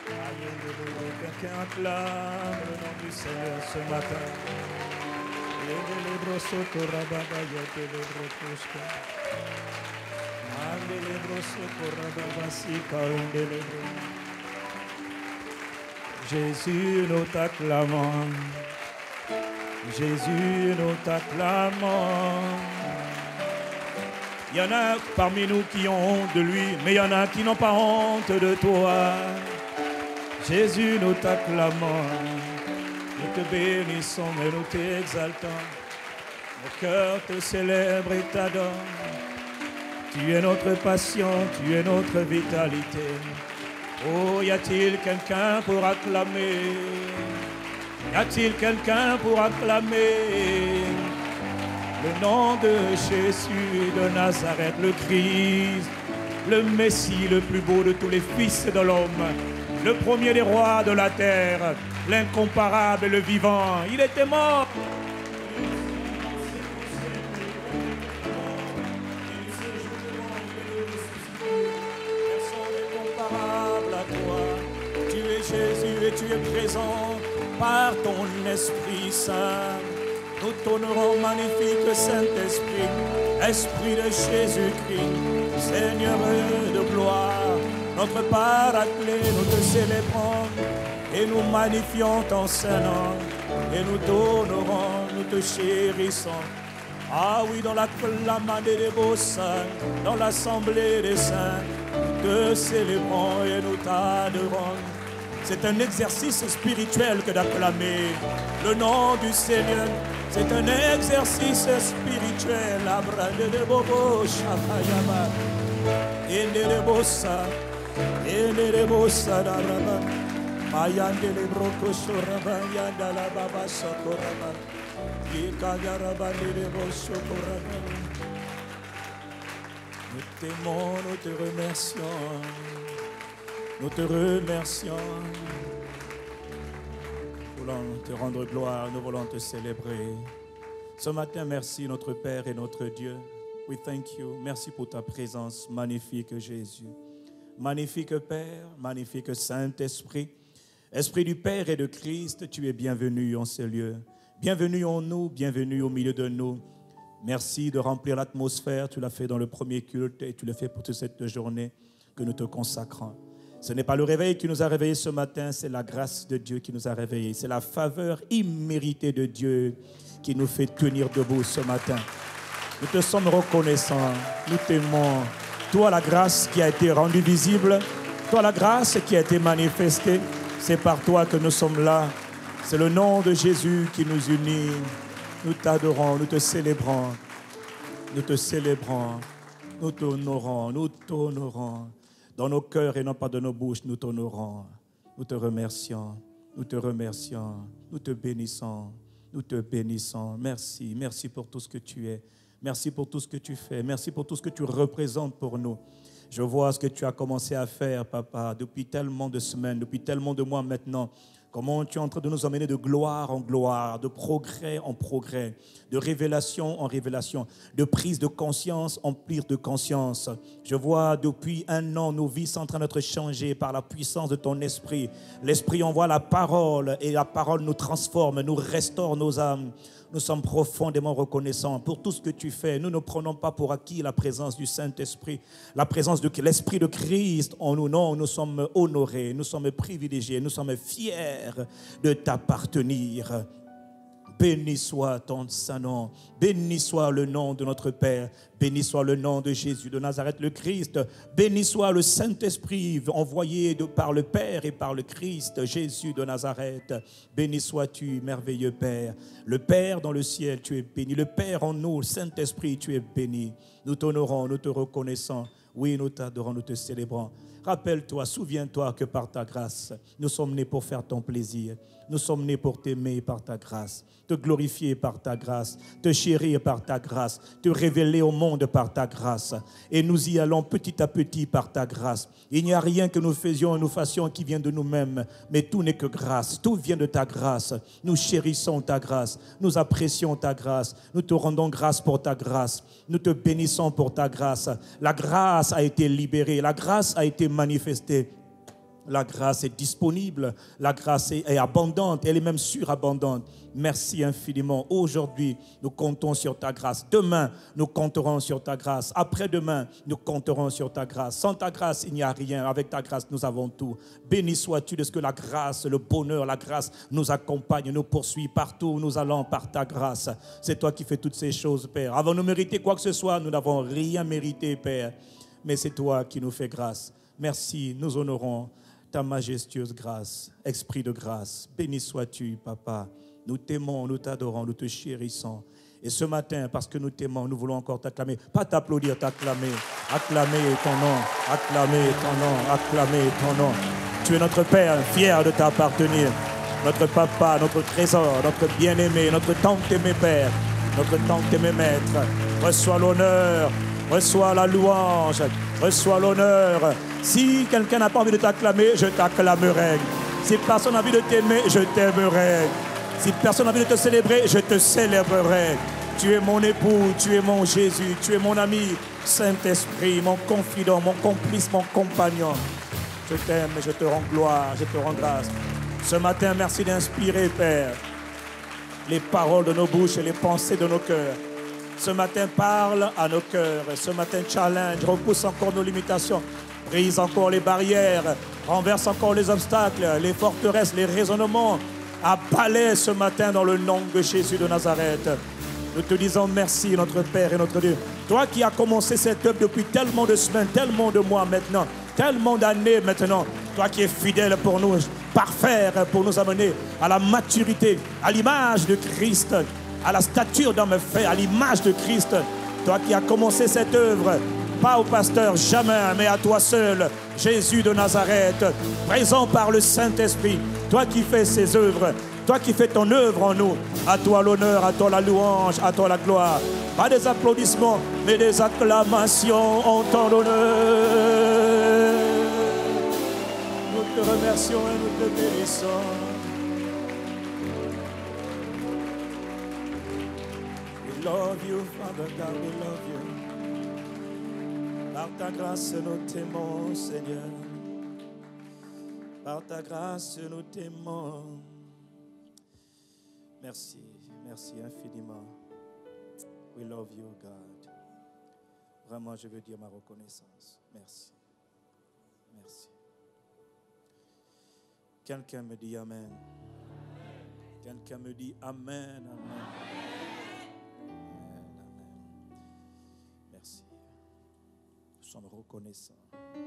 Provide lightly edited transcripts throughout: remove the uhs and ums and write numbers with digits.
Alléluia. Quelqu'un acclame le nom du Seigneur ce matin. Jésus, nous t'acclamons. Jésus, nous t'acclamons. Il y en a parmi nous qui ont honte de lui, mais il y en a qui n'ont pas honte de toi. Jésus, nous t'acclamons. Nous te bénissons et nous t'exaltons. Nos cœurs te célèbrent et t'adorent. Tu es notre passion, tu es notre vitalité. Oh, y a-t-il quelqu'un pour acclamer? Y a-t-il quelqu'un pour acclamer le nom de Jésus de Nazareth, le Christ, le Messie, le plus beau de tous les fils de l'homme, le premier des rois de la terre, l'incomparable et le vivant. Il était mort. Jésus, et tu es présent par ton Esprit Saint. Nous t'honorons, magnifique Saint-Esprit, Esprit de Jésus-Christ, Seigneur de gloire, notre Paraclet, nous te célébrons et nous magnifions ton Saint-Nom et nous t'honorons, nous te chérissons. Ah oui, dans l'acclamation des beaux saints, dans l'assemblée des saints, nous te célébrons et nous t'adorons. C'est un exercice spirituel que d'acclamer le nom du Seigneur. C'est un exercice spirituel. Nous t'aimons, nous te remercions. Nous te remercions. Nous voulons te rendre gloire, nous voulons te célébrer. Ce matin, merci notre Père et notre Dieu. We thank you. Merci pour ta présence, magnifique Jésus. Magnifique Père, magnifique Saint-Esprit. Esprit du Père et de Christ, tu es bienvenu en ce lieu. Bienvenue en nous, bienvenue au milieu de nous. Merci de remplir l'atmosphère. Tu l'as fait dans le premier culte et tu le fais pour toute cette journée que nous te consacrons. Ce n'est pas le réveil qui nous a réveillés ce matin, c'est la grâce de Dieu qui nous a réveillés. C'est la faveur imméritée de Dieu qui nous fait tenir debout ce matin. Nous te sommes reconnaissants, nous t'aimons. Toi, la grâce qui a été rendue visible, toi, la grâce qui a été manifestée, c'est par toi que nous sommes là. C'est le nom de Jésus qui nous unit. Nous t'adorons, nous te célébrons. Nous te célébrons, nous t'honorons, nous t'honorons. Dans nos cœurs et non pas dans nos bouches, nous t'honorons. Nous te remercions, nous te remercions, nous te bénissons, nous te bénissons. Merci, merci pour tout ce que tu es. Merci pour tout ce que tu fais. Merci pour tout ce que tu représentes pour nous. Je vois ce que tu as commencé à faire, Papa, depuis tellement de semaines, depuis tellement de mois maintenant. Comment tu es en train de nous emmener de gloire en gloire, de progrès en progrès, de révélation en révélation, de prise de conscience en prise de conscience. Je vois depuis 1 an, nos vies sont en train d'être changées par la puissance de ton esprit. L'esprit envoie la parole et la parole nous transforme, nous restaure nos âmes. Nous sommes profondément reconnaissants pour tout ce que tu fais. Nous ne prenons pas pour acquis la présence du Saint-Esprit, la présence de l'Esprit de Christ en nous. Non, nous sommes honorés, nous sommes privilégiés, nous sommes fiers de t'appartenir. Béni soit ton Saint-Nom, béni soit le nom de notre Père, béni soit le nom de Jésus de Nazareth, le Christ, béni soit le Saint-Esprit envoyé par le Père et par le Christ, Jésus de Nazareth. Béni sois-tu, merveilleux Père. Le Père dans le ciel, tu es béni. Le Père en nous, le Saint-Esprit, tu es béni. Nous t'honorons, nous te reconnaissons. Oui, nous t'adorons, nous te célébrons. Rappelle-toi, souviens-toi que par ta grâce, nous sommes nés pour faire ton plaisir. Nous sommes nés pour t'aimer par ta grâce, te glorifier par ta grâce, te chérir par ta grâce, te révéler au monde par ta grâce. Et nous y allons petit à petit par ta grâce. Il n'y a rien que nous faisions et nous fassions qui vient de nous-mêmes, mais tout n'est que grâce. Tout vient de ta grâce. Nous chérissons ta grâce. Nous apprécions ta grâce. Nous te rendons grâce pour ta grâce. Nous te bénissons pour ta grâce. La grâce a été libérée. La grâce a été manifestée. La grâce est disponible, la grâce est abondante, elle est même surabondante. Merci infiniment. Aujourd'hui, nous comptons sur ta grâce. Demain, nous compterons sur ta grâce. Après-demain, nous compterons sur ta grâce. Sans ta grâce, il n'y a rien. Avec ta grâce, nous avons tout. Béni sois-tu de ce que la grâce, le bonheur, la grâce nous accompagne, nous poursuit partout où nous allons par ta grâce. C'est toi qui fais toutes ces choses, Père. Avons-nous mérité quoi que ce soit? Nous n'avons rien mérité, Père. Mais c'est toi qui nous fais grâce. Merci, nous honorons ta majestueuse grâce, esprit de grâce. Béni sois-tu, Papa. Nous t'aimons, nous t'adorons, nous te chérissons. Et ce matin, parce que nous t'aimons, nous voulons encore t'acclamer. Pas t'applaudir, t'acclamer. Acclamer ton nom, acclamer ton nom, acclamer ton nom. Tu es notre Père, fier de t'appartenir. Notre Papa, notre trésor, notre bien-aimé, notre tant-aimé Père, notre tant-aimé Maître. Reçois l'honneur, reçois la louange, reçois l'honneur. Si quelqu'un n'a pas envie de t'acclamer, je t'acclamerai. Si personne n'a envie de t'aimer, je t'aimerai. Si personne n'a envie de te célébrer, je te célébrerai. Tu es mon époux, tu es mon Jésus, tu es mon ami, Saint-Esprit, mon confident, mon complice, mon compagnon. Je t'aime et je te rends gloire, je te rends grâce. Ce matin, merci d'inspirer, Père, les paroles de nos bouches et les pensées de nos cœurs. Ce matin, parle à nos cœurs. Ce matin, challenge, repousse encore nos limitations. Brise encore les barrières, renverse encore les obstacles, les forteresses, les raisonnements. Abalais ce matin dans le nom de Jésus de Nazareth. Nous te disons merci, notre Père et notre Dieu. Toi qui as commencé cette œuvre depuis tellement de semaines, tellement de mois maintenant, tellement d'années maintenant. Toi qui es fidèle pour nous, parfaire pour nous amener à la maturité, à l'image de Christ, à la stature d'homme fait, à l'image de Christ. Toi qui as commencé cette œuvre, pas au pasteur, jamais, mais à toi seul, Jésus de Nazareth, présent par le Saint-Esprit. Toi qui fais ces œuvres, toi qui fais ton œuvre en nous, à toi l'honneur, à toi la louange, à toi la gloire. Pas des applaudissements, mais des acclamations en ton honneur. Nous te remercions et nous te bénissons. We love you, Father God, we love you. Par ta grâce, nous t'aimons, Seigneur. Par ta grâce, nous t'aimons. Merci, merci infiniment. We love you, God. Vraiment, je veux dire ma reconnaissance. Merci. Merci. Quelqu'un me dit Amen. Quelqu'un me dit Amen, Amen. Amen, Amen. Merci. Nous sommes reconnaissants.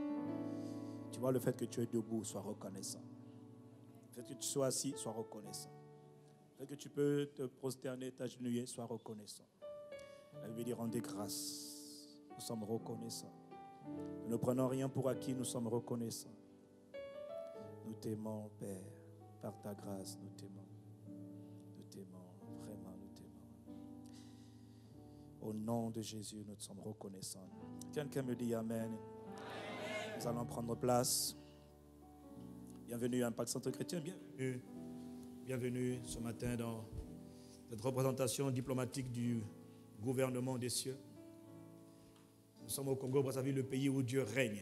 Tu vois, le fait que tu es debout, sois reconnaissant. Le fait que tu sois assis, sois reconnaissant. Le fait que tu peux te prosterner, t'agenouiller, sois reconnaissant. Elle veut dire rendez grâce. Nous sommes reconnaissants. Nous ne prenons rien pour acquis, nous sommes reconnaissants. Nous t'aimons, Père, par ta grâce, nous t'aimons. Nous t'aimons, vraiment, nous t'aimons. Au nom de Jésus, nous sommes reconnaissants. Quelqu'un me dit Amen. Nous allons prendre place. Bienvenue à Impact Centre Chrétien. Bienvenue. Bienvenue ce matin dans cette représentation diplomatique du gouvernement des cieux. Nous sommes au Congo-Brazzaville, le pays où Dieu règne.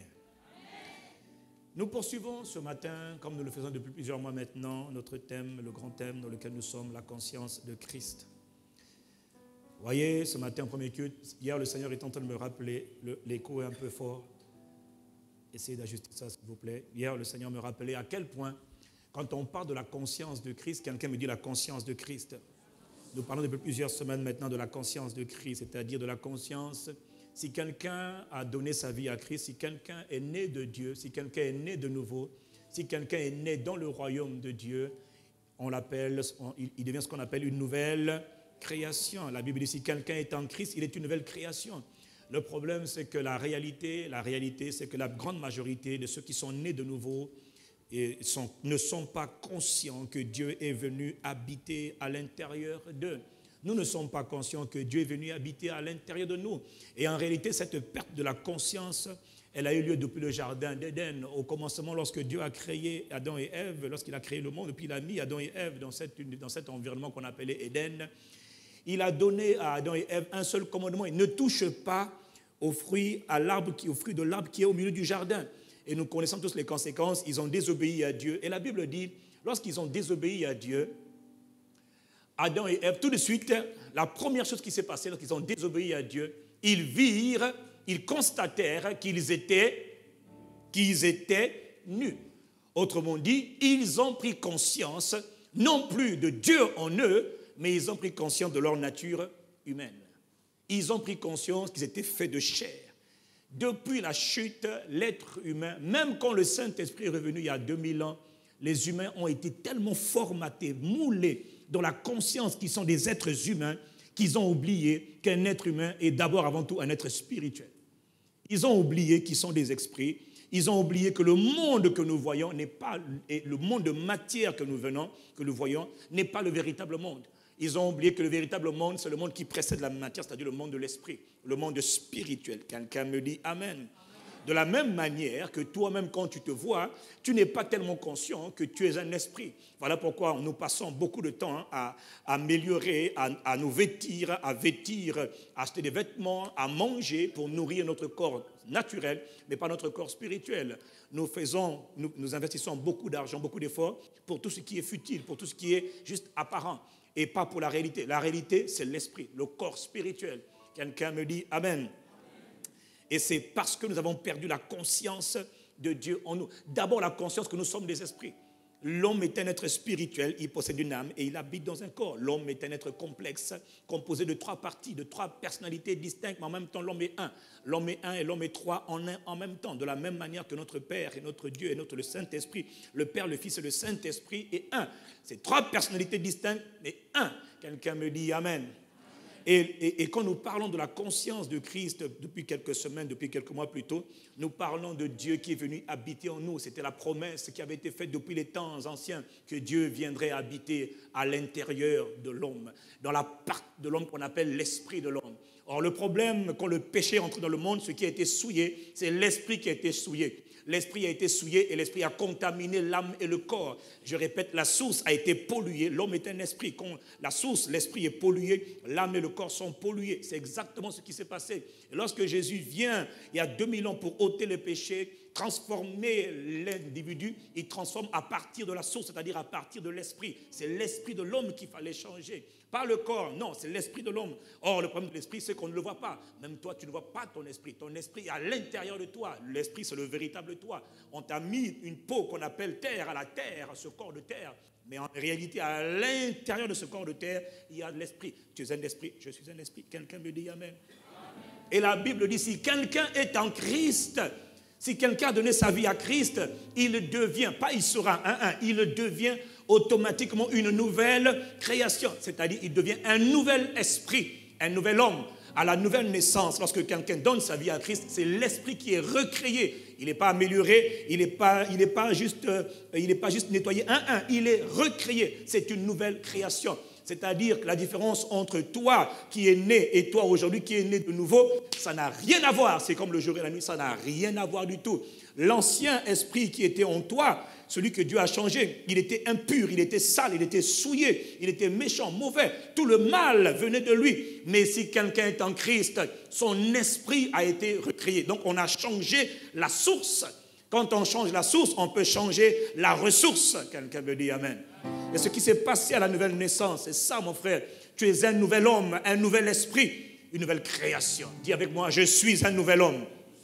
Nous poursuivons ce matin, comme nous le faisons depuis plusieurs mois maintenant, notre thème, le grand thème dans lequel nous sommes, la conscience de Christ. Vous voyez, ce matin, en premier culte, hier, le Seigneur est en train de me rappeler, l'écho est un peu fort. Essayez d'ajuster ça, s'il vous plaît. Hier, le Seigneur me rappelait à quel point, quand on parle de la conscience de Christ, quelqu'un me dit la conscience de Christ. Nous parlons depuis plusieurs semaines maintenant de la conscience de Christ, c'est-à-dire de la conscience. Si quelqu'un a donné sa vie à Christ, si quelqu'un est né de Dieu, si quelqu'un est né de nouveau, si quelqu'un est né dans le royaume de Dieu, on l'appelle, il devient ce qu'on appelle une nouvelle création. La Bible dit si quelqu'un est en Christ, il est une nouvelle création. Le problème, c'est que la réalité, c'est que la grande majorité de ceux qui sont nés de nouveau ne sont pas conscients que Dieu est venu habiter à l'intérieur d'eux. Nous ne sommes pas conscients que Dieu est venu habiter à l'intérieur de nous. Et en réalité, cette perte de la conscience, elle a eu lieu depuis le jardin d'Éden. Au commencement, lorsque Dieu a créé Adam et Ève, lorsqu'il a créé le monde, puis il a mis Adam et Ève dans cet environnement qu'on appelait Éden, il a donné à Adam et Ève un seul commandement. Il ne touche pas au fruit de l'arbre qui est au milieu du jardin. Et nous connaissons tous les conséquences. Ils ont désobéi à Dieu. Et la Bible dit, lorsqu'ils ont désobéi à Dieu, Adam et Ève, tout de suite, la première chose qui s'est passée lorsqu'ils ont désobéi à Dieu, ils constatèrent qu'ils étaient nus. Autrement dit, ils ont pris conscience, non plus de Dieu en eux, mais ils ont pris conscience de leur nature humaine. Ils ont pris conscience qu'ils étaient faits de chair. Depuis la chute, l'être humain, même quand le Saint-Esprit est revenu il y a 2000 ans, les humains ont été tellement formatés, moulés dans la conscience qu'ils sont des êtres humains, qu'ils ont oublié qu'un être humain est d'abord avant tout un être spirituel. Ils ont oublié qu'ils sont des esprits. Ils ont oublié que le monde que nous voyons n'est pas, et le monde de matière que nous voyons, n'est pas le véritable monde. Ils ont oublié que le véritable monde, c'est le monde qui précède la matière, c'est-à-dire le monde de l'esprit, le monde spirituel. Quelqu'un me dit Amen. De la même manière que toi-même, quand tu te vois, tu n'es pas tellement conscient que tu es un esprit. Voilà pourquoi nous passons beaucoup de temps à améliorer, à nous vêtir, à acheter des vêtements, à manger pour nourrir notre corps naturel, mais pas notre corps spirituel. Nous investissons beaucoup d'argent, beaucoup d'efforts pour tout ce qui est futile, pour tout ce qui est juste apparent, et pas pour la réalité. La réalité, c'est l'esprit, le corps spirituel. Quelqu'un me dit Amen. Et c'est parce que nous avons perdu la conscience de Dieu en nous. D'abord, la conscience que nous sommes des esprits. L'homme est un être spirituel, il possède une âme et il habite dans un corps. L'homme est un être complexe, composé de 3 parties, de 3 personnalités distinctes, mais en même temps, l'homme est un. L'homme est un et l'homme est 3 en un en même temps. De la même manière que notre Père et notre Dieu et le Saint-Esprit, le Père, le Fils et le Saint-Esprit est un. C'est 3 personnalités distinctes, mais un. Quelqu'un me dit Amen. Et quand nous parlons de la conscience de Christ depuis quelques semaines, depuis quelques mois plus tôt, nous parlons de Dieu qui est venu habiter en nous. C'était la promesse qui avait été faite depuis les temps anciens, que Dieu viendrait habiter à l'intérieur de l'homme, dans la partie de l'homme qu'on appelle l'esprit de l'homme. Or, le problème, quand le péché entre dans le monde, ce qui a été souillé, c'est l'esprit qui a été souillé. L'esprit a été souillé et l'esprit a contaminé l'âme et le corps. Je répète, la source a été polluée. L'homme est un esprit. Quand la source, l'esprit est pollué, l'âme et le corps sont pollués. C'est exactement ce qui s'est passé. Et lorsque Jésus vient, il y a 2000 ans, pour ôter les péchés, transformer l'individu, il transforme à partir de la source, c'est-à-dire à partir de l'esprit. C'est l'esprit de l'homme qu'il fallait changer. Pas le corps, non, c'est l'esprit de l'homme. Or, le problème de l'esprit, c'est qu'on ne le voit pas. Même toi, tu ne vois pas ton esprit. Ton esprit est à l'intérieur de toi. L'esprit, c'est le véritable toi. On t'a mis une peau qu'on appelle terre, à ce corps de terre. Mais en réalité, à l'intérieur de ce corps de terre, il y a de l'esprit. Tu es un esprit, je suis un esprit. Quelqu'un me dit Amen. Et la Bible dit, si quelqu'un est en Christ, si quelqu'un a donné sa vie à Christ, il devient, pas il sera il devient automatiquement une nouvelle création. C'est-à-dire, il devient un nouvel esprit, un nouvel homme. À la nouvelle naissance, lorsque quelqu'un donne sa vie à Christ, c'est l'esprit qui est recréé. Il n'est pas amélioré, il n'est pas juste nettoyé. Il est recréé. C'est une nouvelle création. C'est-à-dire que la différence entre toi qui es né et toi aujourd'hui qui est né de nouveau, ça n'a rien à voir. C'est comme le jour et la nuit, ça n'a rien à voir du tout. L'ancien esprit qui était en toi, celui que Dieu a changé, il était impur, il était sale, il était souillé, il était méchant, mauvais. Tout le mal venait de lui. Mais si quelqu'un est en Christ, son esprit a été recréé. Donc on a changé la source. Quand on change la source, on peut changer la ressource. Quelqu'un me dit Amen. Et ce qui s'est passé à la nouvelle naissance, c'est ça mon frère. Tu es un nouvel homme, un nouvel esprit, une nouvelle création. Dis avec moi, je suis un nouvel homme.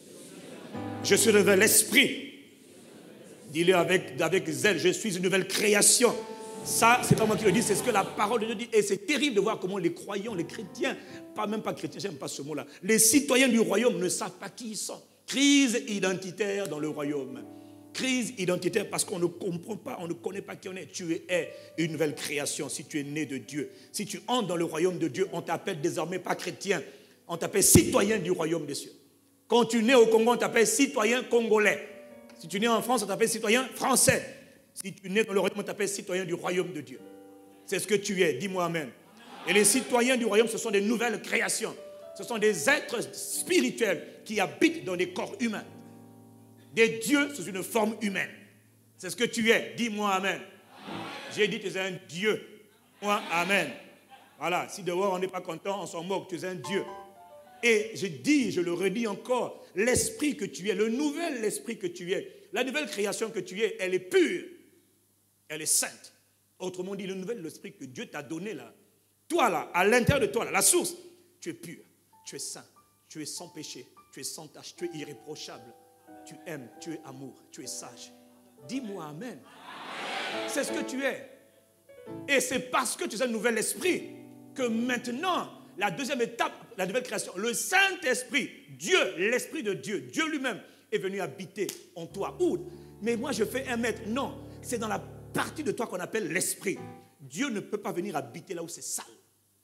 Je suis un nouvel esprit. Dis-le avec zèle, je suis une nouvelle création. Ça, c'est pas moi qui le dis, c'est ce que la parole de Dieu dit. Et c'est terrible de voir comment les croyants, les chrétiens, même pas chrétiens, j'aime pas ce mot-là, les citoyens du royaume ne savent pas qui ils sont. Crise identitaire dans le royaume. Crise identitaire parce qu'on ne comprend pas, on ne connaît pas qui on est. Tu es une nouvelle création si tu es né de Dieu. Si tu entres dans le royaume de Dieu, on t'appelle désormais pas chrétien, on t'appelle citoyen du royaume des cieux. Quand tu nais au Congo, on t'appelle citoyen congolais. Si tu nais en France, on t'appelle citoyen français. Si tu nais dans le royaume, on t'appelle citoyen du royaume de Dieu. C'est ce que tu es, dis-moi Amen. Et les citoyens du royaume, ce sont des nouvelles créations. Ce sont des êtres spirituels qui habitent dans des corps humains. Des dieux sous une forme humaine. C'est ce que tu es. Dis-moi Amen. J'ai dit tu es un Dieu. Moi, Amen. Voilà. Si dehors on n'est pas content, on s'en moque. Tu es un Dieu. Et je dis, je le redis encore, l'esprit que tu es, le nouvel esprit que tu es, la nouvelle création que tu es, elle est pure, elle est sainte. Autrement dit, le nouvel esprit que Dieu t'a donné là, toi là, à l'intérieur de toi là, la source, tu es pur, tu es saint, tu es sans péché, tu es sans tache, tu es irréprochable, tu aimes, tu es amour, tu es sage. Dis-moi amen. C'est ce que tu es. Et c'est parce que tu as un nouvel esprit que maintenant, la deuxième étape, la nouvelle création, le Saint-Esprit, Dieu, l'Esprit de Dieu, Dieu lui-même est venu habiter en toi. Où? Mais moi je fais 1 mètre. Non, c'est dans la partie de toi qu'on appelle l'Esprit. Dieu ne peut pas venir habiter là où c'est sale.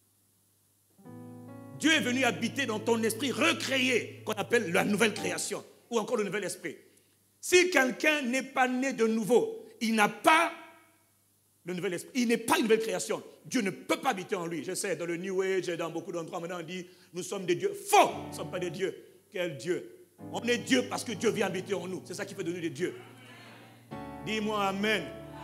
Dieu est venu habiter dans ton esprit recréé, qu'on appelle la nouvelle création, ou encore le nouvel esprit. Si quelqu'un n'est pas né de nouveau, il n'a pas le nouvel esprit, il n'est pas une nouvelle création. Dieu ne peut pas habiter en lui. Je sais, dans le New Age et dans beaucoup d'endroits, maintenant on dit, nous sommes des dieux. Faux, nous ne sommes pas des dieux. Quel Dieu? On est Dieu parce que Dieu vient habiter en nous. C'est ça qui fait de nous des dieux. Dis-moi amen.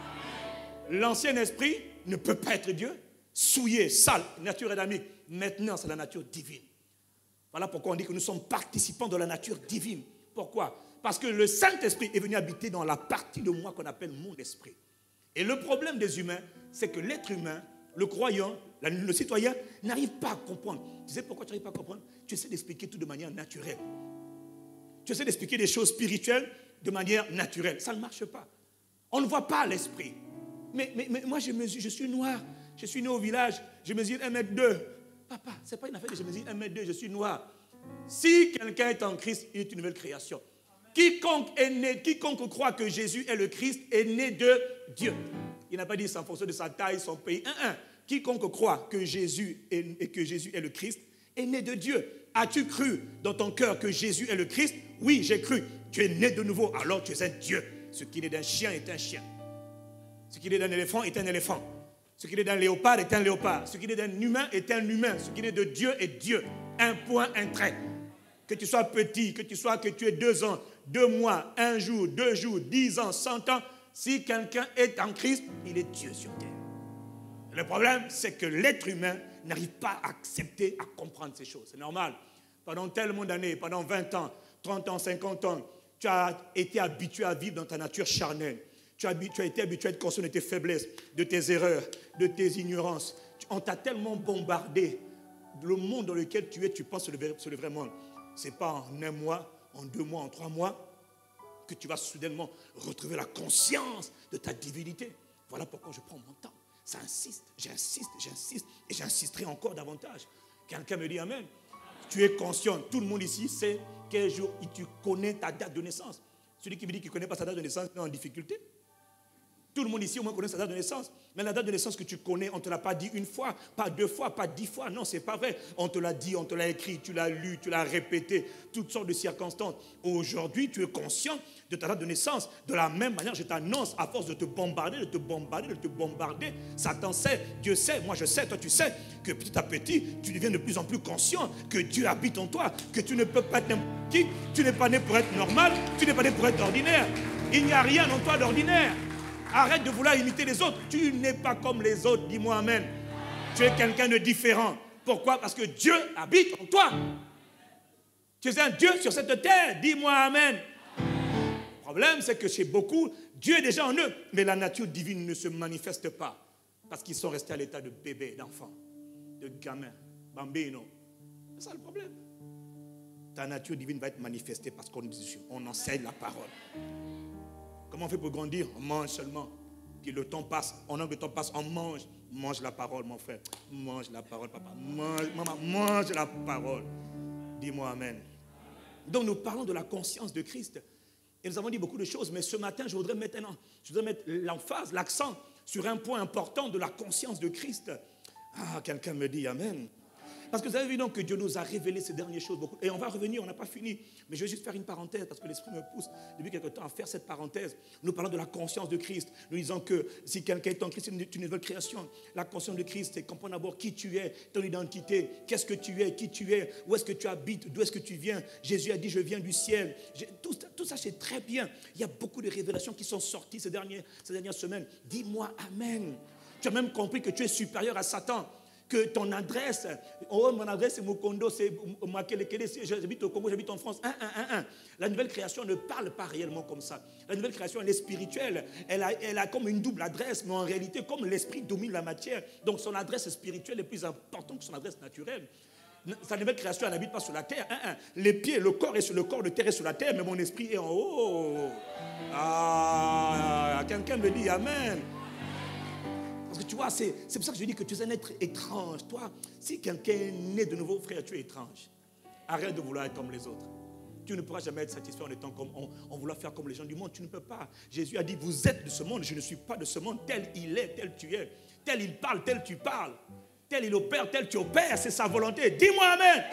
L'ancien esprit ne peut pas être Dieu. Souillé, sale, nature adamique. Maintenant, c'est la nature divine. Voilà pourquoi on dit que nous sommes participants de la nature divine. Pourquoi? Parce que le Saint-Esprit est venu habiter dans la partie de moi qu'on appelle mon esprit. Et le problème des humains, c'est que l'être humain, le croyant, le citoyen, n'arrive pas à comprendre. Tu sais pourquoi tu n'arrives pas à comprendre? Tu essaies d'expliquer tout de manière naturelle. Tu essaies d'expliquer des choses spirituelles de manière naturelle. Ça ne marche pas. On ne voit pas l'esprit. Mais moi, je suis noir. Je suis né au village. Je mesure 1,2 m. Papa, ce n'est pas une affaire de je mesure 1,2 m. Je suis noir. Si quelqu'un est en Christ, il est une nouvelle création. Quiconque est né, quiconque croit que Jésus est le Christ est né de Dieu. Il n'a pas dit ça en fonction de sa taille, son pays. Quiconque croit que Jésus est le Christ est né de Dieu. As-tu cru dans ton cœur que Jésus est le Christ? Oui, j'ai cru. Tu es né de nouveau, alors tu es un Dieu. Ce qui est d'un chien est un chien. Ce qui est d'un éléphant est un éléphant. Ce qui est d'un léopard est un léopard. Ce qui est d'un humain est un humain. Ce qui est de Dieu est Dieu. Un point, un trait. Que tu sois petit, que tu aies 2 ans, 2 mois, 1 jour, 2 jours, 10 ans, 100 ans, si quelqu'un est en Christ, il est Dieu sur terre. Le problème, c'est que l'être humain n'arrive pas à accepter, à comprendre ces choses. C'est normal. Pendant tellement d'années, pendant 20 ans, 30 ans, 50 ans, tu as été habitué à vivre dans ta nature charnelle. Tu as été habitué à être conscient de tes faiblesses, de tes erreurs, de tes ignorances. On t'a tellement bombardé. Le monde dans lequel tu es, tu penses c'est le vrai monde. Ce n'est pas en 1 mois, en 2 mois, en 3 mois que tu vas soudainement retrouver la conscience de ta divinité. Voilà pourquoi je prends mon temps. Ça insiste, j'insiste, et j'insisterai encore davantage. Quelqu'un me dit amen. Tu es conscient, tout le monde ici sait quel jour tu connais ta date de naissance. Celui qui me dit qu'il ne connaît pas sa date de naissance est en difficulté. Tout le monde ici au moins connaît sa date de naissance. Mais la date de naissance que tu connais, on ne te l'a pas dit 1 fois, pas 2 fois, pas 10 fois. Non, ce n'est pas vrai. On te l'a dit, on te l'a écrit, tu l'as lu, tu l'as répété, toutes sortes de circonstances. Aujourd'hui, tu es conscient de ta date de naissance. De la même manière, je t'annonce, à force de te bombarder, Satan sait, Dieu sait, moi je sais, toi tu sais, que petit à petit, tu deviens de plus en plus conscient que Dieu habite en toi, que tu ne peux pas être n'importe qui, tu n'es pas né pour être normal, tu n'es pas né pour être ordinaire. Il n'y a rien en toi d'ordinaire. Arrête de vouloir imiter les autres. Tu n'es pas comme les autres. Dis-moi amen. Tu es quelqu'un de différent. Pourquoi? Parce que Dieu habite en toi. Tu es un Dieu sur cette terre. Dis-moi amen. Le problème, c'est que chez beaucoup, Dieu est déjà en eux. Mais la nature divine ne se manifeste pas. Parce qu'ils sont restés à l'état de bébé, d'enfant, de gamin, bambino. C'est ça le problème. Ta nature divine va être manifestée parce qu'on enseigne la parole. Comment on fait pour grandir? On mange seulement. Puis le temps passe, on a le temps passe, on mange. Mange la parole, mon frère. Mange la parole, papa. Mange, maman, mange la parole. Dis-moi amen. Donc nous parlons de la conscience de Christ. Et nous avons dit beaucoup de choses, mais ce matin, je voudrais mettre l'emphase, l'accent sur un point important de la conscience de Christ. Ah, quelqu'un me dit amen. Parce que vous avez vu donc que Dieu nous a révélé ces dernières choses beaucoup. Et on va revenir, on n'a pas fini. Mais je vais juste faire une parenthèse parce que l'Esprit me pousse depuis quelque temps à faire cette parenthèse. Nous parlons de la conscience de Christ. Nous disons que si quelqu'un est en Christ, c'est une nouvelle création. La conscience de Christ, c'est comprendre d'abord qui tu es, ton identité, qu'est-ce que tu es, qui tu es, où est-ce que tu habites, d'où est-ce que tu viens. Jésus a dit, je viens du ciel. Tout ça, c'est très bien. Il y a beaucoup de révélations qui sont sorties ces dernières semaines. Dis-moi amen. Tu as même compris que tu es supérieur à Satan. que ton adresse, oh mon adresse c'est Mukondo, c'est Makelekele, j'habite au Congo, j'habite en France, La nouvelle création ne parle pas réellement comme ça. La nouvelle création, elle est spirituelle, elle a comme une double adresse, mais en réalité, comme l'esprit domine la matière, donc son adresse spirituelle est plus importante que son adresse naturelle. Sa nouvelle création, elle n'habite pas sur la terre. Les pieds, le corps est sur le corps, le terre est sur la terre, mais mon esprit est en haut. Quelqu'un me dit Amen. Parce que tu vois, c'est pour ça que je dis que tu es un être étrange. Toi, si quelqu'un est né de nouveau, frère, tu es étrange. Arrête de vouloir être comme les autres. Tu ne pourras jamais être satisfait en étant comme en vouloir faire comme les gens du monde. Tu ne peux pas. Jésus a dit, vous êtes de ce monde, je ne suis pas de ce monde. Tel il est, tel tu es. Tel il parle, tel tu parles. Tel il opère, tel tu opères. C'est sa volonté. Dis-moi Amen.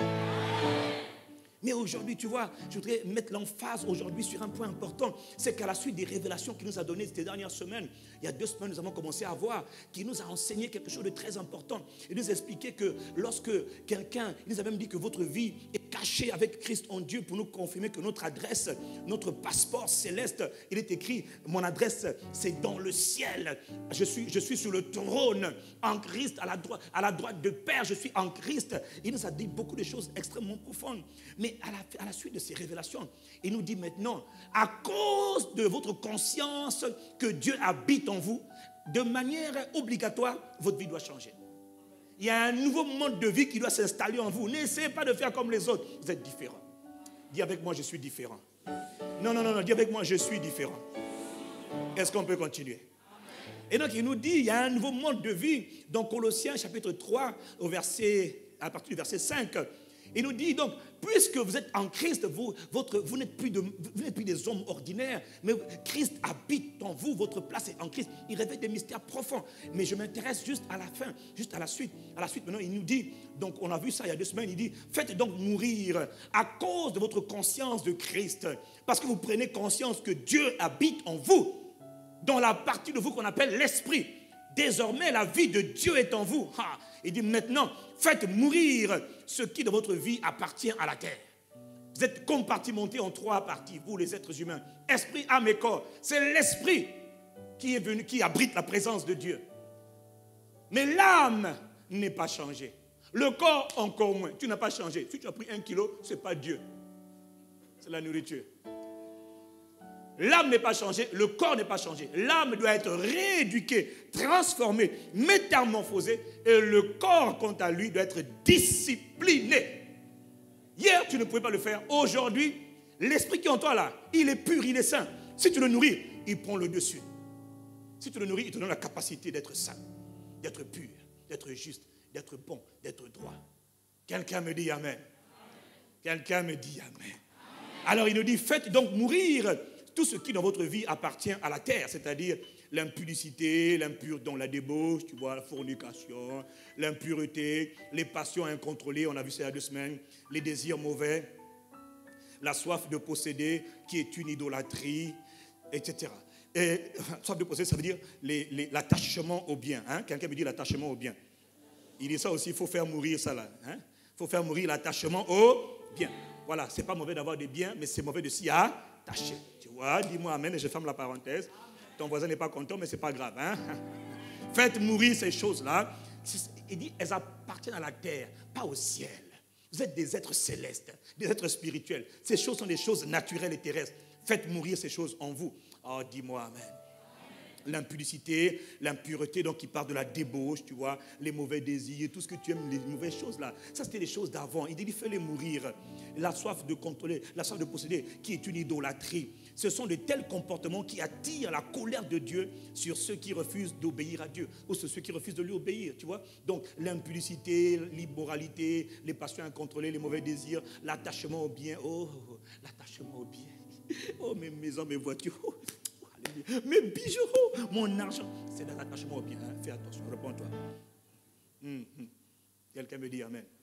Mais aujourd'hui, tu vois, je voudrais mettre l'emphase aujourd'hui sur un point important. C'est qu'à la suite des révélations qu'il nous a données ces dernières semaines, il y a 2 semaines, nous avons commencé à voir qu'il nous a enseigné quelque chose de très important. Il nous a expliqué que lorsque quelqu'un, il nous a même dit que votre vie est cachée avec Christ en Dieu pour nous confirmer que notre adresse, notre passeport céleste, il est écrit, mon adresse, c'est dans le ciel. Je suis sur le trône en Christ, à la droite de Père, je suis en Christ. Il nous a dit beaucoup de choses extrêmement profondes. Mais à la suite de ces révélations, il nous dit maintenant, à cause de votre conscience que Dieu habite en vous, de manière obligatoire, votre vie doit changer. Il y a un nouveau mode de vie qui doit s'installer en vous. N'essayez pas de faire comme les autres. Vous êtes différents. Dis avec moi, je suis différent. Non, dis avec moi, je suis différent. Est-ce qu'on peut continuer? Et donc, il nous dit, il y a un nouveau mode de vie. Dans Colossiens, chapitre 3, à partir du verset 5, il nous dit donc, puisque vous êtes en Christ, vous n'êtes plus des hommes ordinaires, mais Christ habite en vous, votre place est en Christ. Il révèle des mystères profonds. Mais je m'intéresse juste à la fin, juste à la suite. À la suite, maintenant, il nous dit, donc on a vu ça il y a 2 semaines, il dit, faites donc mourir à cause de votre conscience de Christ, parce que vous prenez conscience que Dieu habite en vous, dans la partie de vous qu'on appelle l'esprit. Désormais, la vie de Dieu est en vous. Il dit maintenant, faites mourir ce qui de votre vie appartient à la terre. Vous êtes compartimentés en 3 parties, vous les êtres humains. Esprit, âme et corps. C'est l'esprit qui est venu, qui abrite la présence de Dieu. Mais l'âme n'est pas changée. Le corps encore moins. Tu n'as pas changé. Si tu as pris 1 kilo, ce n'est pas Dieu. C'est la nourriture. L'âme n'est pas changée, le corps n'est pas changé. L'âme doit être rééduquée, transformée, métamorphosée, et le corps, quant à lui, doit être discipliné. Hier, tu ne pouvais pas le faire. Aujourd'hui, l'esprit qui est en toi là, il est pur, il est saint. Si tu le nourris, il prend le dessus. Si tu le nourris, il te donne la capacité d'être saint, d'être pur, d'être juste, d'être bon, d'être droit. Quelqu'un me dit Amen. Quelqu'un me dit Amen. Alors il nous dit, faites donc mourir tout ce qui dans votre vie appartient à la terre, c'est-à-dire l'impudicité, dans la débauche, tu vois, la fornication, l'impureté, les passions incontrôlées, on a vu ça il y a 2 semaines, les désirs mauvais, la soif de posséder qui est une idolâtrie, etc. Et soif de posséder, ça veut dire l'attachement au bien. Hein? Quelqu'un me dit l'attachement au bien. Il dit ça aussi, il faut faire mourir ça là. Il faut faire mourir l'attachement au bien. Voilà, c'est pas mauvais d'avoir des biens, mais c'est mauvais de s'y attacher. Tu vois, dis-moi amen et je ferme la parenthèse. Ton voisin n'est pas content, mais c'est pas grave. Hein? Faites mourir ces choses-là. Il dit, elles appartiennent à la terre, pas au ciel. Vous êtes des êtres célestes, des êtres spirituels. Ces choses sont des choses naturelles et terrestres. Faites mourir ces choses en vous. Oh, dis-moi amen. L'impudicité, l'impureté, donc qui part de la débauche, tu vois, les mauvais désirs, tout ce que tu aimes, les mauvaises choses là. Ça, c'était les choses d'avant. Il dit, fais-les mourir. La soif de contrôler, la soif de posséder, qui est une idolâtrie. Ce sont de tels comportements qui attirent la colère de Dieu sur ceux qui refusent d'obéir à Dieu, ou sur ceux qui refusent de lui obéir, tu vois. Donc, l'impudicité, l'immoralité, les passions incontrôlées, les mauvais désirs, l'attachement au bien. Oh, l'attachement au bien. Oh, mes maisons, mes voitures. Oh. Mes bijoux, mon argent, c'est des attachements au bien. Hein? Fais attention, réponds-toi. Quelqu'un me dit amen.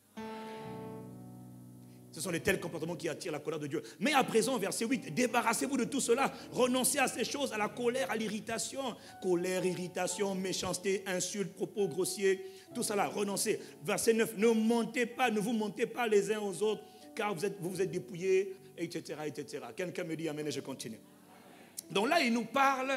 Ce sont de tels comportements qui attirent la colère de Dieu. Mais à présent, verset 8, débarrassez-vous de tout cela. Renoncez à ces choses, à la colère, à l'irritation. Colère, irritation, méchanceté, insultes, propos grossiers. Tout cela, renoncez. Verset 9, ne vous montez pas les uns aux autres, car vous êtes dépouillés, etc., etc. Quelqu'un me dit amen et je continue. Donc là, il nous parle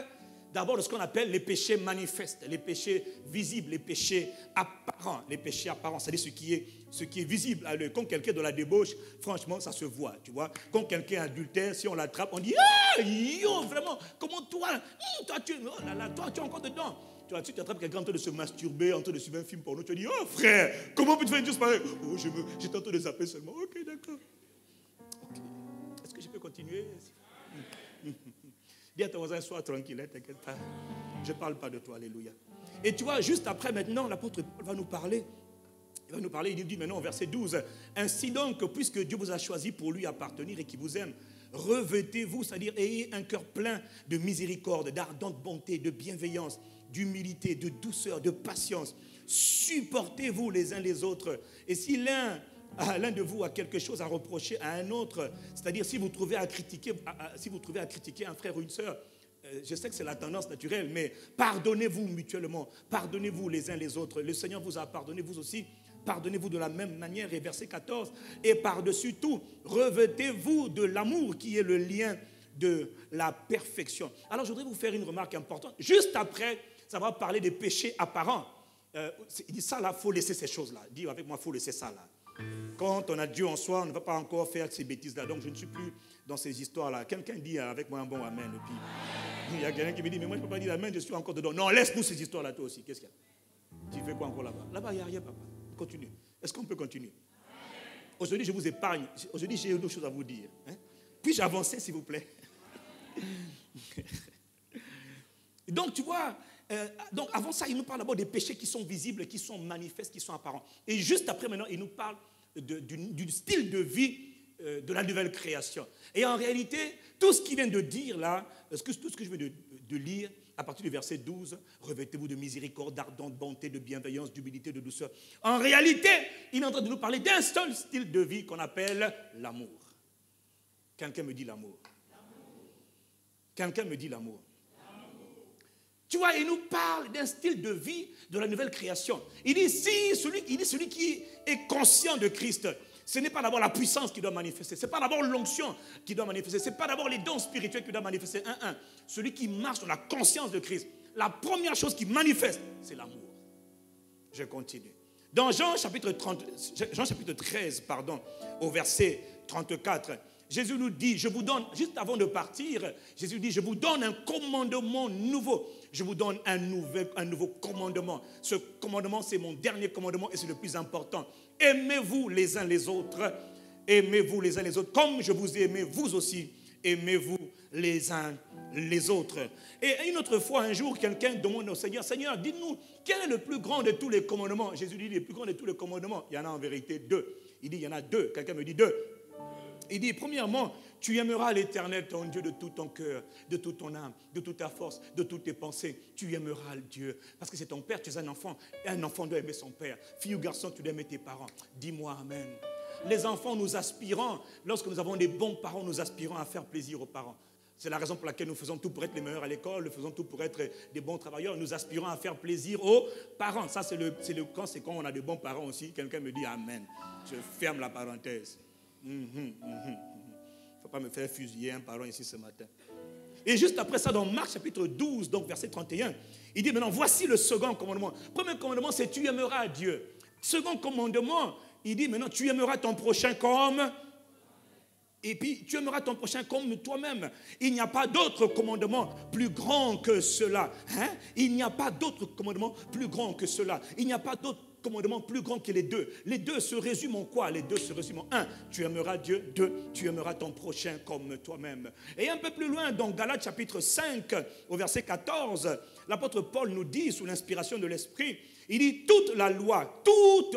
d'abord de ce qu'on appelle les péchés manifestes, les péchés visibles, les péchés apparents. Les péchés apparents, c'est-à-dire ce qui est visible à l'œil. Quand quelqu'un est dans la débauche, franchement, ça se voit, tu vois. Quand quelqu'un est adultère, si on l'attrape, on dit « Ah, yo, vraiment, comment toi, toi, tu es encore dedans ?» Tu vois, si tu attrapes quelqu'un en train de se masturber, en train de suivre un film porno, tu dis « Oh frère, comment peux-tu faire une chose pareille ?»« Oh, j'étais en train de zapper seulement. » Ok, d'accord. Okay. Est-ce que je peux continuer? Dis à ton voisin, sois tranquille, ne t'inquiète pas. Je ne parle pas de toi, alléluia. Et tu vois, juste après maintenant, l'apôtre Paul va nous parler. Il nous dit maintenant au verset 12, « Ainsi donc, puisque Dieu vous a choisi pour lui appartenir et qu'il vous aime, revêtez-vous, c'est-à-dire ayez un cœur plein de miséricorde, d'ardente bonté, de bienveillance, d'humilité, de douceur, de patience. Supportez-vous les uns les autres. Et si l'un de vous a quelque chose à reprocher à un autre, c'est-à-dire si vous trouvez à critiquer un frère ou une sœur, je sais que c'est la tendance naturelle, mais pardonnez-vous mutuellement, pardonnez-vous les uns les autres. Le Seigneur vous a pardonné, vous aussi, pardonnez-vous de la même manière. Et verset 14, et par-dessus tout, revêtez-vous de l'amour qui est le lien de la perfection. Alors je voudrais vous faire une remarque importante. Juste après, ça va parler des péchés apparents. Il dit ça là, il faut laisser ces choses-là. Dis avec moi, il faut laisser ça là. Quand on a Dieu en soi, on ne va pas encore faire ces bêtises-là. Donc je ne suis plus dans ces histoires-là. Quelqu'un dit avec moi un bon amen. Et puis il y a quelqu'un qui me dit, mais moi je ne peux pas dire amen, je suis encore dedans. Non, laisse-nous ces histoires-là toi aussi. Qu'est-ce qu'il y a? Tu fais quoi encore là-bas? Là-bas, il n'y a rien, papa. Continue. Est-ce qu'on peut continuer? Aujourd'hui, je vous épargne. Aujourd'hui, j'ai autre chose à vous dire. Hein? Puis-je avancer, s'il vous plaît? Donc, tu vois, donc avant ça, il nous parle d'abord des péchés qui sont visibles, qui sont manifestes, qui sont apparents. Et juste après, maintenant, il nous parle du style de vie de la nouvelle création. Et en réalité, tout ce qu'il vient de dire là, tout ce que je viens de lire, à partir du verset 12, revêtez-vous de miséricorde, d'ardente bonté, de bienveillance, d'humilité, de douceur. En réalité, il est en train de nous parler d'un seul style de vie qu'on appelle l'amour. Quelqu'un me dit l'amour. Quelqu'un me dit l'amour. Tu vois, il nous parle d'un style de vie de la nouvelle création. Il dit, celui qui est conscient de Christ, ce n'est pas d'abord la puissance qui doit manifester, ce n'est pas d'abord l'onction qui doit manifester, ce n'est pas d'abord les dons spirituels qui doivent manifester. Celui qui marche dans la conscience de Christ, la première chose qui manifeste, c'est l'amour. Je continue. Dans Jean chapitre 13, au verset 34, Jésus nous dit, je vous donne, juste avant de partir, Jésus dit, je vous donne un commandement nouveau. Je vous donne un nouveau commandement. Ce commandement, c'est mon dernier commandement et c'est le plus important. Aimez-vous les uns les autres. Aimez-vous les uns les autres. Comme je vous ai aimé, vous aussi, aimez-vous les uns les autres. Et une autre fois, un jour, quelqu'un demande au Seigneur, Seigneur, dites-nous, quel est le plus grand de tous les commandements? Jésus dit, le plus grand de tous les commandements, il y en a en vérité deux. Il dit, il y en a deux. Quelqu'un me dit deux. Il dit, premièrement, tu aimeras l'Éternel, ton Dieu, de tout ton cœur, de toute ton âme, de toute ta force, de toutes tes pensées. Tu aimeras Dieu, parce que c'est ton père, tu es un enfant, et un enfant doit aimer son père. Fille ou garçon, tu dois aimer tes parents. Dis-moi amen. Les enfants, nous aspirons, lorsque nous avons des bons parents, nous aspirons à faire plaisir aux parents. C'est la raison pour laquelle nous faisons tout pour être les meilleurs à l'école, nous faisons tout pour être des bons travailleurs, nous aspirons à faire plaisir aux parents. Ça, c'est quand on a de bons parents aussi, quelqu'un me dit amen. Je ferme la parenthèse. Il ne faut pas me faire fusiller un parent ici ce matin. Et juste après ça, dans Marc chapitre 12, donc verset 31, il dit maintenant, voici le second commandement. Premier commandement, c'est tu aimeras Dieu. Second commandement, il dit maintenant, tu aimeras ton prochain comme... Et puis, tu aimeras ton prochain comme toi-même. Il n'y a pas d'autre commandement plus grand que cela. Il n'y a pas d'autre commandement plus grand que cela. Il n'y a pas d'autre commandement plus grand que les deux. Les deux se résument en quoi? Les deux se résument en 1, tu aimeras Dieu. 2, tu aimeras ton prochain comme toi-même. Et un peu plus loin, dans Galates chapitre 5, au verset 14, l'apôtre Paul nous dit, sous l'inspiration de l'Esprit, il dit toute la loi, toutes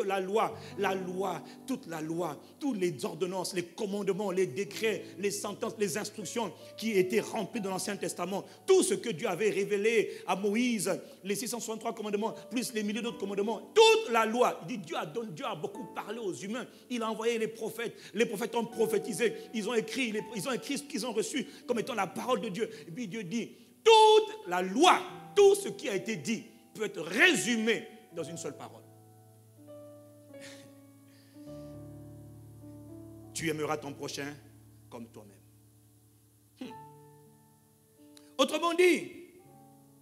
les ordonnances, les commandements, les décrets, les sentences, les instructions qui étaient remplies dans l'Ancien Testament, tout ce que Dieu avait révélé à Moïse, les 663 commandements, plus les milliers d'autres commandements, toute la loi. Il dit Dieu a beaucoup parlé aux humains. Il a envoyé les prophètes ont prophétisé, ils ont écrit ce qu'ils ont reçu comme étant la parole de Dieu. Et puis Dieu dit, toute la loi, tout ce qui a été dit peut être résumé dans une seule parole. Tu aimeras ton prochain comme toi-même. Autrement dit,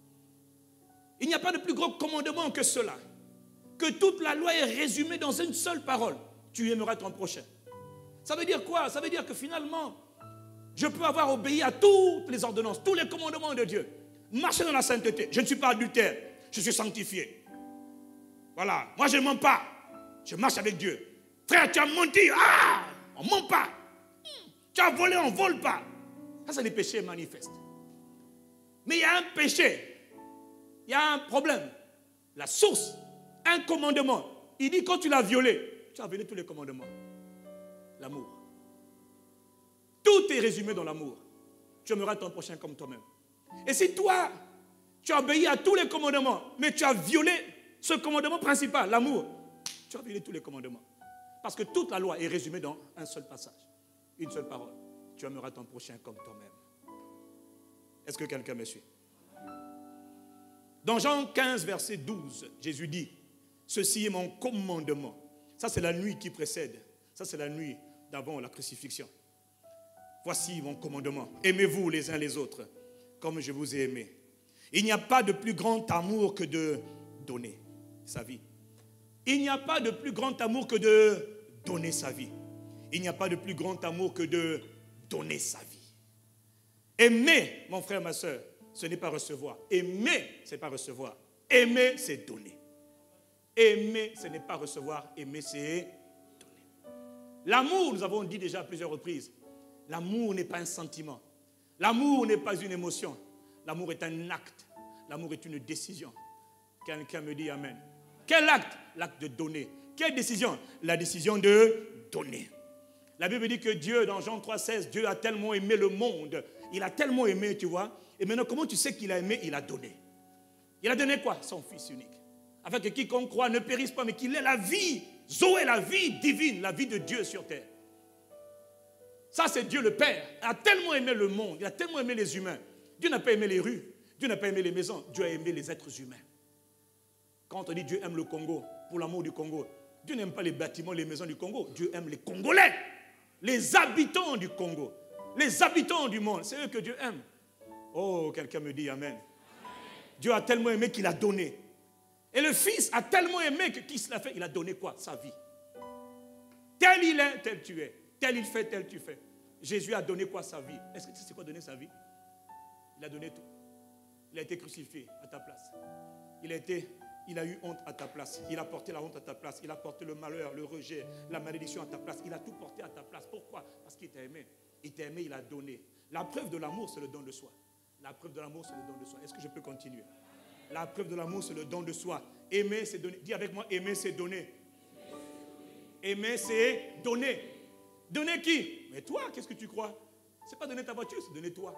Il n'y a pas de plus grand commandement que cela. Que toute la loi est résumée dans une seule parole. Tu aimeras ton prochain. Ça veut dire quoi? Ça veut dire que finalement, je peux avoir obéi à toutes les ordonnances, tous les commandements de Dieu. Marcher dans la sainteté. Je ne suis pas adultère. Je suis sanctifié. Voilà. Moi, je ne mens pas. Je marche avec Dieu. Frère, tu as menti. Ah! On ne ment pas. Tu as volé, on ne vole pas. Ça, c'est des péchés manifestes. Mais il y a un péché. Il y a un problème. La source. Un commandement. Il dit quand tu l'as violé, tu as violé tous les commandements. L'amour. Tout est résumé dans l'amour. Tu aimeras ton prochain comme toi-même. Et si toi, tu as obéi à tous les commandements, mais tu as violé ce commandement principal, l'amour, tu as violé tous les commandements. Parce que toute la loi est résumée dans un seul passage, une seule parole. Tu aimeras ton prochain comme toi-même. Est-ce que quelqu'un me suit? Dans Jean 15, verset 12, Jésus dit, ceci est mon commandement. Ça, c'est la nuit qui précède. Ça, c'est la nuit d'avant la crucifixion. Voici mon commandement. Aimez-vous les uns les autres, comme je vous ai aimé. Il n'y a pas de plus grand amour que de donner sa vie. Il n'y a pas de plus grand amour que de donner sa vie. Il n'y a pas de plus grand amour que de donner sa vie. Aimer, mon frère, ma soeur, ce n'est pas recevoir. Aimer, ce n'est pas recevoir. Aimer, c'est donner. Aimer, ce n'est pas recevoir. Aimer, c'est donner. L'amour, nous avons dit déjà à plusieurs reprises, l'amour n'est pas un sentiment. L'amour n'est pas une émotion. L'amour est un acte. L'amour est une décision. Quelqu'un me dit amen. Quel acte? L'acte de donner. Quelle décision? La décision de donner. La Bible dit que Dieu, dans Jean 3,16, Dieu a tellement aimé le monde. Il a tellement aimé, tu vois. Et maintenant, comment tu sais qu'il a aimé? Il a donné. Il a donné quoi? Son Fils unique. Afin que quiconque croit ne périsse pas, mais qu'il ait la vie. Zoé, la vie divine, la vie de Dieu sur terre. Ça, c'est Dieu le Père. Il a tellement aimé le monde. Il a tellement aimé les humains. Dieu n'a pas aimé les rues. Dieu n'a pas aimé les maisons. Dieu a aimé les êtres humains. Quand on dit Dieu aime le Congo, pour l'amour du Congo, Dieu n'aime pas les bâtiments, les maisons du Congo. Dieu aime les Congolais, les habitants du Congo, les habitants du monde. C'est eux que Dieu aime. Oh, quelqu'un me dit amen. Dieu a tellement aimé qu'il a donné. Et le Fils a tellement aimé que qui se l'a fait? Il a donné quoi? Sa vie. Tel il est, tel tu es. Tel il fait, tel tu fais. Jésus a donné quoi? Sa vie. Est-ce que tu sais quoi donner sa vie? Il a donné tout. Il a été crucifié à ta place. Il a eu honte à ta place. Il a porté la honte à ta place. Il a porté le malheur, le rejet, la malédiction à ta place. Il a tout porté à ta place. Pourquoi? Parce qu'il t'a aimé. Il t'a aimé, il a donné. La preuve de l'amour, c'est le don de soi. La preuve de l'amour, c'est le don de soi. Est-ce que je peux continuer? La preuve de l'amour, c'est le don de soi. Aimer, c'est donner. Dis avec moi, aimer, c'est donner. Aimer, c'est donner. Donner qui? Mais toi, qu'est-ce que tu crois? Ce n'est pas donner ta voiture, c'est donner toi.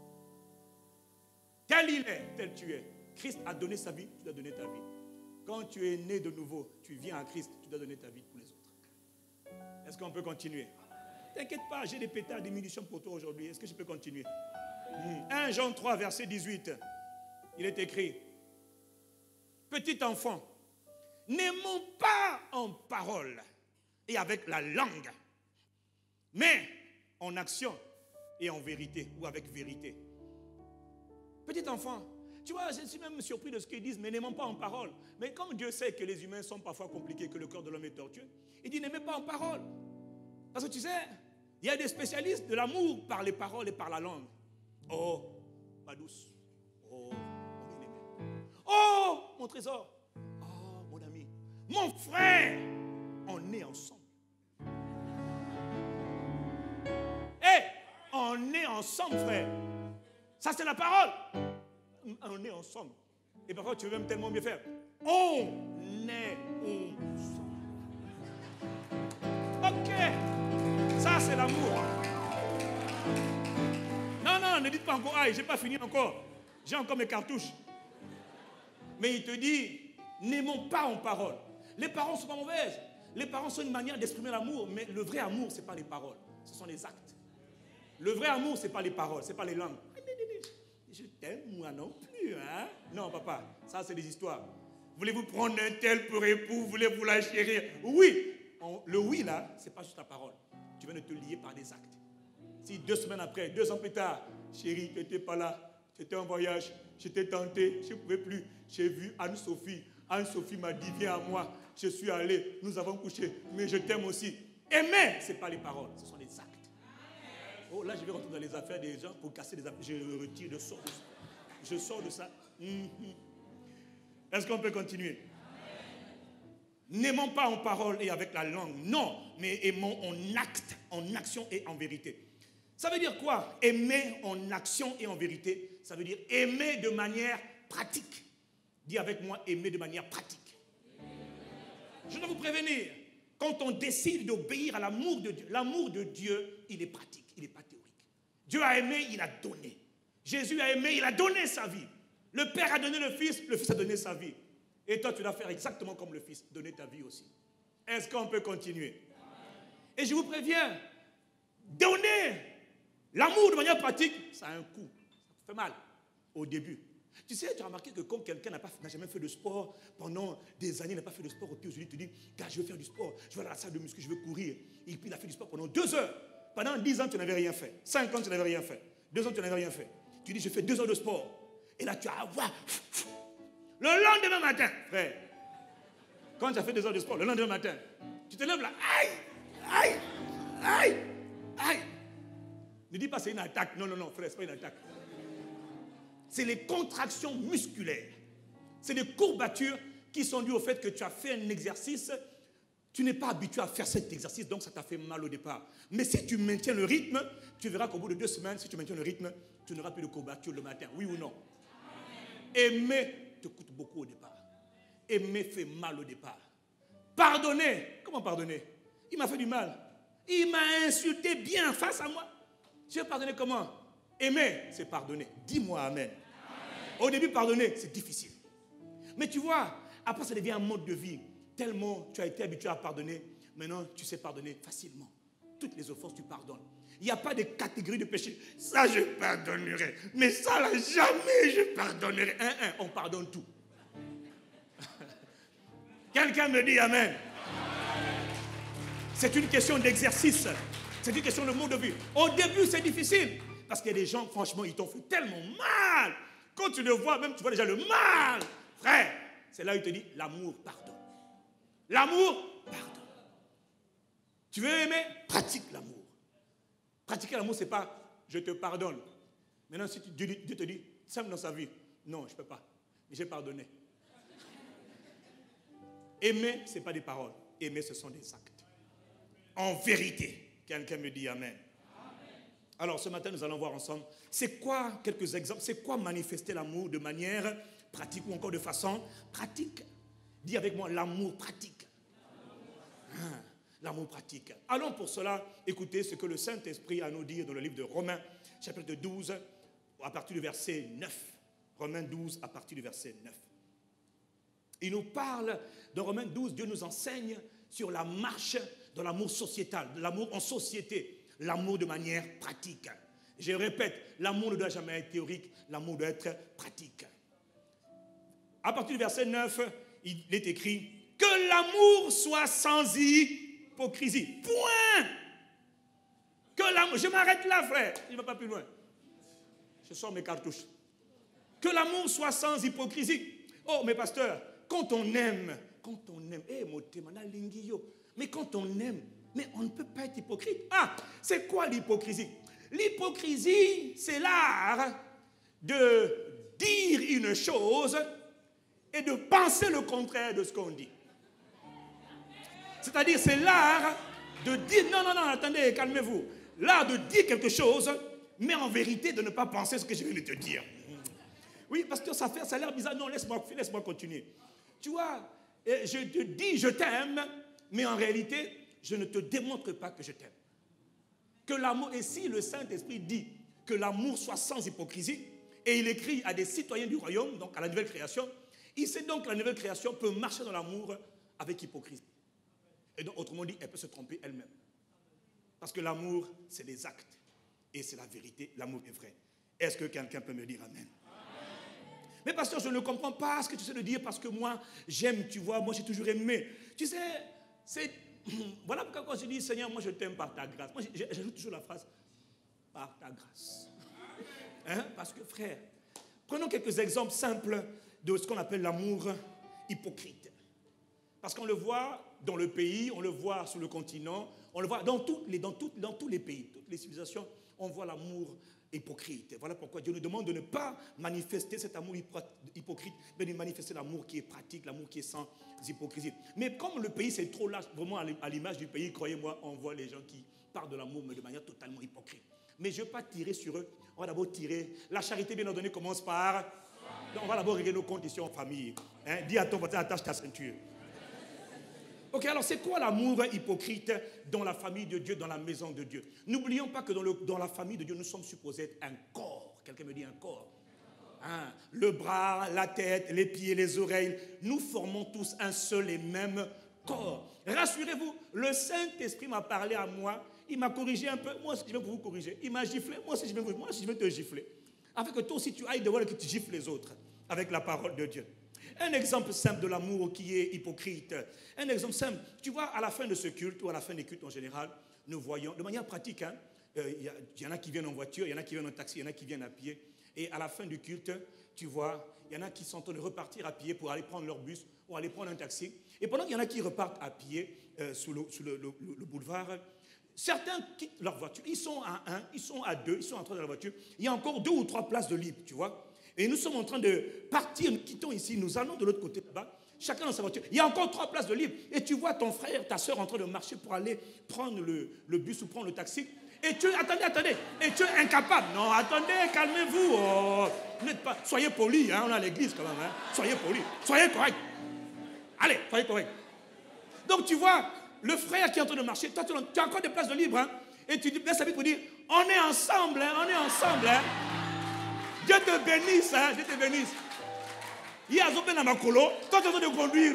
Tel il est, tel tu es. Christ a donné sa vie, tu dois donner ta vie. Quand tu es né de nouveau, tu viens à Christ, tu dois donner ta vie pour les autres. Est-ce qu'on peut continuer? T'inquiète pas, j'ai des pétards, des munitions pour toi aujourd'hui. Est-ce que je peux continuer? 1 Jean 3, verset 18. Il est écrit, petit enfant, n'aimons pas en parole et avec la langue, mais en action et en vérité, ou avec vérité. Petit enfant, tu vois, je suis même surpris de ce qu'ils disent, mais n'aimons pas en parole. Mais comme Dieu sait que les humains sont parfois compliqués, que le cœur de l'homme est tortueux, il dit n'aimez pas en parole. Parce que tu sais, il y a des spécialistes de l'amour par les paroles et par la langue. Oh, ma douce. Oh, mon bien-aimé. Oh, mon trésor. Oh, mon ami. Mon frère. On est ensemble. Hé, on est ensemble, frère. Ça, c'est la parole. On est ensemble. Et parfois, tu veux même tellement mieux faire. On est ensemble. Ok. Ça, c'est l'amour. Non, ne dites pas encore, ah, j'ai pas fini encore. J'ai encore mes cartouches. Mais il te dit, n'aimons pas en parole. Les paroles ne sont pas mauvaises. Les paroles sont une manière d'exprimer l'amour. Mais le vrai amour, ce n'est pas les paroles. Ce sont les actes. Le vrai amour, ce n'est pas les paroles, ce n'est pas les langues. Je t'aime, moi non plus. Hein? Non, papa, ça, c'est des histoires. Voulez-vous prendre un tel pour époux? Voulez-vous la chérir? Oui. Le oui, là, ce n'est pas juste la parole. Tu viens de te lier par des actes. Si 2 semaines après, 2 ans plus tard, chérie, tu n'étais pas là, J'étais en voyage, j'étais tenté, je ne pouvais plus. J'ai vu Anne-Sophie. Anne-Sophie m'a dit, viens à moi. Je suis allé, nous avons couché, mais je t'aime aussi. Aimer, ce n'est pas les paroles, ce sont les actes. Oh, là, je vais rentrer dans les affaires des gens pour casser les affaires. Je le retire, je sors de ça. Je sors de ça. Est-ce qu'on peut continuer? N'aimons pas en parole et avec la langue, non, mais aimons en acte, en action et en vérité. Ça veut dire quoi? Aimer en action et en vérité, ça veut dire aimer de manière pratique. Dis avec moi, aimer de manière pratique. Je dois vous prévenir, quand on décide d'obéir à l'amour de Dieu, il est pratique, il n'est pas théorique. Dieu a aimé, il a donné. Jésus a aimé, il a donné sa vie. Le Père a donné le Fils a donné sa vie. Et toi, tu dois faire exactement comme le Fils, donner ta vie aussi. Est-ce qu'on peut continuer? Et je vous préviens, donner l'amour de manière pratique, ça a un coût. Ça fait mal au début. Tu sais, tu as remarqué que quand quelqu'un n'a jamais fait de sport, pendant des années, il n'a pas fait de sport, et puis aujourd'hui, tu dis, gars, je veux faire du sport, je vais à la salle de muscu, je veux courir. Et puis il a fait du sport pendant 2 heures. Pendant 10 ans, tu n'avais rien fait. 5 ans, tu n'avais rien fait. 2 ans, tu n'avais rien fait. Tu dis, je fais 2 heures de sport. Et là, tu as... Le lendemain matin, frère, quand tu as fait 2 heures de sport, le lendemain matin, tu te lèves là, aïe, aïe, aïe, aïe. Ne dis pas c'est une attaque. Non, non, non, frère, ce n'est pas une attaque. C'est les contractions musculaires. C'est les courbatures qui sont dues au fait que tu as fait un exercice. Tu n'es pas habitué à faire cet exercice, donc ça t'a fait mal au départ. Mais si tu maintiens le rythme, tu verras qu'au bout de 2 semaines, si tu maintiens le rythme, tu n'auras plus de courbatures le matin. Oui ou non? Aimer te coûte beaucoup au départ. Aimer fait mal au départ. Pardonner. Comment pardonner? Il m'a fait du mal. Il m'a insulté bien face à moi. Je vais pardonner comment? Aimer, c'est pardonner. Dis-moi amen. Au début, pardonner, c'est difficile. Mais tu vois, après, ça devient un mode de vie. Tellement tu as été habitué à pardonner, maintenant, tu sais pardonner facilement. Toutes les offenses, tu pardonnes. Il n'y a pas de catégorie de péché. Ça, je pardonnerai. Mais ça, là, jamais je pardonnerai. On pardonne tout. Quelqu'un me dit amen. C'est une question d'exercice. C'est une question de mode de vie. Au début, c'est difficile. Parce qu'il y a des gens, franchement, ils t'ont fait tellement mal. Quand tu le vois, même tu vois déjà le mal. Frère, c'est là où il te dit, l'amour pardonne. L'amour pardonne. Tu veux aimer? Pratique l'amour. Pratiquer l'amour, ce n'est pas je te pardonne. Maintenant, si Dieu te dit, simple dans sa vie, non, je ne peux pas. Mais j'ai pardonné. Aimer, ce n'est pas des paroles. Aimer, ce sont des actes. En vérité, quelqu'un me dit amen. Alors, ce matin, nous allons voir ensemble, c'est quoi quelques exemples, c'est quoi manifester l'amour de manière pratique ou encore de façon pratique. Dis avec moi, l'amour pratique. L'amour pratique. Allons pour cela écouter ce que le Saint-Esprit a à nous dire dans le livre de Romains, chapitre 12, à partir du verset 9. Romains 12, à partir du verset 9. Il nous parle, dans Romains 12, Dieu nous enseigne sur la marche de l'amour sociétal, de l'amour en société, l'amour de manière pratique. Je répète, l'amour ne doit jamais être théorique, l'amour doit être pratique. À partir du verset 9, il est écrit « Que l'amour soit sans hypocrisie. » Point. Que l'amour, je m'arrête là, frère, il ne va pas plus loin. Je sors mes cartouches. Que l'amour soit sans hypocrisie. Oh, mais pasteur, quand on aime, mais quand on aime, mais on ne peut pas être hypocrite. Ah, c'est quoi l'hypocrisie? L'hypocrisie, c'est l'art de dire une chose et de penser le contraire de ce qu'on dit. C'est-à-dire, c'est l'art de dire, non, attendez, calmez-vous. L'art de dire quelque chose, mais en vérité, de ne pas penser ce que je viens de te dire. Oui, parce que ça a l'air bizarre. Non, laisse-moi continuer. Tu vois, je te dis, je t'aime, mais en réalité, je ne te démontre pas que je t'aime. Que l'amour, et si le Saint-Esprit dit que l'amour soit sans hypocrisie, et il écrit à des citoyens du royaume, donc à la nouvelle création, il sait donc que la nouvelle création peut marcher dans l'amour avec hypocrisie. Et donc, autrement dit, elle peut se tromper elle-même. Parce que l'amour, c'est des actes. Et c'est la vérité, l'amour est vrai. Est-ce que quelqu'un peut me dire amen? Mais pasteur, je ne comprends pas ce que tu sais de dire parce que moi, j'aime, tu vois, moi j'ai toujours aimé. Tu sais, c'est... Voilà pourquoi quand je dis, Seigneur, moi je t'aime par ta grâce. Moi j'ajoute toujours la phrase, par ta grâce. Hein? Parce que frère, Prenons quelques exemples simples de ce qu'on appelle l'amour hypocrite. Parce qu'on le voit dans le pays, on le voit sur le continent, on le voit dans tous les pays, toutes les civilisations, on voit l'amour hypocrite. Voilà pourquoi Dieu nous demande de ne pas manifester cet amour hypocrite, mais de manifester l'amour qui est pratique, l'amour qui est sans hypocrisie. Mais comme le pays c'est trop large, vraiment à l'image du pays, croyez-moi, on voit les gens qui parlent de l'amour, mais de manière totalement hypocrite. Mais je ne vais pas tirer sur eux, on va d'abord tirer. La charité bien ordonnée commence par... Donc on va d'abord régler nos comptes ici en famille. Hein? Dis à ton voisin, attache ta ceinture. Ok, alors c'est quoi l'amour hypocrite dans la famille de Dieu, dans la maison de Dieu? N'oublions pas que dans la famille de Dieu, nous sommes supposés être un corps. Quelqu'un me dit un corps. Hein? Le bras, la tête, les pieds, les oreilles, nous formons tous un seul et même corps. Rassurez-vous, le Saint-Esprit m'a parlé à moi, il m'a corrigé un peu, moi aussi je vais vous corriger. Il m'a giflé, moi aussi je vais te gifler. Afin que toi aussi tu ailles devant et que tu gifles les autres avec la parole de Dieu. Un exemple simple de l'amour qui est hypocrite. Un exemple simple. Tu vois, à la fin de ce culte, ou à la fin des cultes en général, nous voyons, de manière pratique, il y en a qui viennent en voiture, il y en a qui viennent en taxi, il y en a qui viennent à pied. Et à la fin du culte, tu vois, il y en a qui sont en train de repartir à pied pour aller prendre leur bus ou aller prendre un taxi. Et pendant qu'il y en a qui repartent à pied sur le boulevard, certains quittent leur voiture. Ils sont à 1, ils sont à 2, ils sont entrés dans la voiture. Il y a encore 2 ou 3 places de libre, tu vois. Et nous sommes en train de partir, nous quittons ici, nous allons de l'autre côté là-bas, chacun dans sa voiture. Il y a encore 3 places de libre. Et tu vois ton frère, ta soeur en train de marcher pour aller prendre le bus ou prendre le taxi. Et tu, attendez, et tu es incapable. Non, attendez, calmez-vous. Oh, pas, soyez polis, hein, on a l'église quand même. Hein. Soyez polis, soyez corrects. Allez, soyez corrects. Donc tu vois, le frère qui est en train de marcher, toi tu as encore des places de libre. Hein, et tu laisses la vie pour dire, on est ensemble, hein, on est ensemble. Hein. Dieu te bénisse, hein, Dieu te bénisse. Il y a Zopé dans ma colo, toi tu es en train de conduire.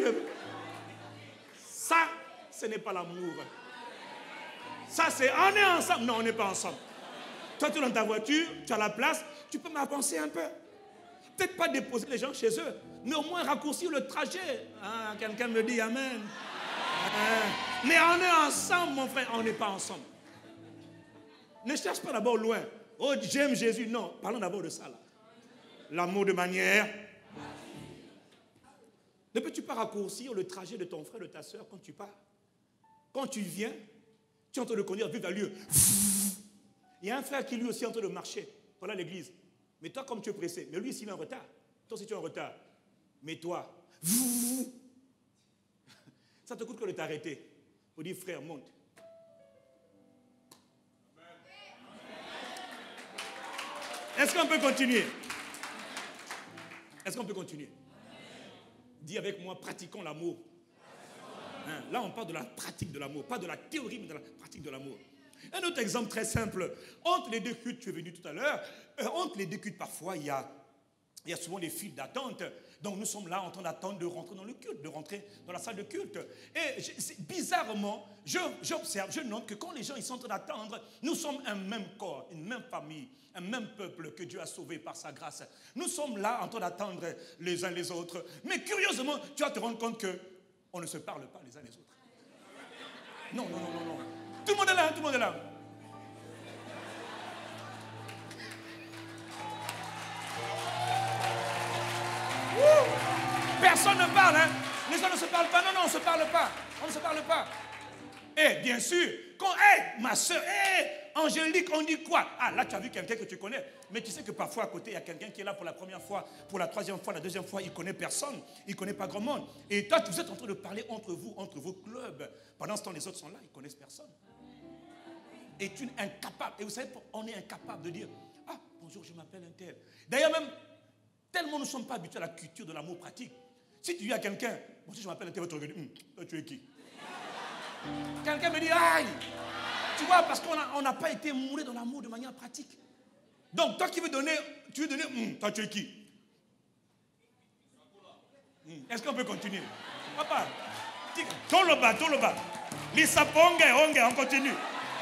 Ça, ce n'est pas l'amour. Ça, c'est on est ensemble. Non, on n'est pas ensemble. Toi, tu es dans ta voiture, tu as la place, tu peux m'avancer un peu. Peut-être pas déposer les gens chez eux, mais au moins raccourcir le trajet. Ah, quelqu'un me dit amen. Ah, mais on est ensemble, mon frère, on n'est pas ensemble. Ne cherche pas d'abord loin. Oh, j'aime Jésus. Non, parlons d'abord de ça là. L'amour de manière. Ne peux-tu pas raccourcir le trajet de ton frère, de ta soeur quand tu pars? Quand tu viens, tu es en train de conduire, vive à lieu. Il y a un frère qui lui aussi est en train de marcher. Voilà l'église. Mais toi, comme tu es pressé, mais lui, s'il est en retard, toi, si tu es en retard, mais toi, ça te coûte que de t'arrêter pour dire, frère, monte. Est-ce qu'on peut continuer? Est-ce qu'on peut continuer? Dis avec moi, pratiquons l'amour. Hein, là, on parle de la pratique de l'amour, pas de la théorie, mais de la pratique de l'amour. Un autre exemple très simple. Entre les 2 cultes, tu es venu tout à l'heure, entre les 2 cultes, parfois, il y a souvent des files d'attente. Donc, nous sommes là en train d'attendre de rentrer dans le culte, de rentrer dans la salle de culte. Et bizarrement, j'observe, je note que quand les gens ils sont en train d'attendre, nous sommes un même corps, une même famille, un même peuple que Dieu a sauvé par sa grâce. Nous sommes là en train d'attendre les uns les autres. Mais curieusement, tu vas te rendre compte qu'on ne se parle pas les uns les autres. Non. Tout le monde est là, tout le monde est là. Personne ne parle, hein. Les gens ne se parlent pas. Non, on ne se parle pas. On ne se parle pas. Et bien sûr, quand, ma soeur, Angélique, on dit quoi? Ah, là, tu as vu quelqu'un que tu connais. Mais tu sais que parfois, à côté, il y a quelqu'un qui est là pour la première fois, pour la 3e fois, la 2e fois, il ne connaît personne. Il ne connaît pas grand monde. Et toi, vous êtes en train de parler entre vous, entre vos clubs. Pendant ce temps, les autres sont là, ils ne connaissent personne. Et tu es incapable. Et vous savez, on est incapable de dire, ah, bonjour, je m'appelle un tel. D'ailleurs, même, tellement nous ne sommes pas habitués à la culture de l'amour pratique. Si tu dis à quelqu'un, bonjour, je m'appelle un tel, tu regardes, toi, tu es qui? Quelqu'un me dit, aïe! Tu vois, parce qu'on n'a pas été moulé dans l'amour de manière pratique. Donc, toi qui veux donner, tu veux donner, toi, tu es qui? Est-ce qu'on peut continuer? Papa, toloba. Lisaponge, on continue.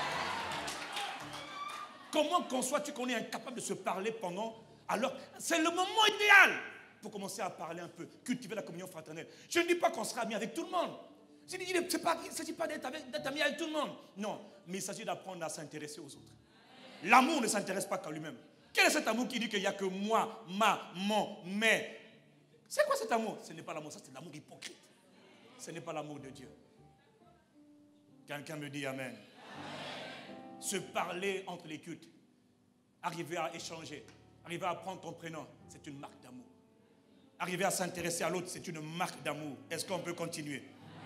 Comment conçois-tu qu'on est incapable de se parler pendant... Alors, c'est le moment idéal pour commencer à parler un peu, cultiver la communion fraternelle. Je ne dis pas qu'on sera amis avec tout le monde. Il ne s'agit pas d'être ami avec tout le monde. Non, mais il s'agit d'apprendre à s'intéresser aux autres. L'amour ne s'intéresse pas qu'à lui-même. Quel est cet amour qui dit qu'il n'y a que moi, ma, mon, mais? C'est quoi cet amour? Ce n'est pas l'amour, ça c'est l'amour hypocrite. Ce n'est pas l'amour de Dieu. Quelqu'un me dit amen. Amen. Se parler entre les cultes, arriver à échanger, arriver à prendre ton prénom, c'est une marque d'amour. Arriver à s'intéresser à l'autre, c'est une marque d'amour. Est-ce qu'on peut continuer?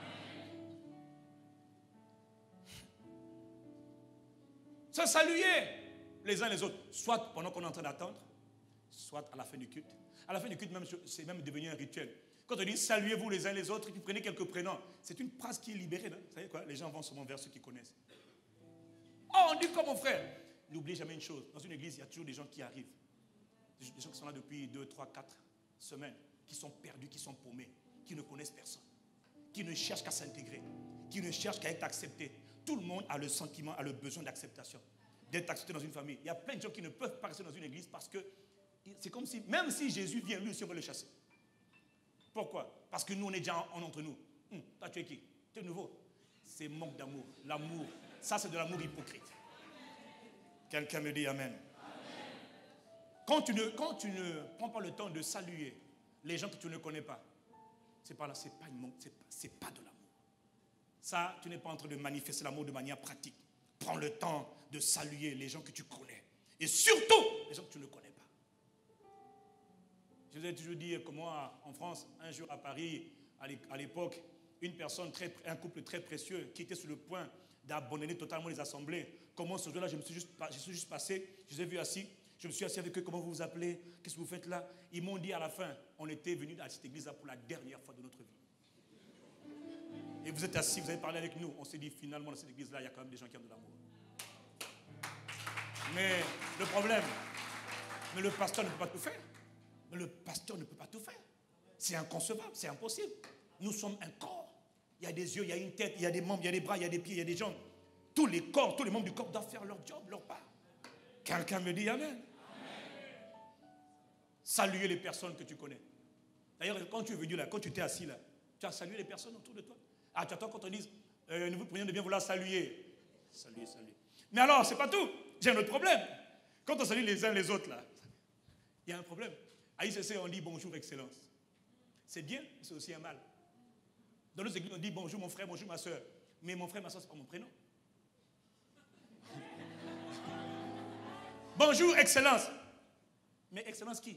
Se saluer les uns les autres, soit pendant qu'on est en train d'attendre, soit à la fin du culte. À la fin du culte, c'est même devenu un rituel. Quand on dit saluez-vous les uns les autres, et puis prenez quelques prénoms, c'est une phrase qui est libérée. Vous savez quoi? Les gens vont souvent vers ceux qui connaissent. Oh, on dit comme mon frère. N'oubliez jamais une chose. Dans une église, il y a toujours des gens qui arrivent. Des gens qui sont là depuis 2, 3, 4 semaines, qui sont perdus, qui sont paumés, qui ne connaissent personne, qui ne cherchent qu'à s'intégrer, qui ne cherchent qu'à être acceptés. Tout le monde a le sentiment, a le besoin d'acceptation, d'être accepté dans une famille. Il y a plein de gens qui ne peuvent pas rester dans une église parce que c'est comme si, même si Jésus vient, lui aussi on va le chasser. Pourquoi? Parce que nous, on est déjà entre nous. Toi, tu es qui? Tu es nouveau. C'est manque d'amour. L'amour, ça c'est de l'amour hypocrite. Quelqu'un me dit amen. Quand tu ne prends pas le temps de saluer les gens que tu ne connais pas, c'est pas là, c'est pas de l'amour. Ça, tu n'es pas en train de manifester l'amour de manière pratique. Prends le temps de saluer les gens que tu connais. Et surtout, les gens que tu ne connais pas. Je vous ai toujours dit comment en France, un jour à Paris, à l'époque, un couple très précieux qui était sur le point d'abandonner totalement les assemblées. Comment ce jour-là, je suis juste passé, je les ai vus assis, je me suis assis avec eux, comment vous vous appelez, qu'est-ce que vous faites là? Ils m'ont dit à la fin, on était venus à cette église-là pour la dernière fois de notre vie. Et vous êtes assis, vous avez parlé avec nous, on s'est dit finalement dans cette église-là, il y a quand même des gens qui ont de l'amour. Mais le problème, le pasteur ne peut pas tout faire. Le pasteur ne peut pas tout faire. C'est inconcevable, c'est impossible. Nous sommes un corps. Il y a des yeux, il y a une tête, il y a des membres, il y a des bras, il y a des pieds, il y a des jambes. Tous les corps, tous les membres du corps doivent faire leur job, leur part. Quelqu'un me dit amen. Amen. Saluer les personnes que tu connais. D'ailleurs, quand tu es venu là, quand tu t'es assis là, tu as salué les personnes autour de toi. Ah, tu attends quand on dise, nous vous prions de bien vouloir saluer. Saluer. Mais alors, c'est pas tout. J'ai un autre problème. Quand on salue les uns les autres là, il y a un problème. À ICC, on dit bonjour, excellence. C'est bien, mais c'est aussi un mal. Dans nos églises, on dit bonjour mon frère, bonjour ma soeur. Mais mon frère, ma soeur, ce n'est pas mon prénom. Bonjour, excellence. Mais excellence qui?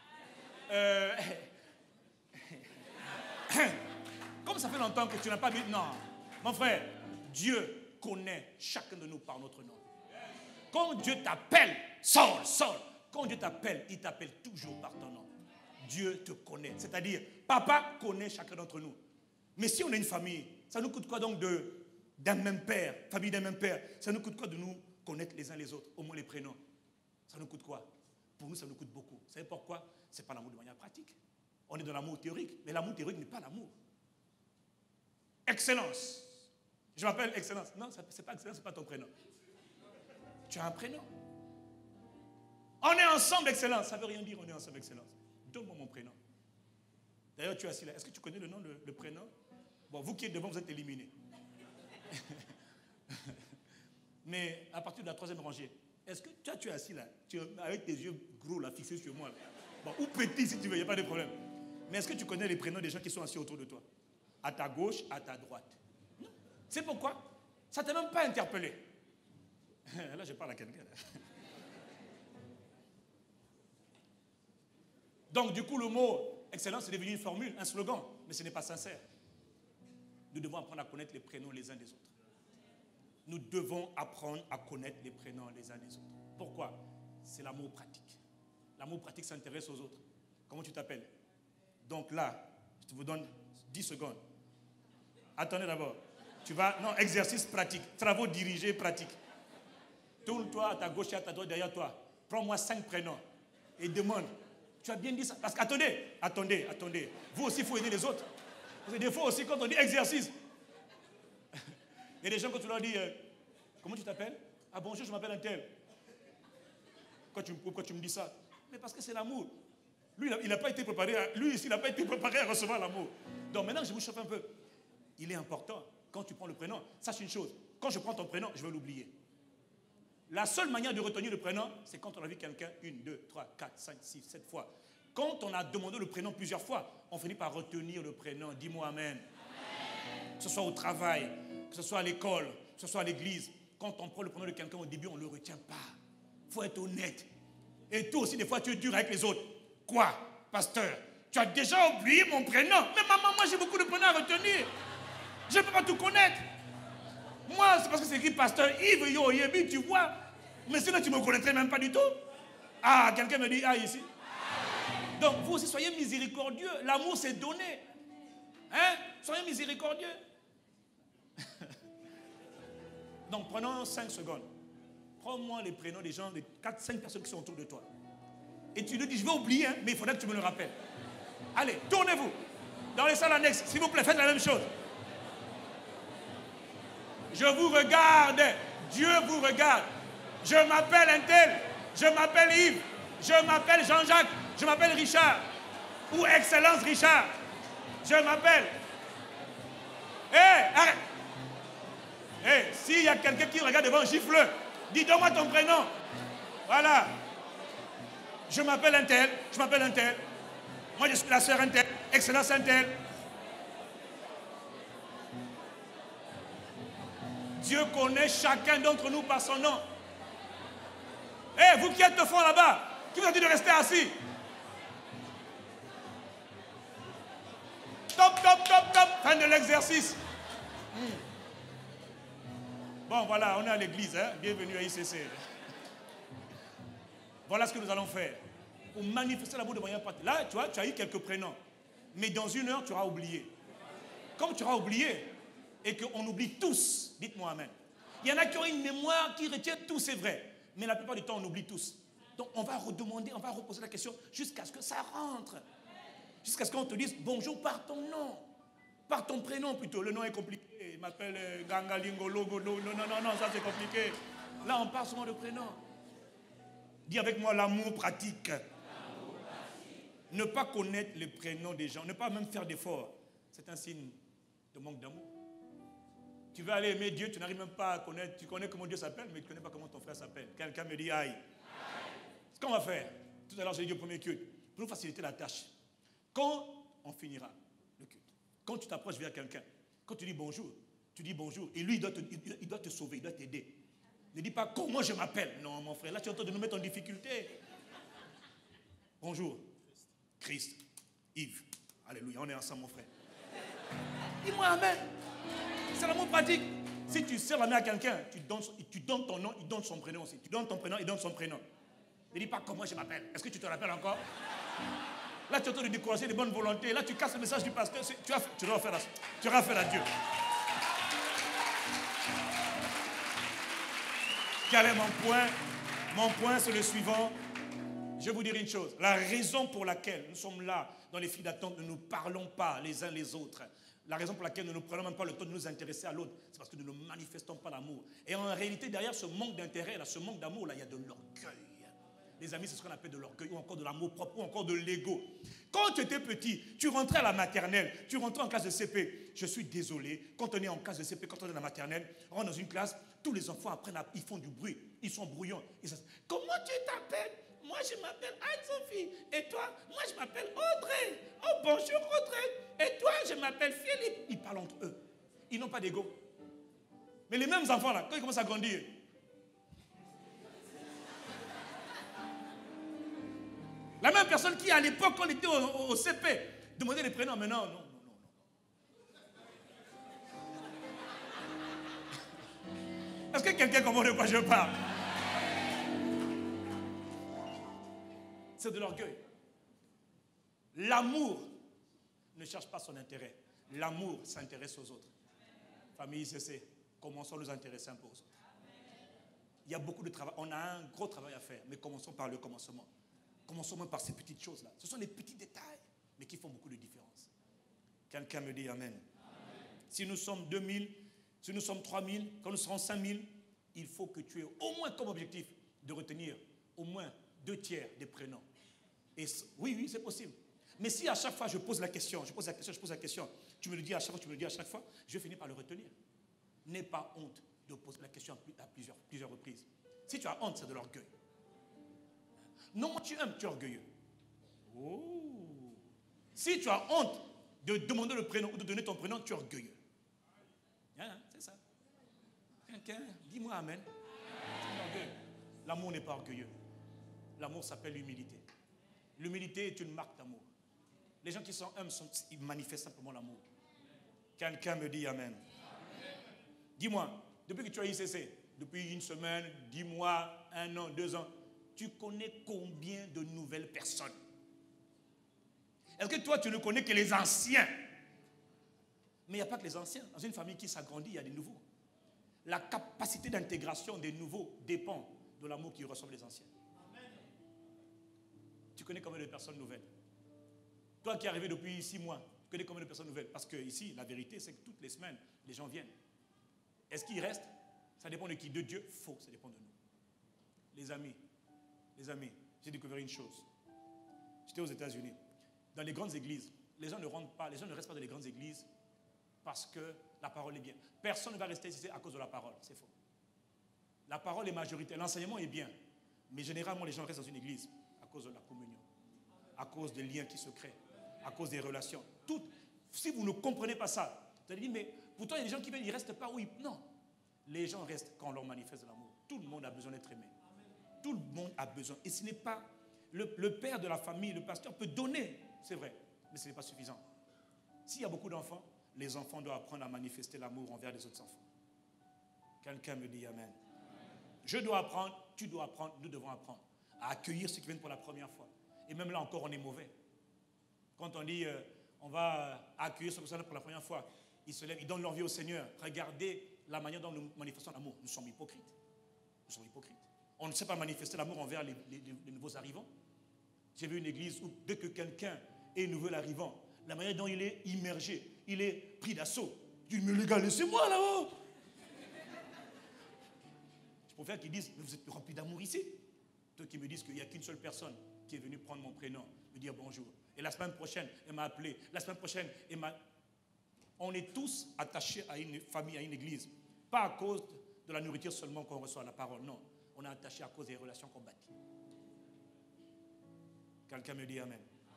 Comme ça fait longtemps que tu n'as pas vu. Non, mon frère, Dieu connaît chacun de nous par notre nom. Quand Dieu t'appelle, Saul. Quand Dieu t'appelle, il t'appelle toujours par ton nom. Dieu te connaît. C'est-à-dire, papa connaît chacun d'entre nous. Mais si on a une famille, ça nous coûte quoi donc d'un même père, famille d'un même père? Ça nous coûte quoi de nous connaître les uns les autres, au moins les prénoms? Ça nous coûte quoi? Pour nous, ça nous coûte beaucoup. Vous savez pourquoi? Ce n'est pas l'amour de manière pratique. On est dans l'amour théorique, mais l'amour théorique n'est pas l'amour. Excellence. Je m'appelle Excellence. Non, ce n'est pas Excellence, ce n'est pas ton prénom. Tu as un prénom. On est ensemble, Excellence. Ça ne veut rien dire, on est ensemble, Excellence. Donne-moi mon prénom. D'ailleurs, tu es assis là. Est-ce que tu connais le nom, le prénom? Bon, vous qui êtes devant, vous êtes éliminés. Mais à partir de la 3e rangée, est-ce que tu es assis là, avec tes yeux gros là, fixés sur moi là. Bon, ou petit si tu veux, il n'y a pas de problème. Mais est-ce que tu connais les prénoms des gens qui sont assis autour de toi? À ta gauche, à ta droite. Non. C'est pourquoi? Ça ne t'a même pas interpellé. Là, je parle à quelqu'un. Donc, du coup, le mot excellence est devenu une formule, un slogan, mais ce n'est pas sincère. Nous devons apprendre à connaître les prénoms les uns des autres. Nous devons apprendre à connaître les prénoms les uns des autres. Pourquoi? C'est l'amour pratique. L'amour pratique s'intéresse aux autres. Comment tu t'appelles? Donc là, je vous donne 10 secondes. Attendez d'abord. Non, exercice pratique. Travaux dirigés pratiques. Tourne-toi à ta gauche et à ta droite derrière toi. Prends-moi 5 prénoms et demande. Tu as bien dit ça. Parce qu'attendez. Vous aussi, il faut aider les autres. Parce que des fois aussi, quand on dit exercice, il y a des gens, quand tu leur dis, comment tu t'appelles? Ah bonjour, je m'appelle un tel. Pourquoi tu me dis ça? Mais parce que c'est l'amour. Lui, il n'a pas été préparé à recevoir l'amour. Donc maintenant, je vous chauffe un peu. Il est important, quand tu prends le prénom, sache une chose. Quand je prends ton prénom, je vais l'oublier. La seule manière de retenir le prénom, c'est quand on a vu quelqu'un 1, 2, 3, 4, 5, 6, 7 fois. Quand on a demandé le prénom plusieurs fois, on finit par retenir le prénom. Dis-moi amen. Que ce soit au travail, que ce soit à l'école, que ce soit à l'église. Quand on prend le prénom de quelqu'un au début, on ne le retient pas. Il faut être honnête. Et toi aussi, des fois, tu es dur avec les autres. Quoi, pasteur? Tu as déjà oublié mon prénom? Mais maman, moi, j'ai beaucoup de prénoms à retenir. Je ne peux pas tout connaître. Moi, c'est parce que c'est écrit pasteur Yves Yoyebi, tu vois. Mais sinon, tu ne me connaîtrais même pas du tout. Ah, quelqu'un me dit, ah, ici. Donc, vous aussi, soyez miséricordieux. L'amour, c'est donné. Hein? Soyez miséricordieux. Donc, prenons 5 secondes. Prends-moi les prénoms des gens, des 4-5 personnes qui sont autour de toi. Et tu lui dis, je vais oublier, hein, mais il faudrait que tu me le rappelles. Allez, tournez-vous. Dans les salles annexes, s'il vous plaît, faites la même chose. Je vous regarde. Dieu vous regarde. Je m'appelle un tel. Je m'appelle Yves. Je m'appelle Jean-Jacques. Je m'appelle Richard. Ou Excellence Richard. Je m'appelle. Arrête. S'il y a quelqu'un qui regarde devant, gifle-le. Dis, donne-moi ton prénom. Voilà. Je m'appelle un tel. Je m'appelle un tel. Moi, je suis la sœur un tel. Excellence un tel. Dieu connaît chacun d'entre nous par son nom. Vous qui êtes au fond là-bas, qui vous a dit de rester assis? Top. Fin de l'exercice. Bon, voilà, on est à l'église. Hein? Bienvenue à ICC. Voilà ce que nous allons faire. Pour manifester l'amour de manière pratique. Là, tu vois, tu as eu quelques prénoms. Mais dans 1 heure, tu auras oublié. Comme tu auras oublié, et qu'on oublie tous, dites-moi amen. Il y en a qui ont une mémoire qui retient tout, c'est vrai. Mais la plupart du temps, on oublie tous. Donc, on va redemander, on va reposer la question jusqu'à ce que ça rentre. Jusqu'à ce qu'on te dise bonjour par ton nom. Par ton prénom plutôt. Le nom est compliqué. Il m'appelle Gangalingo Logo. Non, ça c'est compliqué. Là, on parle souvent de prénom. Dis avec moi l'amour pratique. Ne pas connaître les prénoms des gens, ne pas même faire d'efforts, c'est un signe de manque d'amour. Tu veux aller aimer Dieu, tu n'arrives même pas à connaître, tu connais comment Dieu s'appelle, mais tu ne connais pas comment ton frère s'appelle. Quelqu'un me dit aïe. Ce qu'on va faire, tout à l'heure j'ai dit au premier culte, pour nous faciliter la tâche, quand on finira le culte, quand tu t'approches vers quelqu'un, quand tu dis bonjour, et lui il doit te sauver, il doit t'aider. Ne dis pas comment je m'appelle. Non mon frère, là tu es en train de nous mettre en difficulté. Bonjour, Christ, Yves. Alléluia, on est ensemble mon frère. Dis-moi amen. C'est l'amour pratique. Si tu sers la main à quelqu'un, tu donnes ton nom, il donne son prénom aussi. Tu donnes ton prénom, il donne son prénom. Ne dis pas comment je m'appelle. Est-ce que tu te rappelles encore? Là, tu es en train de décourager les bonnes volontés. Là, tu casses le message du pasteur. Tu dois faire à Dieu. Quel est mon point? Mon point, c'est le suivant. Je vais vous dire une chose. La raison pour laquelle nous sommes là, dans les files d'attente, nous ne nous parlons pas les uns les autres. La raison pour laquelle nous ne prenons même pas le temps de nous intéresser à l'autre, c'est parce que nous ne manifestons pas l'amour. Et en réalité, derrière ce manque d'intérêt, ce manque d'amour, là, il y a de l'orgueil. Les amis, c'est ce qu'on appelle de l'orgueil, ou encore de l'amour propre, ou encore de l'ego. Quand tu étais petit, tu rentrais à la maternelle, tu rentrais en classe de CP. Je suis désolé, quand on est en classe de CP, quand on est dans la maternelle, on rentre dans une classe, tous les enfants apprennent, ils font du bruit, ils sont bruyants. Comment tu t'appelles? Moi, je m'appelle Anne-Sophie. Et toi? Moi, je m'appelle Audrey. Oh, bonjour Audrey. Et toi? Je m'appelle Philippe. Ils parlent entre eux. Ils n'ont pas d'ego. Mais les mêmes enfants, là, quand ils commencent à grandir, la même personne qui, à l'époque, quand on était au CP, demandait les prénoms. Mais non. Est-ce que quelqu'un comprend de quoi je parle? C'est de l'orgueil. L'amour ne cherche pas son intérêt. L'amour s'intéresse aux autres. Famille ICC, commençons à nous intéresser un peu aux autres. Il y a beaucoup de travail. On a un gros travail à faire, mais commençons par le commencement. Commençons même par ces petites choses-là. Ce sont des petits détails, mais qui font beaucoup de différence. Quelqu'un me dit amen. Si nous sommes 2000, si nous sommes 3000, quand nous serons 5000, il faut que tu aies au moins comme objectif de retenir au moins 2/3 des prénoms. Et oui, c'est possible. Mais si à chaque fois je pose la question, tu me le dis à chaque fois, je vais finir par le retenir. N'aie pas honte de poser la question à plusieurs reprises. Si tu as honte, c'est de l'orgueil. Non, tu aimes, tu es orgueilleux. Oh. Si tu as honte de demander le prénom ou de donner ton prénom, tu es orgueilleux. Hein, c'est ça. Quelqu'un, dis-moi amen. L'amour n'est pas orgueilleux. L'amour s'appelle l'humilité. L'humilité est une marque d'amour. Les gens qui sont humbles, ils manifestent simplement l'amour. Quelqu'un me dit amen. Dis-moi, depuis que tu as ICC, depuis une semaine, 10 mois, 1 an, 2 ans, tu connais combien de nouvelles personnes? Est-ce que toi, tu ne connais que les anciens? Mais il n'y a pas que les anciens. Dans une famille qui s'agrandit, il y a des nouveaux. La capacité d'intégration des nouveaux dépend de l'amour qui reçoivent les anciens. Tu connais combien de personnes nouvelles? Toi qui es arrivé depuis 6 mois, tu connais combien de personnes nouvelles? Parce que ici, la vérité, c'est que toutes les semaines, les gens viennent. Est-ce qu'ils restent? Ça dépend de qui? De Dieu? Faux, ça dépend de nous. Les amis, j'ai découvert une chose. J'étais aux États-Unis. Dans les grandes églises, les gens ne rentrent pas, les gens ne restent pas dans les grandes églises parce que la parole est bien. Personne ne va rester ici à cause de la parole, c'est faux. La parole est majoritaire, l'enseignement est bien, mais généralement les gens restent dans une église à cause de la communion, à cause des liens qui se créent, à cause des relations. Si vous ne comprenez pas ça, vous allez dire, mais pourtant il y a des gens qui viennent, ils ne restent pas où ils... Non, les gens restent quand on leur manifeste de l'amour. Tout le monde a besoin d'être aimé. Tout le monde a besoin. Et ce n'est pas... Le père de la famille, le pasteur peut donner, c'est vrai, mais ce n'est pas suffisant. S'il y a beaucoup d'enfants, les enfants doivent apprendre à manifester l'amour envers les autres enfants. Quelqu'un me dit amen. Je dois apprendre, tu dois apprendre, nous devons apprendre à accueillir ceux qui viennent pour la première fois. Et même là encore, on est mauvais. Quand on dit, on va accueillir ceux qui sont pour la première fois, ils se lèvent, ils donnent leur vie au Seigneur. Regardez la manière dont nous manifestons l'amour. Nous sommes hypocrites. Nous sommes hypocrites. On ne sait pas manifester l'amour envers les nouveaux arrivants. J'ai vu une église où dès que quelqu'un est nouvel arrivant, la manière dont il est immergé, il est pris d'assaut. Je dis, mais les gars, laissez-moi là-haut. Je préfère qu'ils disent, mais vous êtes remplis d'amour ici. Toi qui me disent qu'il n'y a qu'une seule personne qui est venue prendre mon prénom, me dire bonjour. Et la semaine prochaine, elle m'a appelé. La semaine prochaine, elle m'a... On est tous attachés à une famille, à une église. Pas à cause de la nourriture seulement qu'on reçoit la parole, non. On est attaché à cause des relations qu'on bâtit. Quelqu'un me dit amen.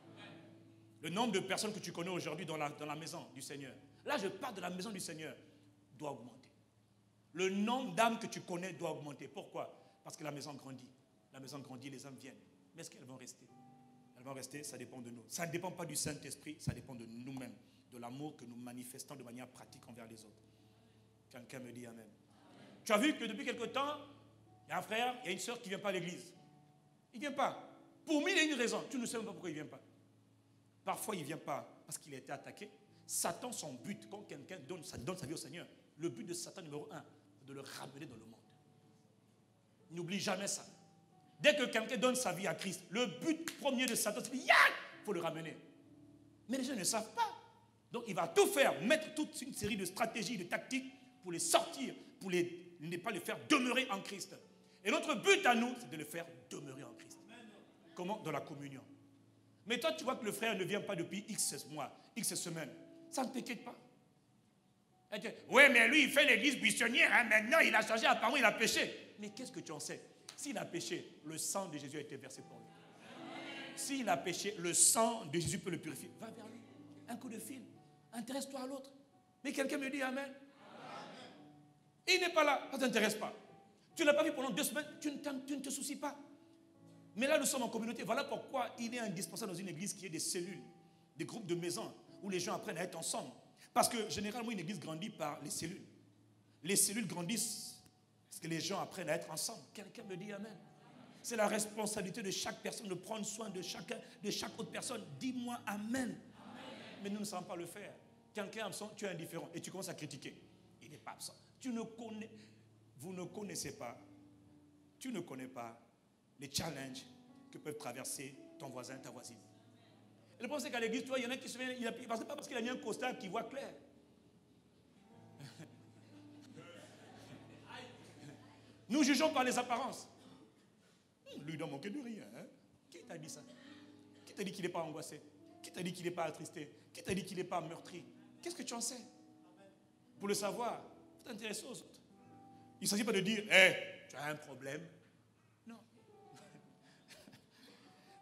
Le nombre de personnes que tu connais aujourd'hui dans la maison du Seigneur, là je parle de la maison du Seigneur, doit augmenter. Le nombre d'âmes que tu connais doit augmenter. Pourquoi? Parce que la maison grandit. La maison grandit, les âmes viennent. Mais est-ce qu'elles vont rester? Elles vont rester, ça dépend de nous. Ça ne dépend pas du Saint-Esprit, ça dépend de nous-mêmes, de l'amour que nous manifestons de manière pratique envers les autres. Quelqu'un me dit amen. Tu as vu que depuis quelque temps, il y a un frère, il y a une soeur qui ne vient pas à l'église. Il ne vient pas. Pour mille et une raisons. Tu ne sais même pas pourquoi il ne vient pas. Parfois, il ne vient pas parce qu'il a été attaqué. Satan, son but, quand quelqu'un donne sa vie au Seigneur, le but de Satan numéro 1, c'est de le ramener dans le monde. N'oublie jamais ça. Dès que quelqu'un donne sa vie à Christ, le but premier de Satan, c'est qu'il faut le ramener. Mais les gens ne savent pas. Donc, il va tout faire, mettre toute une série de stratégies, de tactiques pour les sortir, pour ne pas les faire demeurer en Christ. Et notre but à nous, c'est de les faire demeurer en Christ. Comment? Dans la communion. Mais toi, tu vois que le frère ne vient pas depuis X mois, X semaines. Ça ne t'inquiète pas. Oui, mais lui, il fait l'église buissonnière. Hein, maintenant, il a changé apparemment, il a péché. Mais qu'est-ce que tu en sais? S'il a péché, le sang de Jésus a été versé pour lui. S'il a péché, le sang de Jésus peut le purifier. Va vers lui. Un coup de fil. Intéresse-toi à l'autre. Mais quelqu'un me dit amen. Il n'est pas là. Ça ne t'intéresse pas. Tu ne l'as pas vu pendant 2 semaines. Tu ne te soucies pas. Mais là, nous sommes en communauté. Voilà pourquoi il est indispensable dans une église qui ait des cellules, des groupes de maisons, où les gens apprennent à être ensemble. Parce que généralement, une église grandit par les cellules. Les cellules grandissent parce que les gens apprennent à être ensemble. Quelqu'un me dit amen. C'est la responsabilité de chaque personne de prendre soin de chaque autre personne. Dis-moi amen. Mais nous ne savons pas le faire. Quelqu'un est absent, tu es indifférent et tu commences à critiquer. Il n'est pas absent. Vous ne connaissez pas. Tu ne connais pas les challenges que peuvent traverser ton voisin, ta voisine. Et le problème, c'est qu'à l'église, il y en a qui se viennent, c'est pas parce qu'il a mis un costard qu'il voit clair. Nous jugeons par les apparences. Lui, il doit manquer de rien. Hein? Qui t'a dit ça? Qui t'a dit qu'il n'est pas angoissé? Qui t'a dit qu'il n'est pas attristé? Qui t'a dit qu'il n'est pas meurtri? Qu'est-ce que tu en sais? Pour le savoir, il faut t'intéresser aux autres. Il ne s'agit pas de dire, tu as un problème,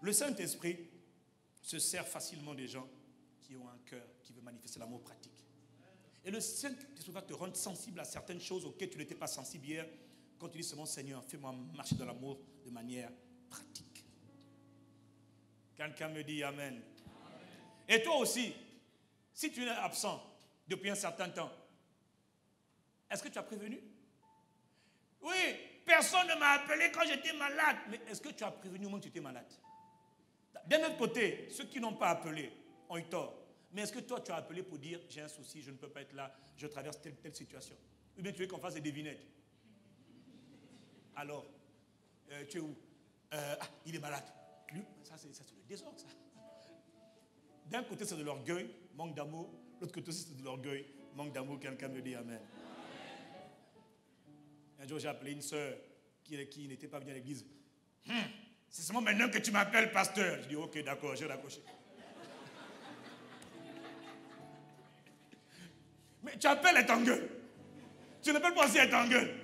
Le Saint-Esprit se sert facilement des gens qui ont un cœur qui veut manifester l'amour pratique. Et le Saint-Esprit va te rendre sensible à certaines choses auxquelles tu n'étais pas sensible hier, quand tu dis seulement Seigneur, fais-moi marcher dans l'amour de manière pratique. Quelqu'un me dit Amen. Et toi aussi, si tu es absent depuis un certain temps, est-ce que tu as prévenu? Oui, personne ne m'a appelé quand j'étais malade. Mais est-ce que tu as prévenu au moment où tu étais malade? D'un autre côté, ceux qui n'ont pas appelé ont eu tort. Mais est-ce que toi, tu as appelé pour dire j'ai un souci, je ne peux pas être là, je traverse telle situation? Ou bien tu veux qu'on fasse des devinettes? Alors, tu es où? Il est malade. Lui, ça c'est le désordre, ça. D'un côté, c'est de l'orgueil, manque d'amour. L'autre côté, c'est de l'orgueil, manque d'amour. Quelqu'un me dit Amen. Un jour, j'ai appelé une soeur qui n'était pas venue à l'église. C'est seulement maintenant que tu m'appelles pasteur. Je dis ok, d'accord, j'ai raccroché. Mais tu appelles et t'engueules. Tu n'appelles pas aussi et t'engueules.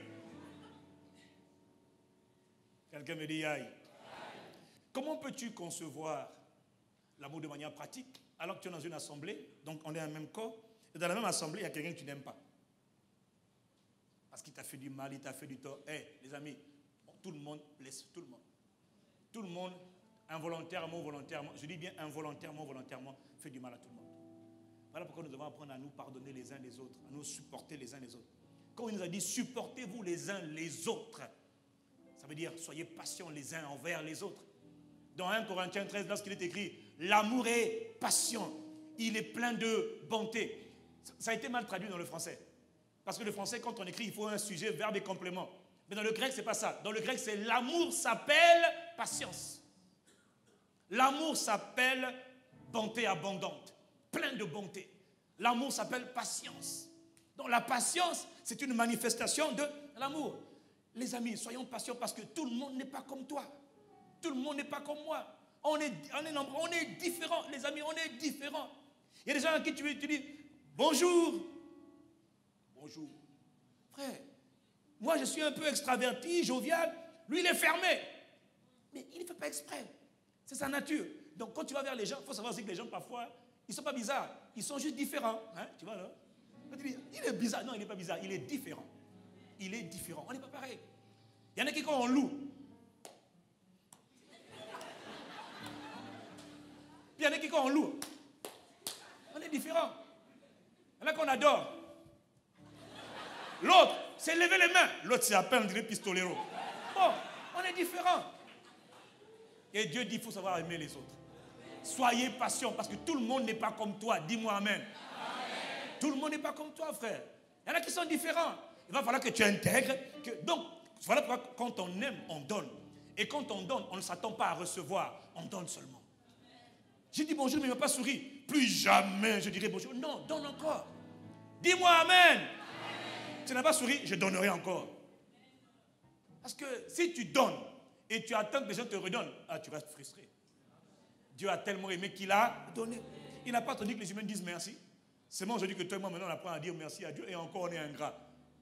Quelqu'un me dit aïe. Comment peux-tu concevoir l'amour de manière pratique alors que tu es dans une assemblée, donc on est un même corps, et dans la même assemblée, il y a quelqu'un que tu n'aimes pas? Parce qu'il t'a fait du mal, il t'a fait du tort. Les amis, tout le monde blesse tout le monde. Tout le monde, involontairement ou volontairement, je dis bien involontairement ou volontairement, fait du mal à tout le monde. Voilà pourquoi nous devons apprendre à nous pardonner les uns les autres, à nous supporter les uns les autres. Quand il nous a dit supportez-vous les uns les autres, ça veut dire soyez patients les uns envers les autres. Dans 1 Corinthiens 13, lorsqu'il est écrit l'amour est patient, il est plein de bonté. Ça a été mal traduit dans le français. Parce que le français, quand on écrit, il faut un sujet, verbe et complément. Mais dans le grec, ce n'est pas ça. Dans le grec, c'est l'amour s'appelle patience. L'amour s'appelle bonté abondante, plein de bonté. L'amour s'appelle patience. Donc la patience, c'est une manifestation de l'amour. Les amis, soyons patients parce que tout le monde n'est pas comme toi. Tout le monde n'est pas comme moi. On est différents, les amis, on est différents. Il y a des gens à qui tu dis bonjour. Bonjour. Frère, moi je suis un peu extraverti, jovial. Lui, il est fermé. Mais il ne fait pas exprès. C'est sa nature. Donc quand tu vas vers les gens, il faut savoir aussi que les gens, parfois, ils ne sont pas bizarres. Ils sont juste différents. Hein? Tu vois là? Il est bizarre. Non, il n'est pas bizarre. Il est différent. Il est différent. On n'est pas pareil. Il y en a qui, quand on loue, puis il y en a qui, quand on loue, on est différent. Il y en a qu'on adore. L'autre, c'est lever les mains. L'autre, c'est à peine, on dirait pistolero. Bon, on est différents. Et Dieu dit, il faut savoir aimer les autres. Soyez patients, parce que tout le monde n'est pas comme toi. Dis-moi amen. Tout le monde n'est pas comme toi, frère. Il y en a qui sont différents. Il va falloir que tu intègres. Donc, voilà pourquoi quand on aime, on donne. Et quand on donne, on ne s'attend pas à recevoir. On donne seulement. J'ai dit bonjour, mais il ne m'a pas souri. Plus jamais je dirai bonjour. Non, donne encore. Dis-moi amen. Tu n'as pas souri, je donnerai encore. Parce que si tu donnes et tu attends que les gens te redonnent, tu vas être frustré. Dieu a tellement aimé qu'il a donné. Il n'a pas attendu que les humains disent merci. C'est moi aujourd'hui que toi et moi maintenant on apprend à dire merci à Dieu et encore on est ingrat.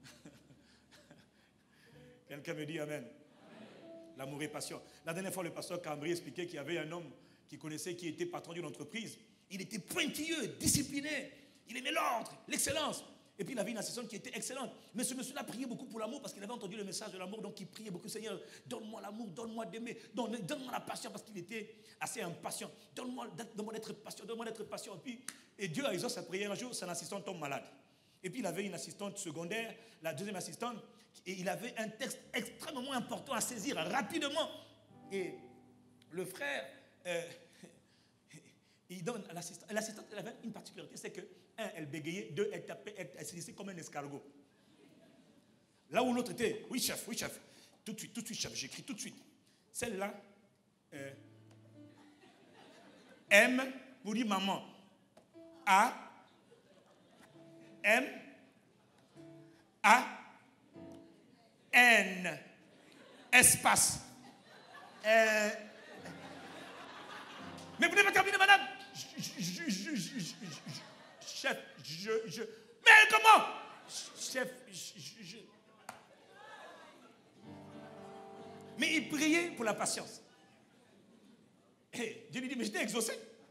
Quelqu'un me dit amen. L'amour est patient. La dernière fois, le pasteur Cambry expliquait qu'il y avait un homme qui connaissait, qui était patron d'une entreprise. Il était pointilleux, discipliné. Il aimait l'ordre, l'excellence. Et puis il avait une assistante qui était excellente. Mais ce monsieur-là priait beaucoup pour l'amour parce qu'il avait entendu le message de l'amour. Donc il priait beaucoup. Seigneur, donne-moi l'amour, donne-moi d'aimer, donne-moi la passion parce qu'il était assez impatient. Donne-moi d'être patient, donne-moi d'être patient. Et Dieu a exaucé sa prière. Un jour, son assistante tombe malade. Et puis il avait une assistante secondaire, la deuxième assistante, et il avait un texte extrêmement important à saisir rapidement. Et le frère, il donne à l'assistante. L'assistante, elle avait une particularité, c'est que, elle bégayait, deux, elle tapait, elle se laissait comme un escargot. Là où l'autre était, oui chef, tout de suite chef, j'écris tout de suite. Celle-là, M, vous dites maman, A, M, A, N, espace. Mais vous n'avez pas terminé, madame. Chef, mais comment? Chef, Mais il priait pour la patience. Et Dieu lui dit, mais je t'ai exaucé.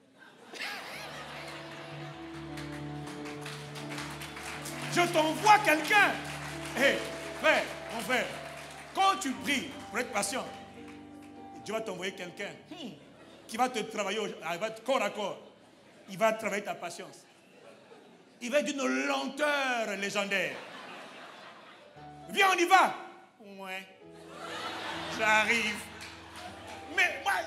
Je t'envoie quelqu'un. Hé, frère, mon frère, quand tu pries pour être patient, Dieu va t'envoyer quelqu'un qui va te travailler corps à corps. Il va travailler ta patience. Il va être d'une lenteur légendaire. Viens, on y va. Ouais. J'arrive. Mais moi,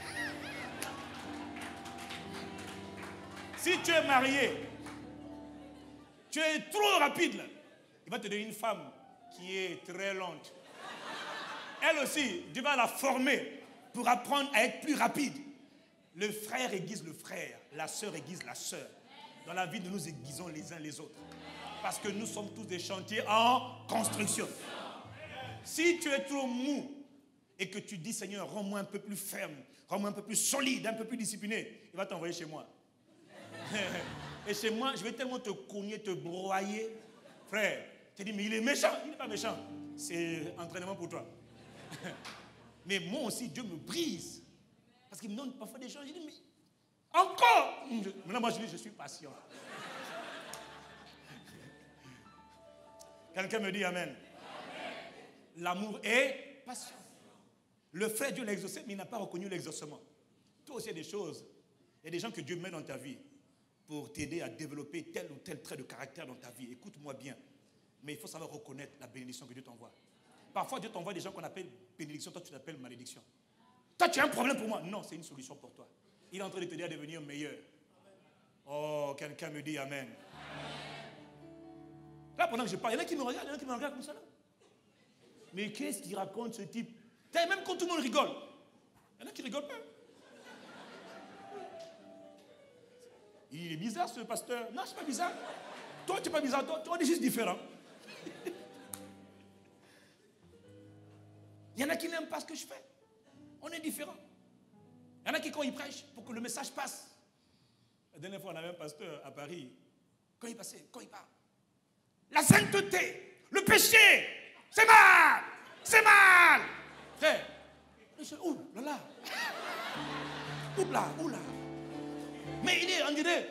si tu es marié, tu es trop rapide là. Il va te donner une femme qui est très lente. Elle aussi, Dieu va la former pour apprendre à être plus rapide. Le frère aiguise le frère, la sœur aiguise la sœur. Dans la vie, nous nous aiguisons les uns les autres. Parce que nous sommes tous des chantiers en construction. Si tu es trop mou et que tu dis, Seigneur, rends-moi un peu plus ferme, rends-moi un peu plus solide, un peu plus discipliné, il va t'envoyer chez moi. Et chez moi, je vais tellement te cogner, te broyer. Frère, tu te dis, mais il est méchant. Il n'est pas méchant. C'est entraînement pour toi. Mais moi aussi, Dieu me brise. Parce qu'il me donne parfois des choses. Je dis, mais encore. Maintenant, moi, je dis, je suis patient. Quelqu'un me dit Amen. Amen. L'amour est patient. Le frère, Dieu l'a exaucé, mais il n'a pas reconnu l'exaucement. Toi aussi, il y a des choses. Il y a des gens que Dieu met dans ta vie pour t'aider à développer tel ou tel trait de caractère dans ta vie. Écoute-moi bien. Mais il faut savoir reconnaître la bénédiction que Dieu t'envoie. Parfois, Dieu t'envoie des gens qu'on appelle bénédiction, toi tu l'appelles malédiction. Toi, tu as un problème pour moi. Non, c'est une solution pour toi. Il est en train de t'aider à devenir meilleur. Oh, quelqu'un me dit Amen. Là, pendant que je parle, il y en a qui me regardent, il y en a qui me regardent comme ça. Là. Mais qu'est-ce qu'il raconte ce type? Même quand tout le monde rigole, il y en a qui ne rigolent pas. Il est bizarre ce pasteur. Non, c'est pas bizarre. Toi, tu n'es pas bizarre. Toi, on est juste différent. Il y en a qui n'aiment pas ce que je fais. On est différents. Il y en a qui, quand ils prêchent, pour que le message passe. La dernière fois, on avait un pasteur à Paris. Quand il passait, quand il parle. La sainteté, le péché, c'est mal. C'est mal. Frère, ouh là là. Ouh là, ouh là. Mais il est, on dirait,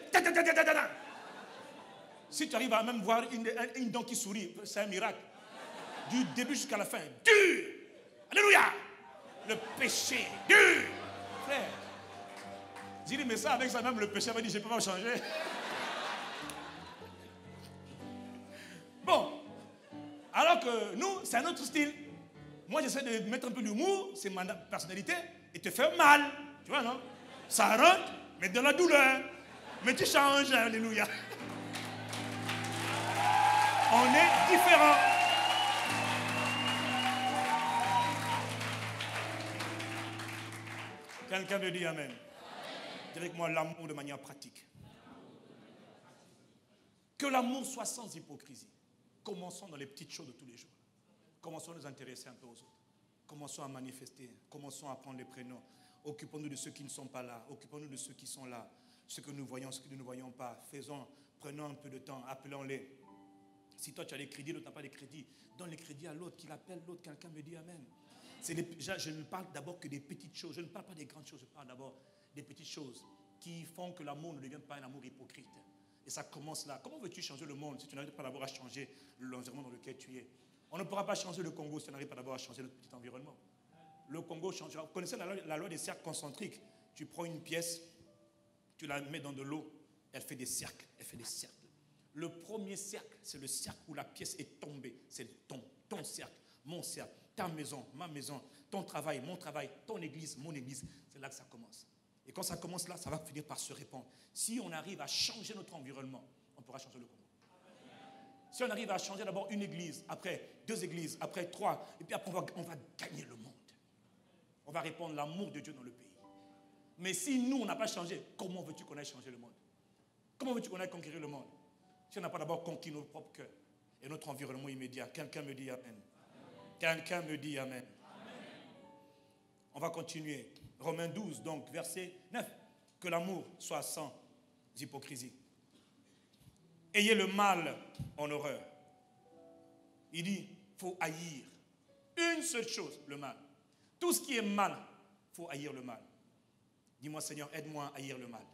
si tu arrives à même voir une dent qui sourit, c'est un miracle. Du début jusqu'à la fin. Dur. Alléluia. Le péché, dur. Frère, j'ai dit, mais ça, avec ça même, le péché m'a dit, je ne peux pas changer. Bon. Alors que nous, c'est un autre style. Moi, j'essaie de mettre un peu d'humour, c'est ma personnalité, et te faire mal. Tu vois, non? Ça rentre, mais de la douleur. Mais tu changes, alléluia. On est différents. Quelqu'un me dit Amen. Dis avec moi l'amour de manière pratique. Que l'amour soit sans hypocrisie. Commençons dans les petites choses de tous les jours. Commençons à nous intéresser un peu aux autres. Commençons à manifester. Commençons à prendre les prénoms. Occupons-nous de ceux qui ne sont pas là. Occupons-nous de ceux qui sont là. Ce que nous voyons, ce que nous ne voyons pas. Prenons un peu de temps. Appelons-les. Si toi tu as des crédits, l'autre n'a pas de crédits, donne les crédits à l'autre, qu'il appelle l'autre. Quelqu'un me dit Amen. Je ne parle d'abord que des petites choses. Je ne parle pas des grandes choses. Je parle d'abord des petites choses qui font que l'amour ne devienne pas un amour hypocrite. Et ça commence là. Comment veux-tu changer le monde si tu n'arrives pas d'abord à changer l'environnement dans lequel tu es? On ne pourra pas changer le Congo si tu n'arrives pas d'abord à changer notre petit environnement. Le Congo changera. Vous connaissez la loi des cercles concentriques? Tu prends une pièce, tu la mets dans de l'eau, elle fait des cercles. Elle fait des cercles. Le premier cercle, c'est le cercle où la pièce est tombée. C'est ton cercle, mon cercle, ta maison, ma maison, ton travail, mon travail, ton église, mon église. C'est là que ça commence. Et quand ça commence là, ça va finir par se répandre. Si on arrive à changer notre environnement, on pourra changer le Congo. Si on arrive à changer d'abord une église, après 2 églises, après 3, et puis après on va gagner le monde. On va répandre l'amour de Dieu dans le pays. Mais si nous, on n'a pas changé, comment veux-tu qu'on aille changer le monde? Comment veux-tu qu'on aille conquérir le monde? Si on n'a pas d'abord conquis notre propre cœur et notre environnement immédiat. Quelqu'un me dit Amen. Quelqu'un me dit Amen. On va continuer. Romains 12, donc, verset 9. Que l'amour soit sans hypocrisie. Ayez le mal en horreur. Il dit, il faut haïr une seule chose, le mal. Tout ce qui est mal, il faut haïr le mal. Dis-moi, Seigneur, aide-moi à haïr le mal.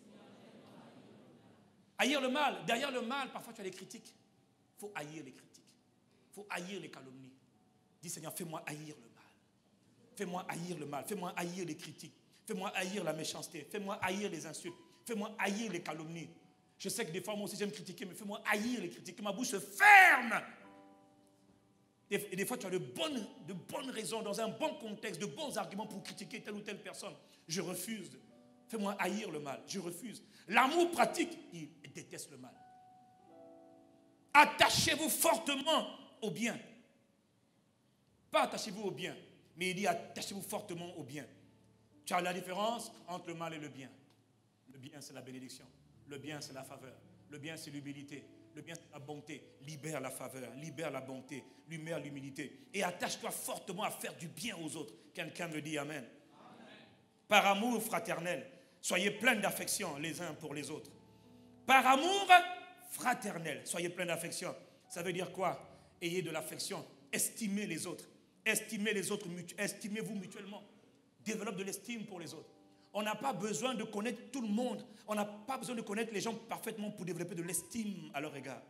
Haïr le mal. Derrière le mal, parfois tu as les critiques. Il faut haïr les critiques. Il faut haïr les calomnies. Dis, Seigneur, fais-moi haïr le mal. Fais-moi haïr le mal. Fais-moi haïr les critiques. Fais-moi haïr la méchanceté. Fais-moi haïr les insultes. Fais-moi haïr les calomnies. Je sais que des fois, moi aussi, j'aime critiquer, mais fais-moi haïr les critiques. Que ma bouche se ferme. Et des fois, tu as de bonnes raisons, dans un bon contexte, de bons arguments pour critiquer telle ou telle personne. Je refuse. Fais-moi haïr le mal. Je refuse. L'amour pratique, il déteste le mal. Attachez-vous fortement au bien. Pas attachez-vous au bien, mais il dit attachez-vous fortement au bien. Tu as la différence entre le mal et le bien. Le bien, c'est la bénédiction. Le bien, c'est la faveur. Le bien, c'est l'humilité. Le bien, c'est la bonté. Libère la faveur, libère la bonté, libère l'humilité. Et attache-toi fortement à faire du bien aux autres. Quelqu'un me dit amen. Par amour fraternel, soyez pleins d'affection les uns pour les autres. Par amour fraternel, soyez pleins d'affection. Ça veut dire quoi? Ayez de l'affection. Estimez les autres. Estimez les autres, estimez-vous mutuellement. Développe de l'estime pour les autres. On n'a pas besoin de connaître tout le monde. On n'a pas besoin de connaître les gens parfaitement pour développer de l'estime à leur égard.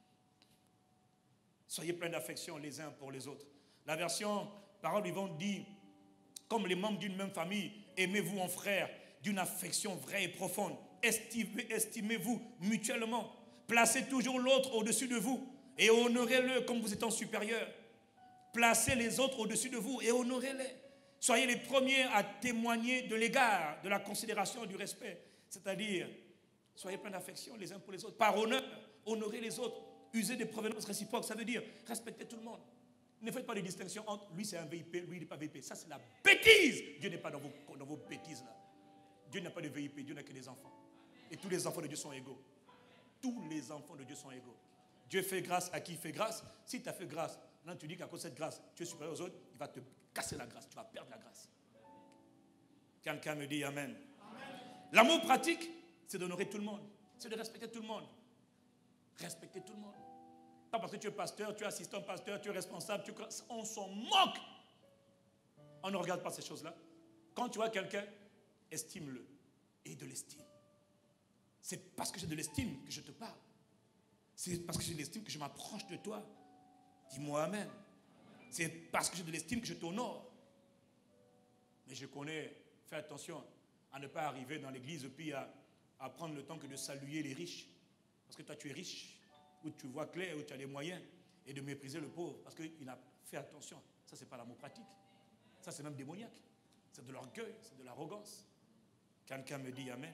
Soyez pleins d'affection les uns pour les autres. La version Parole vivante dit, comme les membres d'une même famille, aimez-vous en frères d'une affection vraie et profonde. Estimez-vous mutuellement. Placez toujours l'autre au-dessus de vous et honorez-le comme vous étant supérieur. Placez les autres au-dessus de vous et honorez-les. Soyez les premiers à témoigner de l'égard, de la considération, du respect. C'est-à-dire, soyez pleins d'affection les uns pour les autres. Par honneur, honorez les autres. Usez des provenances réciproques. Ça veut dire, respectez tout le monde. Ne faites pas de distinction entre lui c'est un VIP, lui il n'est pas VIP. Ça c'est la bêtise. Dieu n'est pas dans vos bêtises là. Dieu n'a pas de VIP, Dieu n'a que des enfants. Et tous les enfants de Dieu sont égaux. Tous les enfants de Dieu sont égaux. Dieu fait grâce à qui il fait grâce. Si tu as fait grâce, maintenant tu dis qu'à cause de cette grâce, tu es supérieur aux autres, il va te casser la grâce, tu vas perdre la grâce. Quelqu'un me dit amen. L'amour pratique, c'est d'honorer tout le monde. C'est de respecter tout le monde. Respecter tout le monde. Pas parce que tu es pasteur, tu es assistant pasteur, tu es responsable, on s'en moque. On ne regarde pas ces choses-là. Quand tu vois quelqu'un, estime-le. Et de l'estime. C'est parce que j'ai de l'estime que je te parle. C'est parce que j'ai de l'estime que je m'approche de toi. Dis-moi amen. C'est parce que j'ai de l'estime que je t'honore. Mais je connais, fais attention à ne pas arriver dans l'église et puis à prendre le temps que de saluer les riches. Parce que toi tu es riche, où tu vois clair, où tu as les moyens, et de mépriser le pauvre. Parce qu'il a fait attention. Ça, c'est pas l'amour pratique. Ça, c'est même démoniaque. C'est de l'orgueil, c'est de l'arrogance. Quelqu'un me dit amen.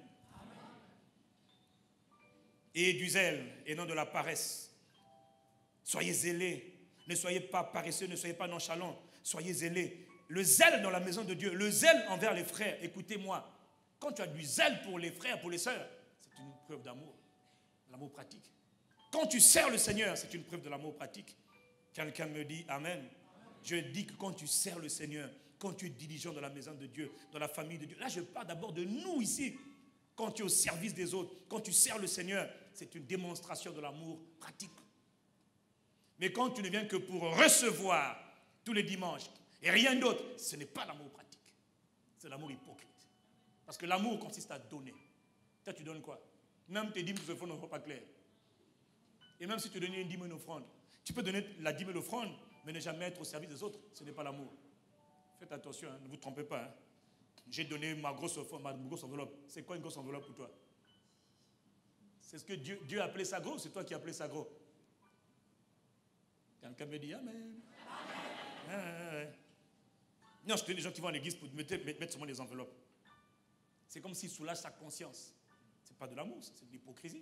Et du zèle, et non de la paresse. Soyez zélés. Ne soyez pas paresseux, ne soyez pas nonchalants. Soyez zélés. Le zèle dans la maison de Dieu, le zèle envers les frères. Écoutez-moi, quand tu as du zèle pour les frères, pour les sœurs, c'est une preuve d'amour. L'amour pratique. Quand tu sers le Seigneur, c'est une preuve de l'amour pratique. Quelqu'un me dit amen. Je dis que quand tu sers le Seigneur, quand tu es diligent dans la maison de Dieu, dans la famille de Dieu, là je parle d'abord de nous ici. Quand tu es au service des autres, quand tu sers le Seigneur, c'est une démonstration de l'amour pratique. Mais quand tu ne viens que pour recevoir tous les dimanches et rien d'autre, ce n'est pas l'amour pratique. C'est l'amour hypocrite. Parce que l'amour consiste à donner. Toi, tu donnes quoi? Même tes dîmes, tes offrandes ne sont pas claires. Et même si tu donnes une dîme, une offrande, tu peux donner la dîme et l'offrande, mais ne jamais être au service des autres. Ce n'est pas l'amour. Faites attention, hein, ne vous trompez pas. Hein. J'ai donné ma grosse offrande, ma grosse enveloppe. C'est quoi une grosse enveloppe pour toi? C'est ce que Dieu a appelé ça gros, c'est toi qui as appelé ça gros. Quelqu'un me dit amen. Amen. Non, je connais des gens qui vont à l'église pour mettre seulement des enveloppes. C'est comme s'ils soulagent sa conscience. Ce n'est pas de l'amour, c'est de l'hypocrisie.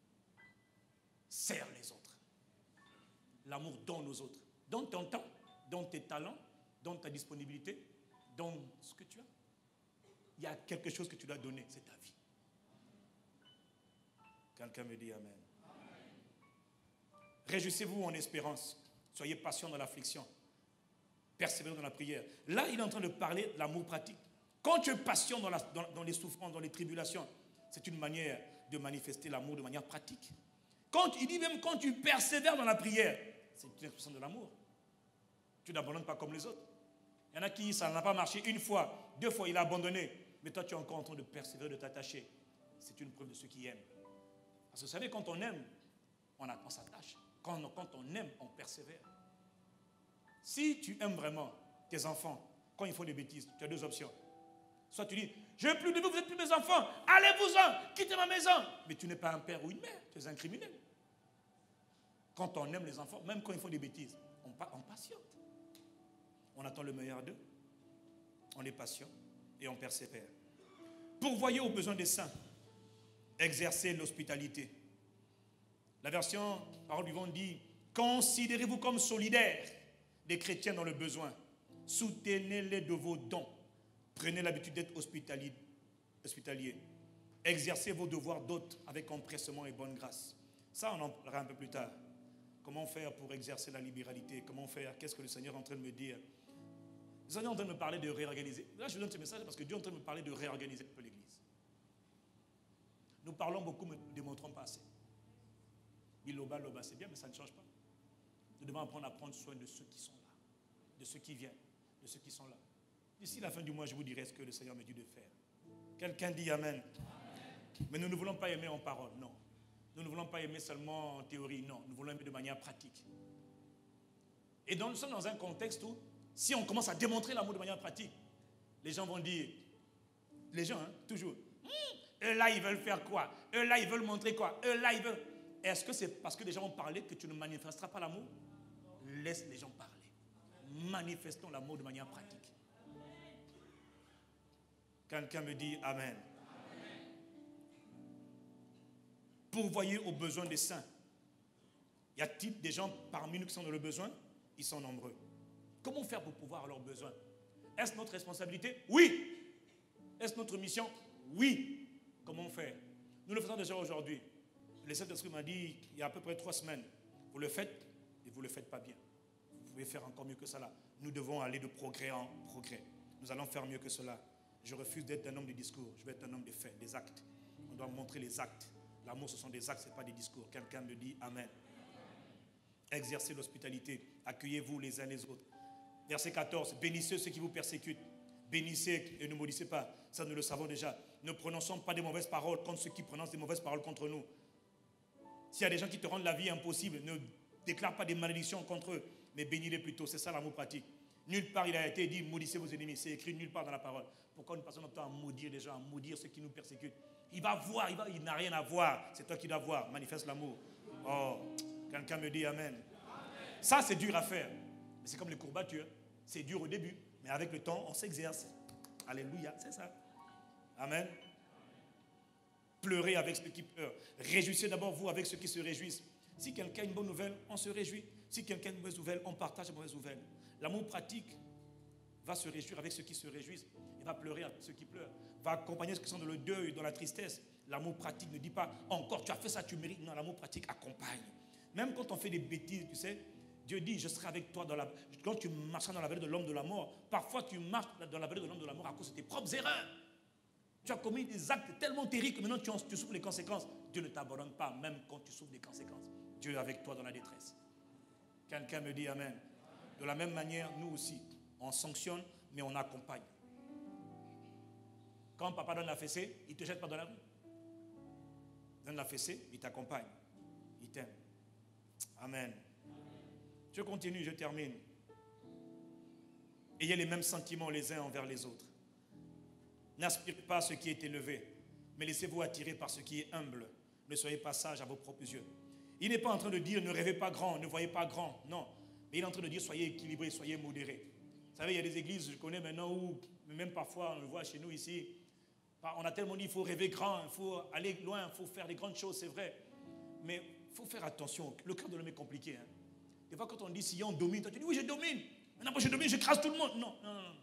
Sers les autres. L'amour donne aux autres. Donne ton temps, donne tes talents, donne ta disponibilité, donne ce que tu as. Il y a quelque chose que tu dois donner, c'est ta vie. Quelqu'un me dit amen. Réjouissez-vous en espérance. Soyez patients dans l'affliction. Persévérez dans la prière. Là, il est en train de parler de l'amour pratique. Quand tu es patient dans les souffrances, dans les tribulations, c'est une manière de manifester l'amour de manière pratique. Il dit même quand tu persévères dans la prière, c'est une expression de l'amour. Tu n'abandonnes pas comme les autres. Il y en a qui, ça n'a pas marché une fois, deux fois, il a abandonné. Mais toi, tu es encore en train de persévérer, de t'attacher. C'est une preuve de ceux qui aiment. Parce que vous savez, quand on aime, on s'attache. Quand on aime, on persévère. Si tu aimes vraiment tes enfants, quand ils font des bêtises, tu as deux options. Soit tu dis, je ne veux plus de vous, vous n'êtes plus mes enfants, allez-vous-en, quittez ma maison. Mais tu n'es pas un père ou une mère, tu es un criminel. Quand on aime les enfants, même quand ils font des bêtises, on patiente. On attend le meilleur d'eux, on est patient et on persévère. Pourvoyez aux besoins des saints, exercez l'hospitalité. La version Parole vivante dit, considérez-vous comme solidaires des chrétiens dans le besoin. Soutenez-les de vos dons. Prenez l'habitude d'être hospitalier. Exercez vos devoirs d'hôtes avec empressement et bonne grâce. Ça, on en parlera un peu plus tard. Comment faire pour exercer la libéralité? Comment faire? Qu'est-ce que le Seigneur est en train de me dire? Le Seigneur est en train de me parler de réorganiser. Là, je vous donne ce message parce que Dieu est en train de me parler de réorganiser un peu l'Église. Nous parlons beaucoup, mais nous ne démontrons pas assez. Biloba, loba, c'est bien, mais ça ne change pas. Nous devons apprendre à prendre soin de ceux qui sont là, de ceux qui viennent, de ceux qui sont là. D'ici la fin du mois, je vous dirai ce que le Seigneur me dit de faire. Quelqu'un dit Amen. Amen. Mais nous ne voulons pas aimer en parole, non. Nous ne voulons pas aimer seulement en théorie, non. Nous voulons aimer de manière pratique. Et donc, nous sommes dans un contexte où, si on commence à démontrer l'amour de manière pratique, les gens vont dire, les gens, toujours, eux là, ils veulent faire quoi? Eux là, ils veulent montrer quoi? Eux là, ils veulent... Est-ce que c'est parce que les gens vont parler que tu ne manifesteras pas l'amour? Laisse les gens parler. Manifestons l'amour de manière pratique. Quelqu'un me dit Amen. Amen. Pourvoyez aux besoins des saints. Y a-t-il des gens parmi nous qui sont dans le besoin? Ils sont nombreux. Comment faire pour pouvoir à leurs besoins? Est-ce notre responsabilité? Oui. Est-ce notre mission? Oui. Comment faire? Nous le faisons déjà aujourd'hui. Le Saint-Esprit m'a dit, il y a à peu près 3 semaines, vous le faites et vous ne le faites pas bien. Vous pouvez faire encore mieux que cela. Nous devons aller de progrès en progrès. Nous allons faire mieux que cela. Je refuse d'être un homme de discours. Je veux être un homme de faits, des actes. On doit montrer les actes. L'amour, ce sont des actes, ce n'est pas des discours. Quelqu'un me dit Amen. Exercez l'hospitalité. Accueillez-vous les uns les autres. Verset 14. Bénissez ceux qui vous persécutent. Bénissez et ne maudissez pas. Ça, nous le savons déjà. Ne prononçons pas des mauvaises paroles contre ceux qui prononcent des mauvaises paroles contre nous. S'il y a des gens qui te rendent la vie impossible, ne déclare pas des malédictions contre eux, mais bénis-les plutôt. C'est ça l'amour pratique. Nulle part il a été dit maudissez vos ennemis. C'est écrit nulle part dans la parole. Pourquoi nous passons notre temps à maudire les gens, à maudire ceux qui nous persécutent? Il va voir, il n'a rien à voir. C'est toi qui dois voir. Manifeste l'amour. Oh, quelqu'un me dit Amen. Amen. Ça, c'est dur à faire. Mais c'est comme les courbatures. C'est dur au début, mais avec le temps, on s'exerce. Alléluia, c'est ça. Amen. Pleurez avec ceux qui pleurent. Réjouissez d'abord vous avec ceux qui se réjouissent. Si quelqu'un a une bonne nouvelle, on se réjouit. Si quelqu'un a une mauvaise nouvelle, on partage la mauvaise nouvelle. L'amour pratique va se réjouir avec ceux qui se réjouissent. Il va pleurer avec ceux qui pleurent. Va accompagner ceux qui sont dans le deuil, dans la tristesse. L'amour pratique ne dit pas encore tu as fait ça, tu mérites. Non, l'amour pratique accompagne. Même quand on fait des bêtises, tu sais, Dieu dit je serai avec toi quand tu marcheras dans la vallée de l'homme de la mort. Parfois tu marches dans la vallée de l'homme de la mort à cause de tes propres erreurs. Tu as commis des actes tellement terribles que maintenant tu souffres les conséquences. Dieu ne t'abandonne pas, même quand tu souffres des conséquences. Dieu est avec toi dans la détresse. Quelqu'un me dit Amen. De la même manière, nous aussi, on sanctionne, mais on accompagne. Quand papa donne la fessée, il ne te jette pas dans la rue. Il donne la fessée, il t'accompagne. Il t'aime. Amen. Je continue, je termine. Ayez les mêmes sentiments les uns envers les autres. N'aspirez pas à ce qui est élevé, mais laissez-vous attirer par ce qui est humble. Ne soyez pas sage à vos propres yeux. Il n'est pas en train de dire ne rêvez pas grand, ne voyez pas grand. Non. Mais il est en train de dire soyez équilibrés, soyez modérés. Vous savez, il y a des églises, je connais maintenant, où même parfois on le voit chez nous ici, on a tellement dit il faut rêver grand, il faut aller loin, il faut faire des grandes choses, c'est vrai. Mais il faut faire attention. Le cœur de l'homme est compliqué. Des fois, quand on dit si on domine, toi tu dis oui, je domine. Maintenant, je domine, je crase tout le monde. Non.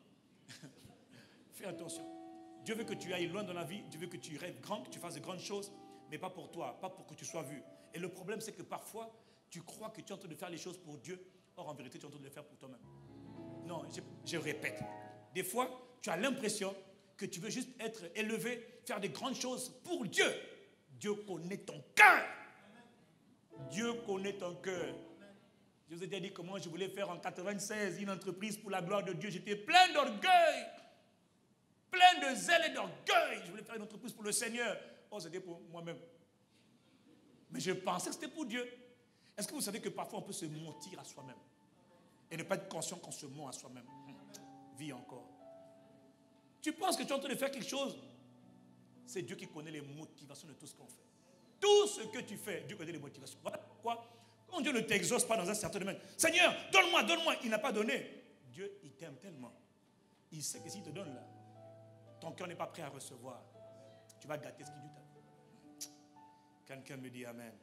Fais attention. Dieu veut que tu ailles loin dans la vie. Dieu veut que tu rêves grand, que tu fasses de grandes choses, mais pas pour toi, pas pour que tu sois vu. Et le problème, c'est que parfois, tu crois que tu es en train de faire les choses pour Dieu. Or, en vérité, tu es en train de les faire pour toi-même. Non, je répète. Des fois, tu as l'impression que tu veux juste être élevé, faire des grandes choses pour Dieu. Dieu connaît ton cœur. Dieu connaît ton cœur. Je vous ai déjà dit comment je voulais faire en 96 une entreprise pour la gloire de Dieu. J'étais plein d'orgueil. plein de zèle et d'orgueil. Je voulais faire une entreprise pour le Seigneur. Oh, c'était pour moi-même. Mais je pensais que c'était pour Dieu. Est-ce que vous savez que parfois on peut se mentir à soi-même et ne pas être conscient qu'on se ment à soi-même? Vis encore. Tu penses que tu es en train de faire quelque chose? C'est Dieu qui connaît les motivations de tout ce qu'on fait. Tout ce que tu fais, Dieu connaît les motivations. Voilà pourquoi, quand Dieu ne t'exauce pas dans un certain domaine, Seigneur, donne-moi, donne-moi, il n'a pas donné. Dieu, il t'aime tellement. Il sait que s'il te donne là, ton cœur n'est pas prêt à recevoir. Tu vas gâter ce qu'il t'a dit. Quelqu'un me dit Amen.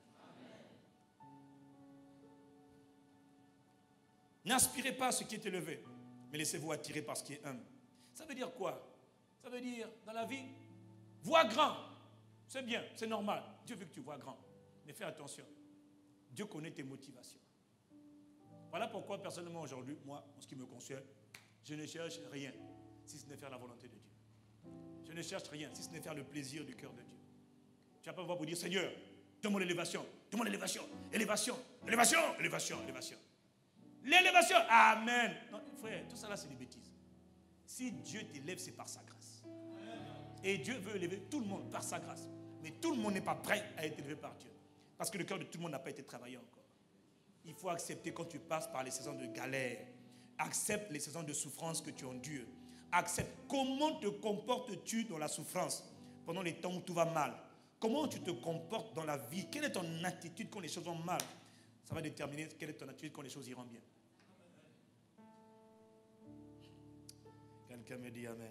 N'aspirez pas à ce qui est élevé, mais laissez-vous attirer par ce qui est humble. Ça veut dire quoi? Ça veut dire, dans la vie, vois grand. C'est bien, c'est normal. Dieu veut que tu vois grand. Mais fais attention. Dieu connaît tes motivations. Voilà pourquoi, personnellement, aujourd'hui, moi, en ce qui me concerne, je ne cherche rien, si ce n'est faire la volonté de Dieu. Je ne cherche rien, si ce n'est faire le plaisir du cœur de Dieu. Tu vas pas me voir pour dire, Seigneur, donne-moi l'élévation, donne-moi l'élévation, élévation, élévation, élévation, élévation. L'élévation, amen. Non, frère, tout ça là, c'est des bêtises. Si Dieu t'élève, c'est par sa grâce. Et Dieu veut élever tout le monde par sa grâce. Mais tout le monde n'est pas prêt à être élevé par Dieu. Parce que le cœur de tout le monde n'a pas été travaillé encore. Il faut accepter quand tu passes par les saisons de galère. Accepte les saisons de souffrance que tu endures. Accepte. Comment te comportes-tu dans la souffrance pendant les temps où tout va mal? Comment tu te comportes dans la vie? Quelle est ton attitude quand les choses vont mal? Ça va déterminer quelle est ton attitude quand les choses iront bien. Quelqu'un me dit Amen.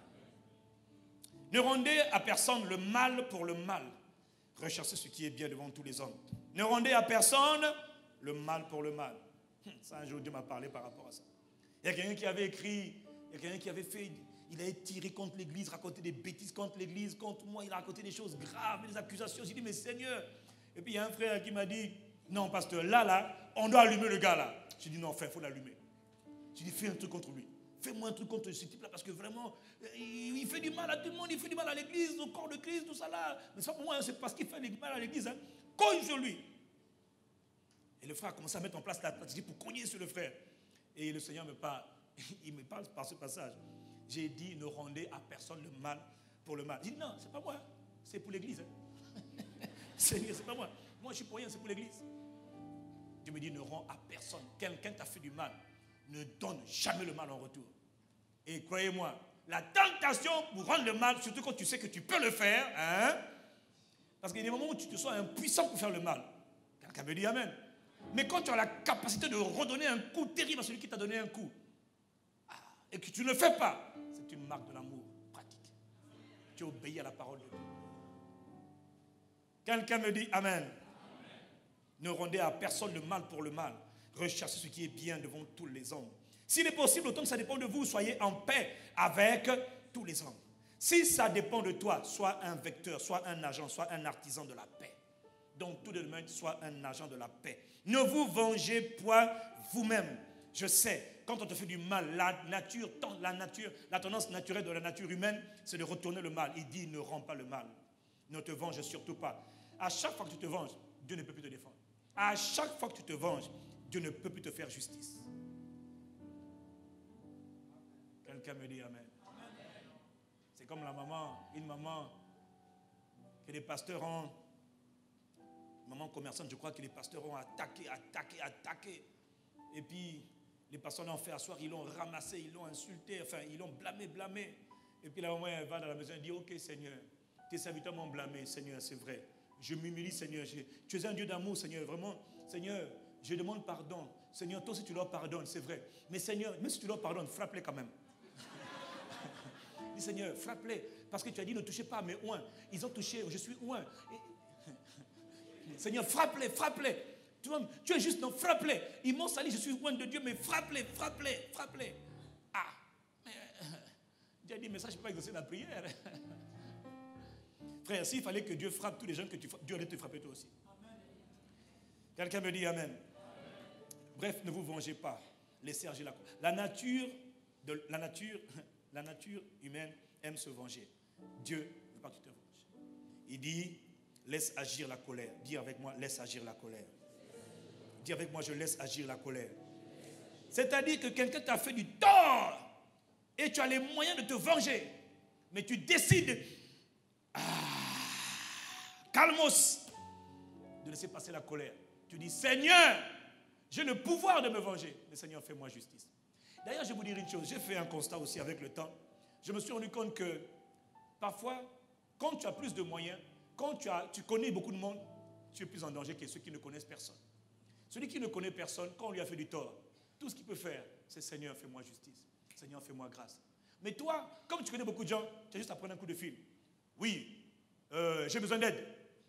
Ne rendez à personne le mal pour le mal. Recherchez ce qui est bien devant tous les hommes. Ne rendez à personne le mal pour le mal. Ça, un jour, Dieu m'a parlé par rapport à ça. Il y a quelqu'un qui avait écrit, il y a quelqu'un qui avait fait, il a tiré contre l'église, raconté des bêtises contre l'église, contre moi, il a raconté des choses graves, des accusations. J'ai dit, mais Seigneur. Et puis il y a un frère qui m'a dit, non, pasteur, là, on doit allumer le gars là. J'ai dit, non, frère, il faut l'allumer. J'ai dit, fais un truc contre lui. Fais-moi un truc contre ce type-là, parce que vraiment, il fait du mal à tout le monde, il fait du mal à l'église, au corps de Christ, tout ça là. Mais c'est pas pour moi, c'est parce qu'il fait du mal à l'église. Hein. Cogne sur lui. Et le frère a commencé à mettre en place la stratégie pour cogner sur le frère. Et le Seigneur me parle, il me parle par ce passage. J'ai dit, ne rendez à personne le mal pour le mal. Il dit, non, c'est pas moi, c'est pour l'église. Hein. Seigneur, c'est pas moi. Moi, je suis pour rien, c'est pour l'église. Dieu me dit, ne rends à personne. Quelqu'un t'a fait du mal. Ne donne jamais le mal en retour. Et croyez-moi, la tentation pour rendre le mal, surtout quand tu sais que tu peux le faire, hein, parce qu'il y a des moments où tu te sens impuissant pour faire le mal. Quelqu'un me dit Amen. Mais quand tu as la capacité de redonner un coup terrible à celui qui t'a donné un coup, et que tu ne le fais pas, c'est une marque de l'amour pratique. Tu obéis à la parole de Dieu. Quelqu'un me dit Amen. Ne rendez à personne le mal pour le mal. Recherchez ce qui est bien devant tous les hommes. S'il est possible, autant que ça dépend de vous, soyez en paix avec tous les hommes. Si ça dépend de toi, sois un vecteur, sois un agent, sois un artisan de la paix. Donc, tout de même, sois un agent de la paix. Ne vous vengez point vous-même. Je sais, quand on te fait du mal, la tendance naturelle de la nature humaine, c'est de retourner le mal. Il dit, ne rends pas le mal. Ne te venge surtout pas. À chaque fois que tu te venges, Dieu ne peut plus te défendre. À chaque fois que tu te venges, Dieu ne peut plus te faire justice. Quelqu'un me dit Amen. C'est comme la maman, une maman que les pasteurs ont, maman commerçante, je crois que les pasteurs ont attaqué. Et puis, les pasteurs l'ont fait asseoir, ils l'ont ramassé, ils l'ont insulté, enfin, ils l'ont blâmé. Et puis la maman, elle va dans la maison et dit, ok Seigneur, tes serviteurs m'ont blâmé, Seigneur, c'est vrai. Je m'humilie, Seigneur. Tu es un Dieu d'amour, Seigneur, vraiment. Seigneur, je demande pardon. Seigneur, toi aussi tu leur pardonnes, c'est vrai. Mais Seigneur, même si tu leur pardonnes, frappe-les quand même. Dis Seigneur, frappe-les. Parce que tu as dit ne touchez pas à mes oins. Ils ont touché, je suis oin. Seigneur, frappe-les. Tu es juste, non, frappe-les. Ils m'ont sali, je suis oin de Dieu, mais frappe-les. Ah, mais Dieu a dit, mais ça, je ne peux pas exaucer la prière. Frère, s'il fallait que Dieu frappe tous les gens que tu frappes, Dieu allait te frapper toi aussi. Amen. Quelqu'un me dit Amen. Bref, ne vous vengez pas. Laissez agir la colère. La nature humaine aime se venger. Dieu ne veut pas que tu te venges. Il dit, laisse agir la colère. Dis avec moi, laisse agir la colère. Dis avec moi, je laisse agir la colère. C'est-à-dire que quelqu'un t'a fait du tort et tu as les moyens de te venger. Mais tu décides, calmos, de laisser passer la colère. Tu dis, Seigneur, j'ai le pouvoir de me venger. Mais Seigneur, fais-moi justice. D'ailleurs, je vais vous dire une chose. J'ai fait un constat aussi avec le temps. Je me suis rendu compte que parfois, quand tu as plus de moyens, quand tu connais beaucoup de monde, tu es plus en danger que ceux qui ne connaissent personne. Celui qui ne connaît personne, quand on lui a fait du tort, tout ce qu'il peut faire, c'est Seigneur, fais-moi justice. Seigneur, fais-moi grâce. Mais toi, comme tu connais beaucoup de gens, tu as juste à prendre un coup de fil. Oui, j'ai besoin d'aide.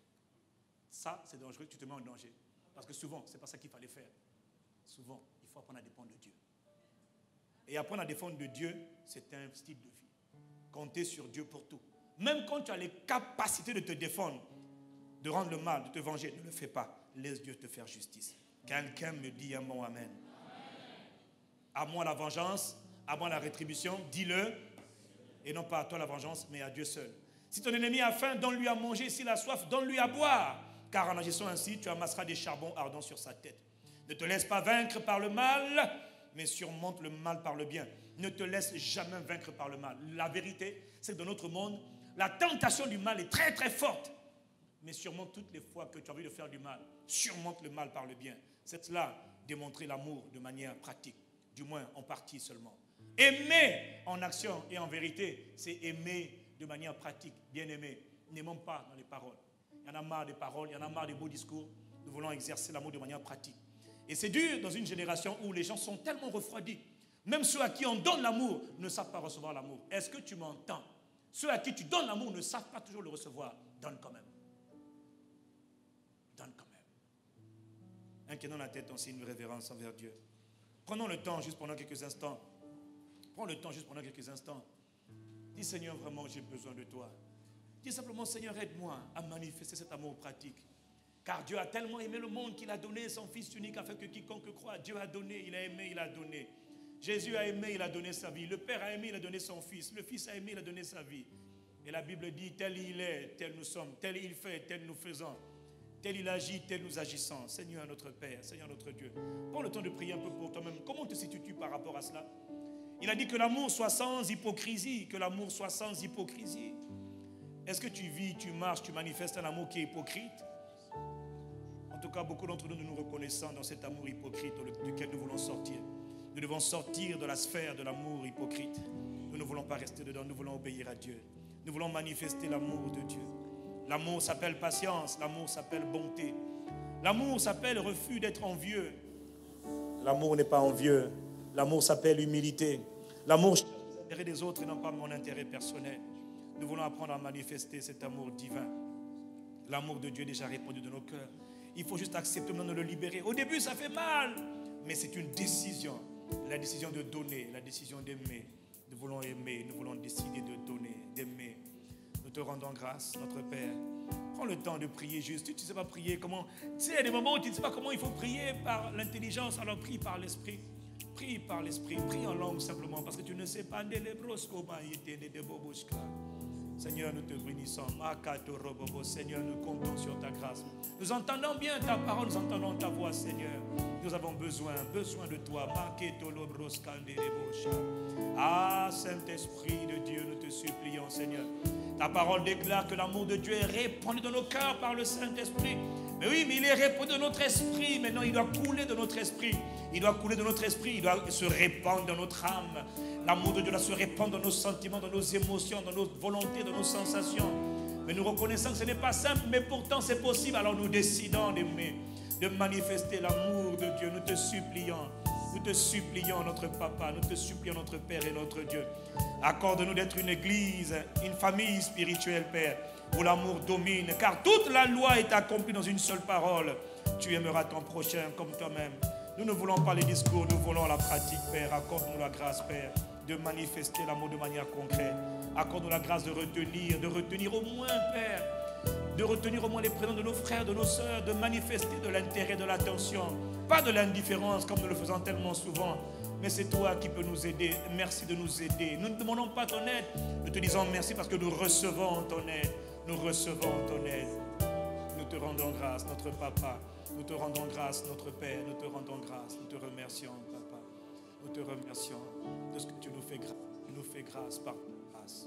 Ça, c'est dangereux, tu te mets en danger. Parce que souvent, ce n'est pas ça qu'il fallait faire. Souvent, il faut apprendre à dépendre de Dieu. Et apprendre à dépendre de Dieu, c'est un style de vie. Compter sur Dieu pour tout. Même quand tu as les capacités de te défendre, de rendre le mal, de te venger, ne le fais pas. Laisse Dieu te faire justice. Quelqu'un me dit un bon amen. À moi la vengeance, à moi la rétribution, dis-le. Et non pas à toi la vengeance, mais à Dieu seul. Si ton ennemi a faim, donne-lui à manger. S'il a soif, donne-lui à boire. Car en agissant ainsi, tu amasseras des charbons ardents sur sa tête. Ne te laisse pas vaincre par le mal, mais surmonte le mal par le bien. Ne te laisse jamais vaincre par le mal. La vérité, c'est que dans notre monde, la tentation du mal est très très forte. Mais surmonte toutes les fois que tu as envie de faire du mal. Surmonte le mal par le bien. C'est cela, démontrer l'amour de manière pratique. Du moins en partie seulement. Aimer en action et en vérité, c'est aimer de manière pratique. Bien aimer. N'aimons pas dans les paroles. Il y en a marre des paroles, il y en a marre des beaux discours. Nous voulons exercer l'amour de manière pratique. Et c'est dur dans une génération où les gens sont tellement refroidis. Même ceux à qui on donne l'amour ne savent pas recevoir l'amour. Est-ce que tu m'entends? Ceux à qui tu donnes l'amour ne savent pas toujours le recevoir. Donne quand même. Donne quand même. Inclinons la tête en signe de révérence envers Dieu. Prenons le temps juste pendant quelques instants. Prends le temps juste pendant quelques instants. Dis Seigneur, vraiment j'ai besoin de toi. Dis simplement Seigneur, aide-moi à manifester cet amour pratique. Car Dieu a tellement aimé le monde qu'il a donné son Fils unique afin que quiconque croit. Dieu a donné, il a aimé, il a donné. Jésus a aimé, il a donné sa vie. Le Père a aimé, il a donné son Fils. Le Fils a aimé, il a donné sa vie. Et la Bible dit, tel il est, tel nous sommes. Tel il fait, tel nous faisons. Tel il agit, tel nous agissons. Seigneur notre Père, Seigneur notre Dieu. Prends le temps de prier un peu pour toi-même. Comment te situes-tu par rapport à cela? Il a dit que l'amour soit sans hypocrisie. Que l'amour soit sans hypocrisie. Est-ce que tu vis, tu marches, tu manifestes un amour qui est hypocrite? En tout cas, beaucoup d'entre nous nous reconnaissons dans cet amour hypocrite duquel nous voulons sortir. Nous devons sortir de la sphère de l'amour hypocrite. Nous ne voulons pas rester dedans, nous voulons obéir à Dieu. Nous voulons manifester l'amour de Dieu. L'amour s'appelle patience, l'amour s'appelle bonté. L'amour s'appelle refus d'être envieux. L'amour n'est pas envieux. L'amour s'appelle humilité. L'amour cherche l'intérêt des autres et non pas mon intérêt personnel. Nous voulons apprendre à manifester cet amour divin. L'amour de Dieu est déjà répandu dans nos cœurs. Il faut juste accepter maintenant de le libérer. Au début, ça fait mal, mais c'est une décision. La décision de donner, la décision d'aimer. Nous voulons aimer, nous voulons décider de donner, d'aimer. Nous te rendons grâce, notre Père. Prends le temps de prier juste. Tu ne sais pas prier comment. Tu sais, il y a des moments où tu ne sais pas comment il faut prier par l'intelligence, alors prie par l'esprit. Prie par l'esprit, prie en langue simplement, parce que tu ne sais pas. Seigneur, nous te bénissons. Seigneur, nous comptons sur ta grâce. Nous entendons bien ta parole, nous entendons ta voix, Seigneur. Nous avons besoin de toi. Ah, Saint-Esprit de Dieu, nous te supplions, Seigneur. Ta parole déclare que l'amour de Dieu est répandu dans nos cœurs par le Saint-Esprit. Mais oui, mais il est répandu dans notre esprit. Maintenant, il doit couler de notre esprit. Il doit couler de notre esprit. Il doit se répandre dans notre âme. L'amour de Dieu doit se répandre dans nos sentiments, dans nos émotions, dans nos volontés, dans nos sensations. Mais nous reconnaissons que ce n'est pas simple, mais pourtant c'est possible. Alors nous décidons d'aimer, de manifester l'amour de Dieu. Nous te supplions, notre Papa, nous te supplions, notre Père et notre Dieu. Accorde-nous d'être une église, une famille spirituelle, Père, où l'amour domine, car toute la loi est accomplie dans une seule parole. Tu aimeras ton prochain comme toi-même. Nous ne voulons pas les discours, nous voulons la pratique, Père. Accorde-nous la grâce, Père, de manifester l'amour de manière concrète. Accorde-nous la grâce de retenir au moins, Père, de retenir au moins les prénoms de nos frères, de nos sœurs, de manifester de l'intérêt, de l'attention, pas de l'indifférence comme nous le faisons tellement souvent. Mais c'est toi qui peux nous aider. Merci de nous aider. Nous ne demandons pas ton aide. Nous te disons merci parce que nous recevons ton aide. Nous recevons ton aide. Nous te rendons grâce, notre Papa. Nous te rendons grâce, notre Père. Nous te rendons grâce. Nous te remercions, Papa. Nous te remercions de ce que tu nous fais grâce. Tu nous fais grâce par ta grâce.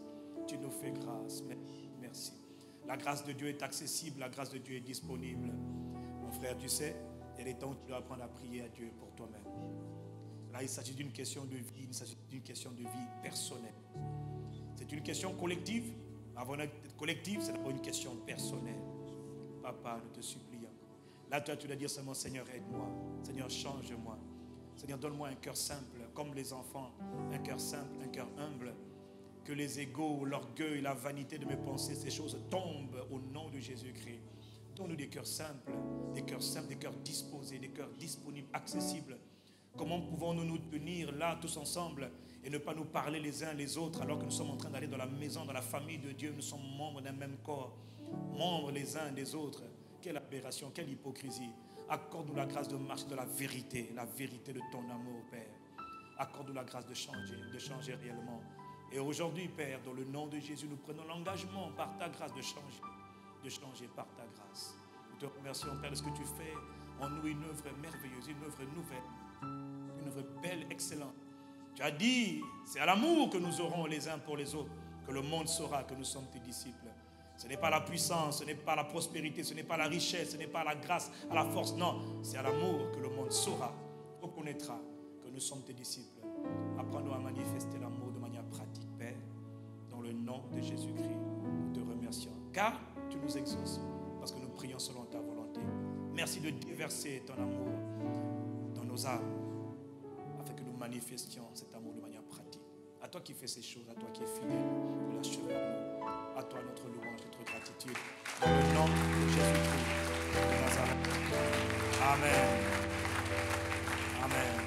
Tu nous fais grâce. Merci. La grâce de Dieu est accessible, la grâce de Dieu est disponible. Mon frère, tu sais, il y a des temps où tu dois apprendre à prier à Dieu pour toi-même. Là, il s'agit d'une question de vie, il s'agit d'une question de vie personnelle. C'est une question collective. Avant d'être collective, c'est d'abord une question personnelle. Papa, nous te supplions. Là, toi, tu dois dire seulement, Seigneur, aide-moi. Seigneur, change-moi. Seigneur, donne-moi un cœur simple, comme les enfants. Un cœur simple, un cœur humble. Que les égos, l'orgueil, la vanité de mes pensées, ces choses tombent au nom de Jésus-Christ. Donne-nous des cœurs simples, des cœurs disposés, des cœurs disponibles, accessibles. Comment pouvons-nous nous tenir là tous ensemble et ne pas nous parler les uns les autres alors que nous sommes en train d'aller dans la maison, dans la famille de Dieu, nous sommes membres d'un même corps, membres les uns des autres. Quelle aberration, quelle hypocrisie. Accorde-nous la grâce de marcher dans la vérité de ton amour, Père. Accorde-nous la grâce de changer réellement. Et aujourd'hui, Père, dans le nom de Jésus, nous prenons l'engagement par ta grâce de changer par ta grâce. Nous te remercions, Père, de ce que tu fais en nous, une œuvre merveilleuse, une œuvre nouvelle, une œuvre belle, excellente. Tu as dit, c'est à l'amour que nous aurons les uns pour les autres, que le monde saura que nous sommes tes disciples. Ce n'est pas la puissance, ce n'est pas la prospérité, ce n'est pas la richesse, ce n'est pas la grâce, à la force, non. C'est à l'amour que le monde saura, reconnaîtra que nous sommes tes disciples. Apprends-nous à manifester l'amour de manière pratique, Père. Dans le nom de Jésus-Christ, nous te remercions. Car tu nous exauces, parce que nous prions selon ta volonté. Merci de déverser ton amour dans nos âmes, afin que nous manifestions cet amour de manière pratique. À toi qui fais ces choses, à toi qui es fidèle, nous l'achevons. À toi notre louange, notre gratitude. Dans le nom de Jésus-Christ de Nazareth. Amen. Amen.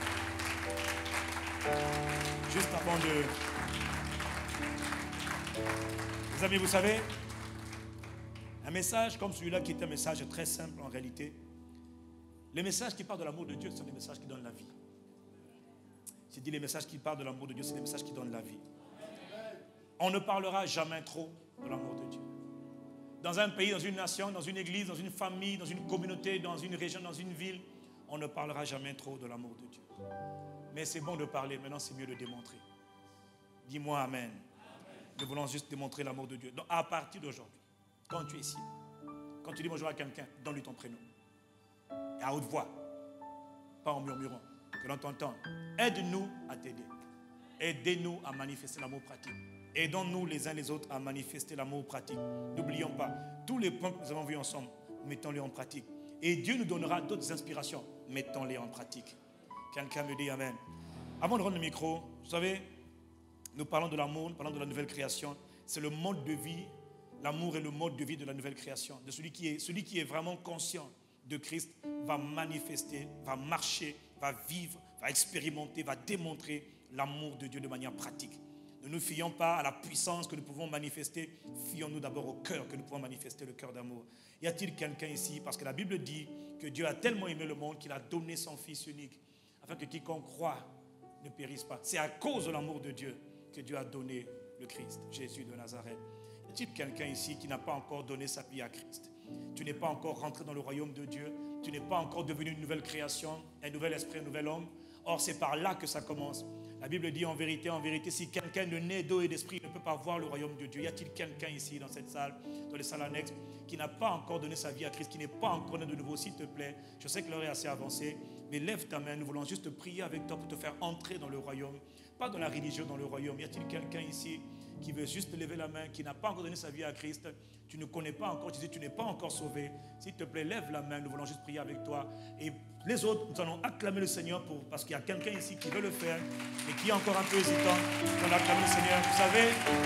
Juste avant de... Les amis, vous savez, un message comme celui-là qui est un message très simple en réalité, les messages qui parlent de l'amour de Dieu sont des messages qui donnent la vie. J'ai dit les messages qui parlent de l'amour de Dieu, c'est des messages qui donnent la vie. On ne parlera jamais trop de l'amour de Dieu. Dans un pays, dans une nation, dans une église, dans une famille, dans une communauté, dans une région, dans une ville, on ne parlera jamais trop de l'amour de Dieu. Mais c'est bon de parler, maintenant c'est mieux de démontrer. Dis-moi amen. Nous voulons juste démontrer l'amour de Dieu. Donc à partir d'aujourd'hui, quand tu es ici, quand tu dis bonjour à quelqu'un, donne-lui ton prénom. Et à haute voix, pas en murmurant, que l'on t'entende. Aide-nous à t'aider. Aidez-nous à manifester l'amour pratique. Aidons-nous les uns les autres à manifester l'amour pratique. N'oublions pas, tous les points que nous avons vus ensemble, mettons-les en pratique. Et Dieu nous donnera d'autres inspirations, mettons-les en pratique. Quelqu'un me dit amen. Avant de rendre le micro, vous savez, nous parlons de l'amour, nous parlons de la nouvelle création. C'est le mode de vie, l'amour est le mode de vie de la nouvelle création. De celui qui est vraiment conscient de Christ va manifester, va marcher, va vivre, va expérimenter, va démontrer l'amour de Dieu de manière pratique. Ne nous fions pas à la puissance que nous pouvons manifester, fions-nous d'abord au cœur que nous pouvons manifester, le cœur d'amour. Y a-t-il quelqu'un ici, parce que la Bible dit que Dieu a tellement aimé le monde qu'il a donné son Fils unique, afin que quiconque croit ne périsse pas. C'est à cause de l'amour de Dieu que Dieu a donné le Christ, Jésus de Nazareth. Y a-t-il quelqu'un ici qui n'a pas encore donné sa vie à Christ? Tu n'es pas encore rentré dans le royaume de Dieu, tu n'es pas encore devenu une nouvelle création, un nouvel esprit, un nouvel homme. Or, c'est par là que ça commence. La Bible dit en vérité, si quelqu'un ne naît d'eau et d'esprit, il ne peut pas voir le royaume de Dieu. Y a-t-il quelqu'un ici dans cette salle, dans les salles annexes, qui n'a pas encore donné sa vie à Christ, qui n'est pas encore né de nouveau? S'il te plaît, je sais que l'heure est assez avancée, mais lève ta main, nous voulons juste prier avec toi pour te faire entrer dans le royaume. Pas dans la religion, dans le royaume. Y a-t-il quelqu'un ici qui veut juste lever la main, qui n'a pas encore donné sa vie à Christ? Tu ne connais pas encore, tu dis tu n'es pas encore sauvé. S'il te plaît, lève la main, nous voulons juste prier avec toi. Et les autres, nous allons acclamer le Seigneur parce qu'il y a quelqu'un ici qui veut le faire et qui est encore un peu hésitant. Nous allons acclamer le Seigneur. Vous savez,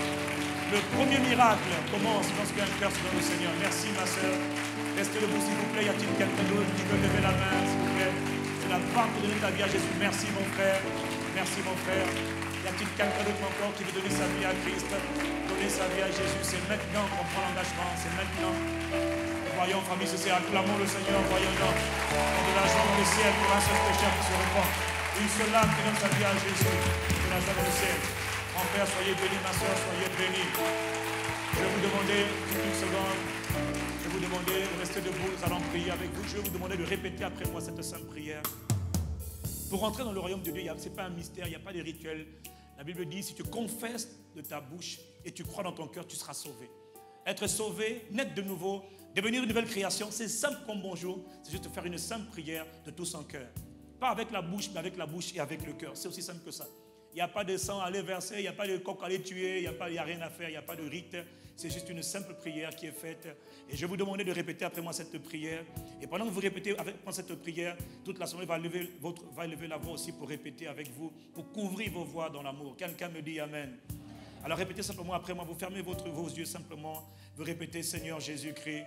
le premier miracle commence lorsqu'un cœur se donne au Seigneur. Merci ma soeur. Restez debout s'il vous plaît. Y a-t-il quelqu'un d'autre qui veut lever la main, s'il vous plaît? Tu n'as pas encore donné ta vie à Jésus. Merci mon frère. Merci mon frère. Y a-t-il quelqu'un d'autre encore qui veut donner sa vie à Christ? Donner sa vie à Jésus, c'est maintenant qu'on prend l'engagement, c'est maintenant. Voyons, famille, c'est acclamons le Seigneur, voyons-le. Et de la joie dans le ciel pour un seul pécheur qui se repent. Une seule âme qui donne sa vie à Jésus. De la joie dans le ciel. Mon frère, soyez bénis, ma soeur, soyez bénis. Je vais vous demander, une seconde, je vais vous demander de rester debout, nous allons prier avec vous. Je vais vous demander de répéter après moi cette sainte prière. Pour rentrer dans le royaume de Dieu, ce n'est pas un mystère, il n'y a pas de rituel. La Bible dit, si tu confesses de ta bouche et tu crois dans ton cœur, tu seras sauvé. Être sauvé, naître de nouveau, devenir une nouvelle création, c'est simple comme bonjour. C'est juste faire une simple prière de tout son cœur. Pas avec la bouche, mais avec la bouche et avec le cœur. C'est aussi simple que ça. Il n'y a pas de sang à aller verser, il n'y a pas de coq à aller tuer, il n'y a rien à faire, il n'y a pas de rite. C'est juste une simple prière qui est faite. Et je vais vous demander de répéter après moi cette prière. Et pendant que vous répétez avec moi cette prière, toute l'assemblée va lever la voix aussi pour répéter avec vous, pour couvrir vos voix dans l'amour. Quelqu'un me dit Amen. Alors répétez simplement après moi, vous fermez vos yeux simplement. Vous répétez, Seigneur Jésus-Christ,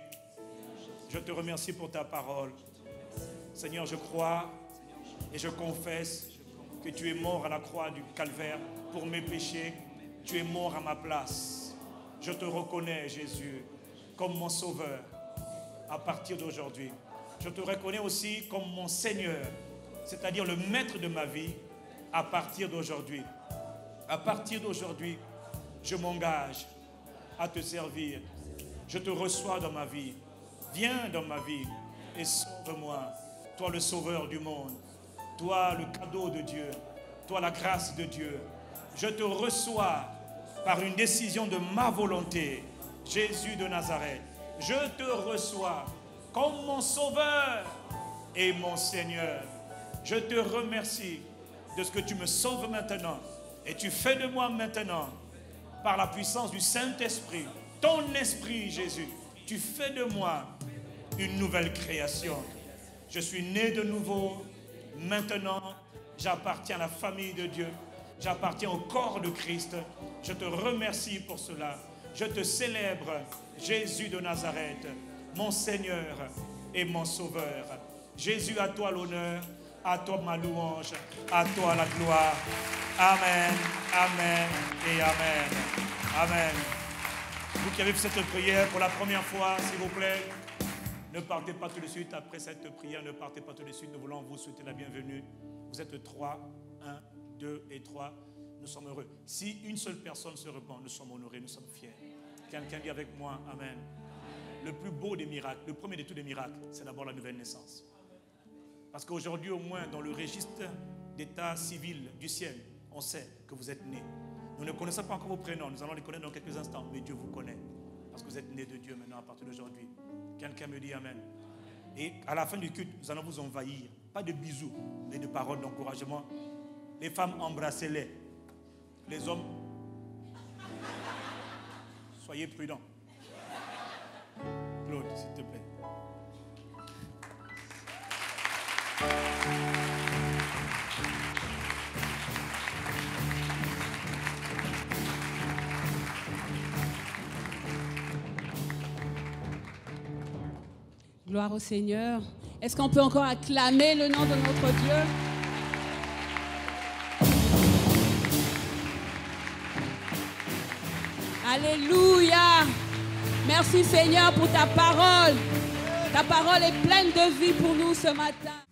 je te remercie pour ta parole. Seigneur, je crois et je confesse que tu es mort à la croix du calvaire pour mes péchés. Tu es mort à ma place. Je te reconnais, Jésus, comme mon sauveur à partir d'aujourd'hui. Je te reconnais aussi comme mon Seigneur, c'est-à-dire le maître de ma vie à partir d'aujourd'hui. À partir d'aujourd'hui, je m'engage à te servir. Je te reçois dans ma vie. Viens dans ma vie et sauve-moi. Toi le sauveur du monde. Toi le cadeau de Dieu. Toi la grâce de Dieu. Je te reçois par une décision de ma volonté. Jésus de Nazareth. Je te reçois comme mon sauveur et mon Seigneur. Je te remercie de ce que tu me sauves maintenant. Et tu fais de moi maintenant, par la puissance du Saint-Esprit, ton esprit, Jésus, tu fais de moi une nouvelle création. Je suis né de nouveau. Maintenant, j'appartiens à la famille de Dieu. J'appartiens au corps de Christ. Je te remercie pour cela. Je te célèbre, Jésus de Nazareth, mon Seigneur et mon Sauveur. Jésus, à toi l'honneur, à toi ma louange, à toi la gloire. Amen, amen et amen. Amen. Vous qui avez fait cette prière pour la première fois, s'il vous plaît, ne partez pas tout de suite. Après cette prière, ne partez pas tout de suite. Nous voulons vous souhaiter la bienvenue. Vous êtes 3, 1, 2 et 3. Nous sommes heureux. Si une seule personne se repent, nous sommes honorés, nous sommes fiers. Quelqu'un dit avec moi, amen. Le plus beau des miracles, le premier de tous les miracles, c'est d'abord la nouvelle naissance. Parce qu'aujourd'hui, au moins, dans le registre d'état civil du ciel, on sait que vous êtes nés. Nous ne connaissons pas encore vos prénoms, nous allons les connaître dans quelques instants, mais Dieu vous connaît. Parce que vous êtes nés de Dieu maintenant à partir d'aujourd'hui. Quelqu'un me dit amen. Et à la fin du culte, nous allons vous envahir. Pas de bisous, mais de paroles d'encouragement. Les femmes, embrassez-les. Les hommes, soyez prudents. Claude, s'il te plaît. Gloire au Seigneur. Est-ce qu'on peut encore acclamer le nom de notre Dieu? Alléluia. Merci Seigneur pour ta parole. Ta parole est pleine de vie pour nous ce matin.